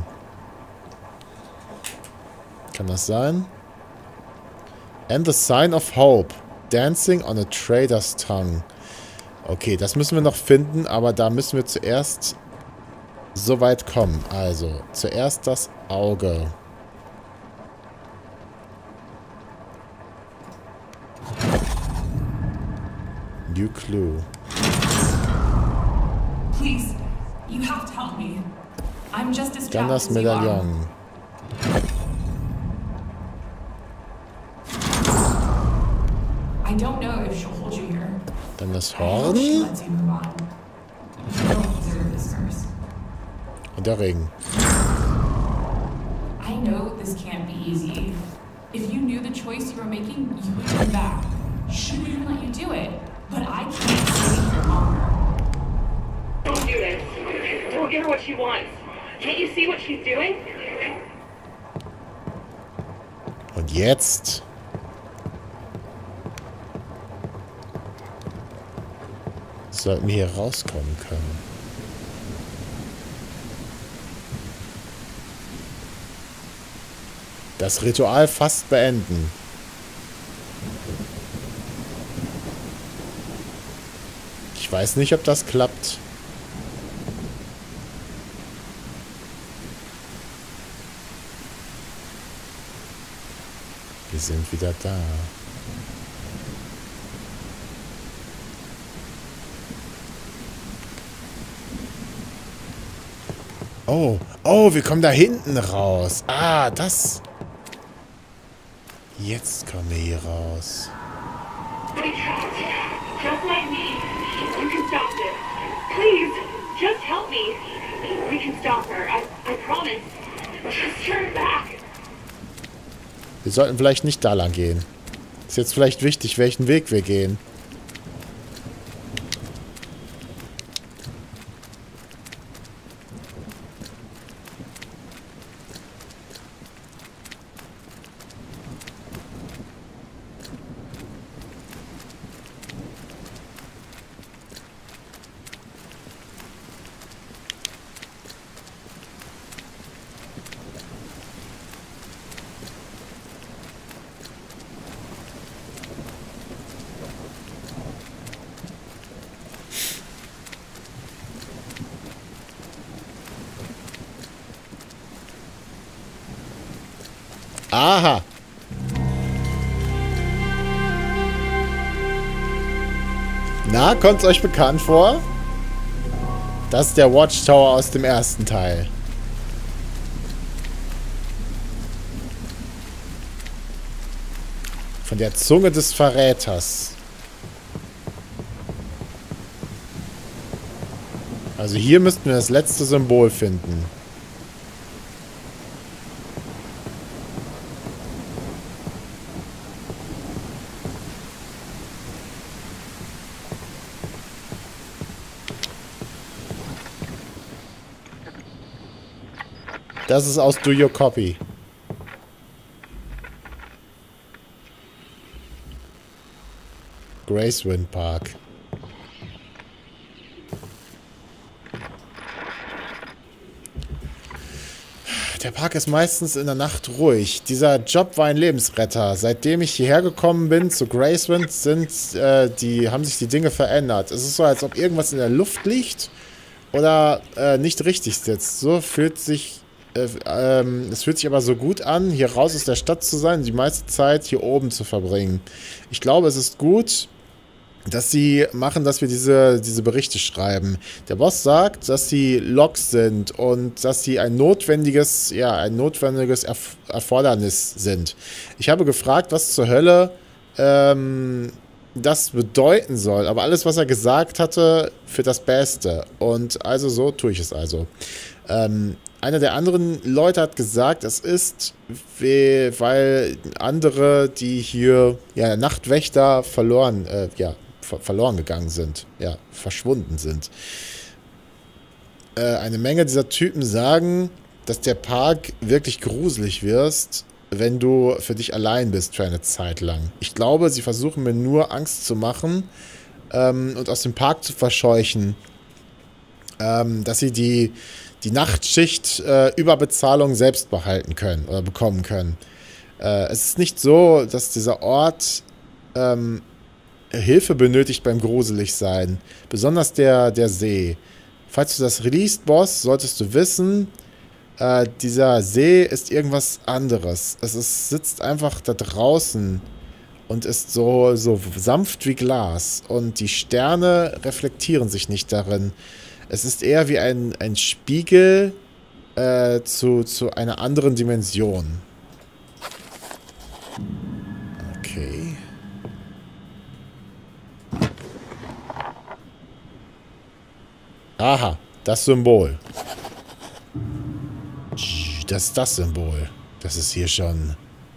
Kann das sein? And the sign of hope. Dancing on a trader's tongue. Okay, das müssen wir noch finden, aber da müssen wir zuerst so weit kommen. Also, zuerst das Auge. New clue. Please, you have to help me. I'm just as Dann das trapped as you are. Medaillon. I don't know if she'll hold you here. Dann das I hope she Horn lets you move on. You don't deserve this, nurse. und der Ring. I know this can't be easy. If you knew the choice you were making, you would turn back. She wouldn't let you do it. But I can't stay here longer. Don't do this. Don't give her what she wants. Can't you see what she's doing? Und jetzt? Sollten wir hier rauskommen können. Das Ritual fast beenden. Ich weiß nicht, ob das klappt. Wir sind wieder da. Oh, oh, wir kommen da hinten raus. Ah, das. Jetzt kommen wir hier raus. I'm trapped. Just like me. You can stop this. Please, just help me. We can stop her. I promise. Just turn back. Wir sollten vielleicht nicht da lang gehen. Ist jetzt vielleicht wichtig, welchen Weg wir gehen. Aha. Na, kommt es euch bekannt vor? Das ist der Watchtower aus dem ersten Teil. Von der Zunge des Verräters. Also hier müssten wir das letzte Symbol finden. Das ist aus Do Your Copy. Gracewind Park. Der Park ist meistens in der Nacht ruhig. Dieser Job war ein Lebensretter. Seitdem ich hierher gekommen bin zu Gracewind, haben sich die Dinge verändert. Es ist so, als ob irgendwas in der Luft liegt oder nicht richtig sitzt. So fühlt sich es fühlt sich aber so gut an, hier raus aus der Stadt zu sein und die meiste Zeit hier oben zu verbringen. Ich glaube, es ist gut, dass sie machen, dass wir diese Berichte schreiben. Der Boss sagt, dass sie Logs sind und dass sie ein notwendiges Erfordernis sind. Ich habe gefragt, was zur Hölle das bedeuten soll. Aber alles, was er gesagt hatte, für das Beste. Und also so tue ich es also. Einer der anderen Leute hat gesagt, es ist, weil andere, die hier, Nachtwächter verloren gegangen sind, verschwunden sind. Eine Menge dieser Typen sagen, dass der Park wirklich gruselig wird, wenn du für dich allein bist für eine Zeit lang. Ich glaube, sie versuchen mir nur Angst zu machen und aus dem Park zu verscheuchen, dass sie die Nachtschicht Überbezahlung selbst behalten können oder bekommen können. Es ist nicht so, dass dieser Ort Hilfe benötigt beim Gruseligsein. Besonders der See. Falls du das released, Boss, solltest du wissen, dieser See ist irgendwas anderes. Sitzt einfach da draußen und ist so sanft wie Glas. Und die Sterne reflektieren sich nicht darin. Es ist eher wie ein Spiegel zu einer anderen Dimension. Okay. Aha, das Symbol. Das ist das Symbol. Das ist hier schon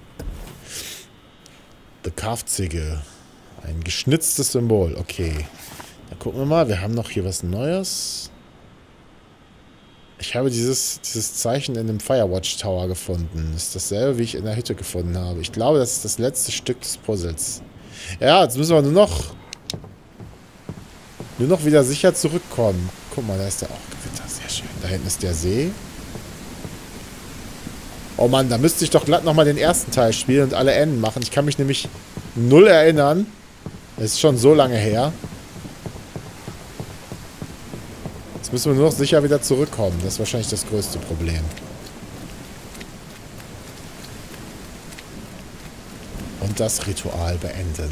The Carved Sigil. Ein geschnitztes Symbol. Okay. Dann gucken wir mal. Wir haben noch hier was Neues. Ich habe dieses Zeichen in dem Firewatch Tower gefunden. Das ist dasselbe, wie ich in der Hütte gefunden habe. Ich glaube, das ist das letzte Stück des Puzzles. Ja, jetzt müssen wir nur noch wieder sicher zurückkommen. Guck mal, da ist der Gewitter. Sehr schön. Da hinten ist der See. Oh Mann, da müsste ich doch glatt nochmal den ersten Teil spielen und alle Enden machen. Ich kann mich nämlich null erinnern. Das ist schon so lange her. Jetzt müssen wir nur noch sicher wieder zurückkommen. Das ist wahrscheinlich das größte Problem. Und das Ritual beenden.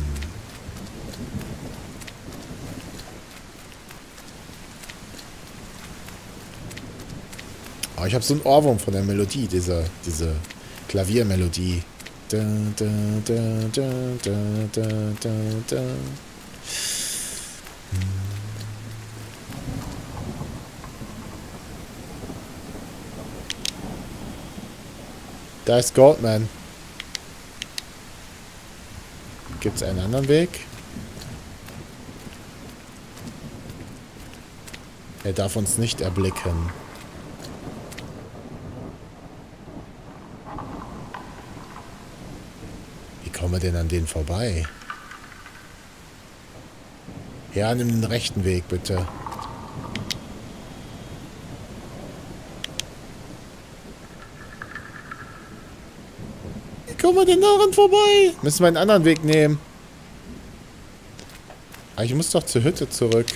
Oh, ich habe so einen Ohrwurm von der Melodie, diese Klaviermelodie. Da, da, da, da, da, da, da, da. Da ist Goldman. Gibt es einen anderen Weg? Er darf uns nicht erblicken. Wie kommen wir denn an den vorbei? Ja, nimm den rechten Weg, bitte. Wie kommen wir denn daran vorbei? Müssen wir einen anderen Weg nehmen. Aber ich muss doch zur Hütte zurück.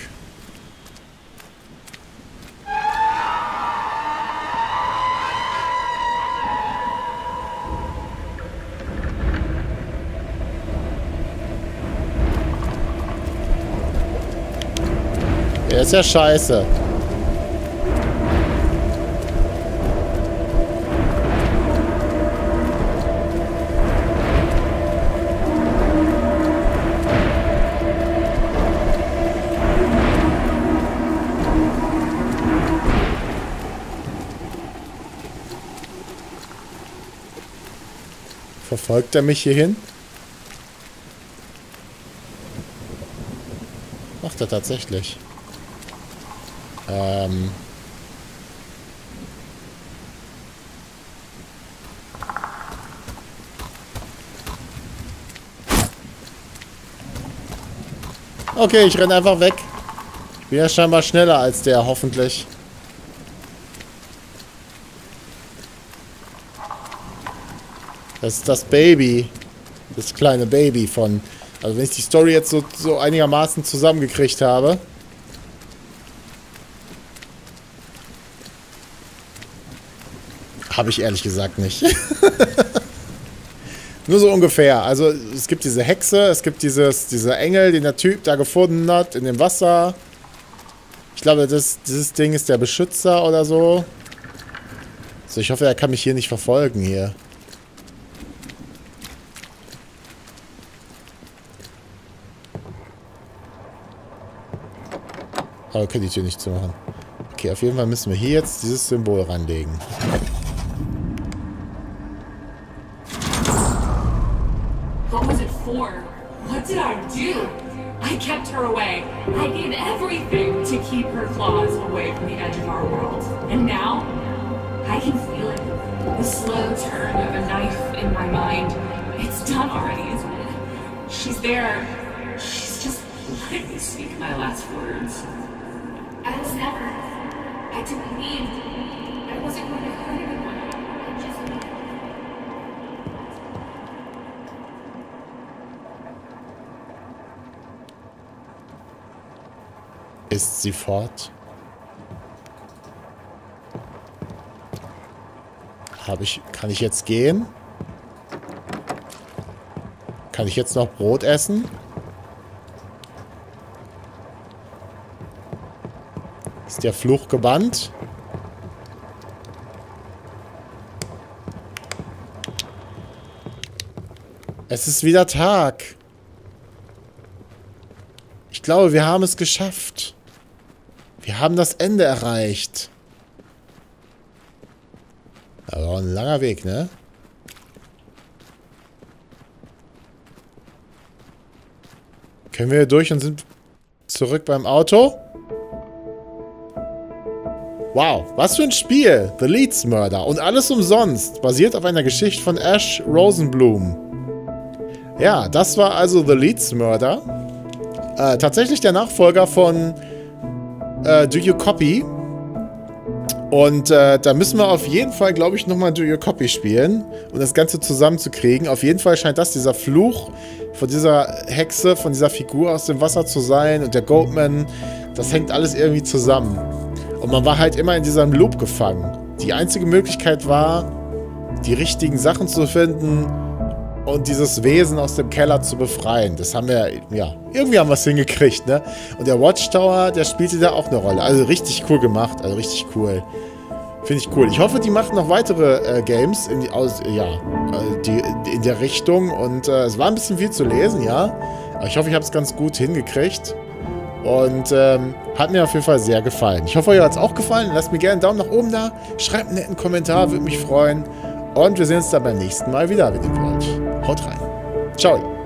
Der ist ja scheiße. Verfolgt er mich hierhin? Macht er tatsächlich. Okay, ich renne einfach weg. Ich bin ja scheinbar schneller als der, hoffentlich. Das ist das Baby. Das kleine Baby von... Also wenn ich die Story jetzt so einigermaßen zusammengekriegt habe... Habe ich ehrlich gesagt nicht. Nur so ungefähr. Also es gibt diese Hexe, es gibt dieser Engel, den der Typ da gefunden hat in dem Wasser. Ich glaube, dieses Ding ist der Beschützer oder so. So, ich hoffe, er kann mich hier nicht verfolgen hier. Aber wir können die Tür nicht zumachen. Okay, auf jeden Fall müssen wir hier jetzt dieses Symbol ranlegen. What was it for? What did I do? I kept her away. I did everything to keep her claws away from the edge of our world. And now, I can feel it. The slow turn of a knife in my mind. It's done already, isn't it? She's there. She's just letting me speak my last words. I was never. I didn't mean. I wasn't going to hurt anyone. I just. Ist sie fort? Kann ich jetzt gehen? Kann ich jetzt noch Brot essen? Ist der Fluch gebannt? Es ist wieder Tag. Ich glaube, wir haben es geschafft. Wir haben das Ende erreicht. Das war ein langer Weg, ne? Können wir hier durch und sind zurück beim Auto? Wow, was für ein Spiel! The Leeds Murder. Und alles umsonst. Basiert auf einer Geschichte von Ash Rosenblum. Ja, das war also The Leeds Murder. Tatsächlich der Nachfolger von Do You Copy? Und da müssen wir auf jeden Fall, glaube ich, nochmal Do You Copy spielen, um das Ganze zusammenzukriegen. Auf jeden Fall scheint das dieser Fluch von dieser Hexe, von dieser Figur aus dem Wasser zu sein. Und der Goatman, das hängt alles irgendwie zusammen. Und man war halt immer in diesem Loop gefangen. Die einzige Möglichkeit war, die richtigen Sachen zu finden und dieses Wesen aus dem Keller zu befreien. Das haben wir, ja, irgendwie haben wir es hingekriegt, ne? Und der Watchtower, der spielte da auch eine Rolle. Also richtig cool gemacht, also richtig cool. Finde ich cool. Ich hoffe, die machen noch weitere Games in der Richtung. Und es war ein bisschen viel zu lesen, ja. Aber ich hoffe, ich habe es ganz gut hingekriegt. Und hat mir auf jeden Fall sehr gefallen. Ich hoffe, euch hat es auch gefallen. Lasst mir gerne einen Daumen nach oben da. Schreibt einen netten Kommentar, würde mich freuen. Und wir sehen uns dann beim nächsten Mal wieder, wenn ihr wollt. Haut rein. Ciao.